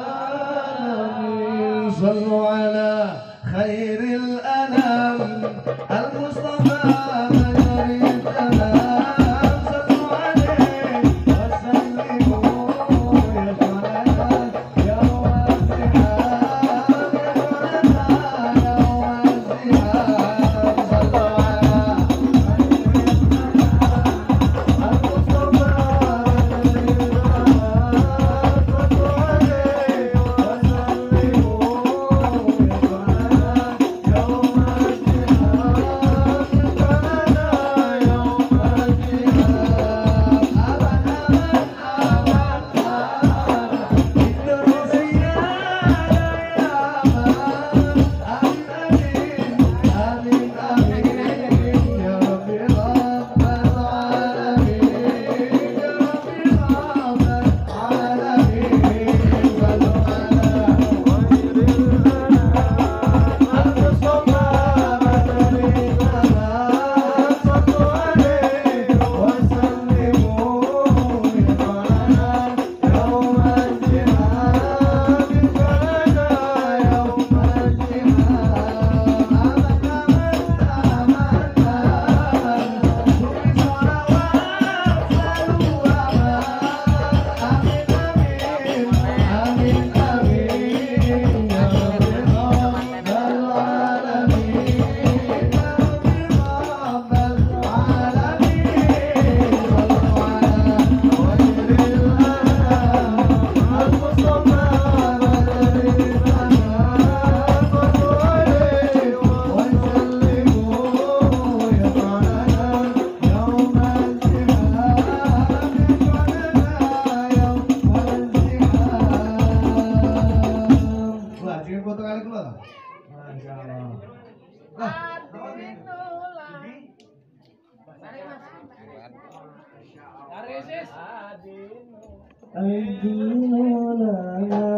alamin sallu ala khairil anam al-Mustafa Maryam salam sallu alaihi wa sallimu ya Maulana ya wasi'an ya Maulana ya wasi'an sallu ala al-Mustafa Adinulana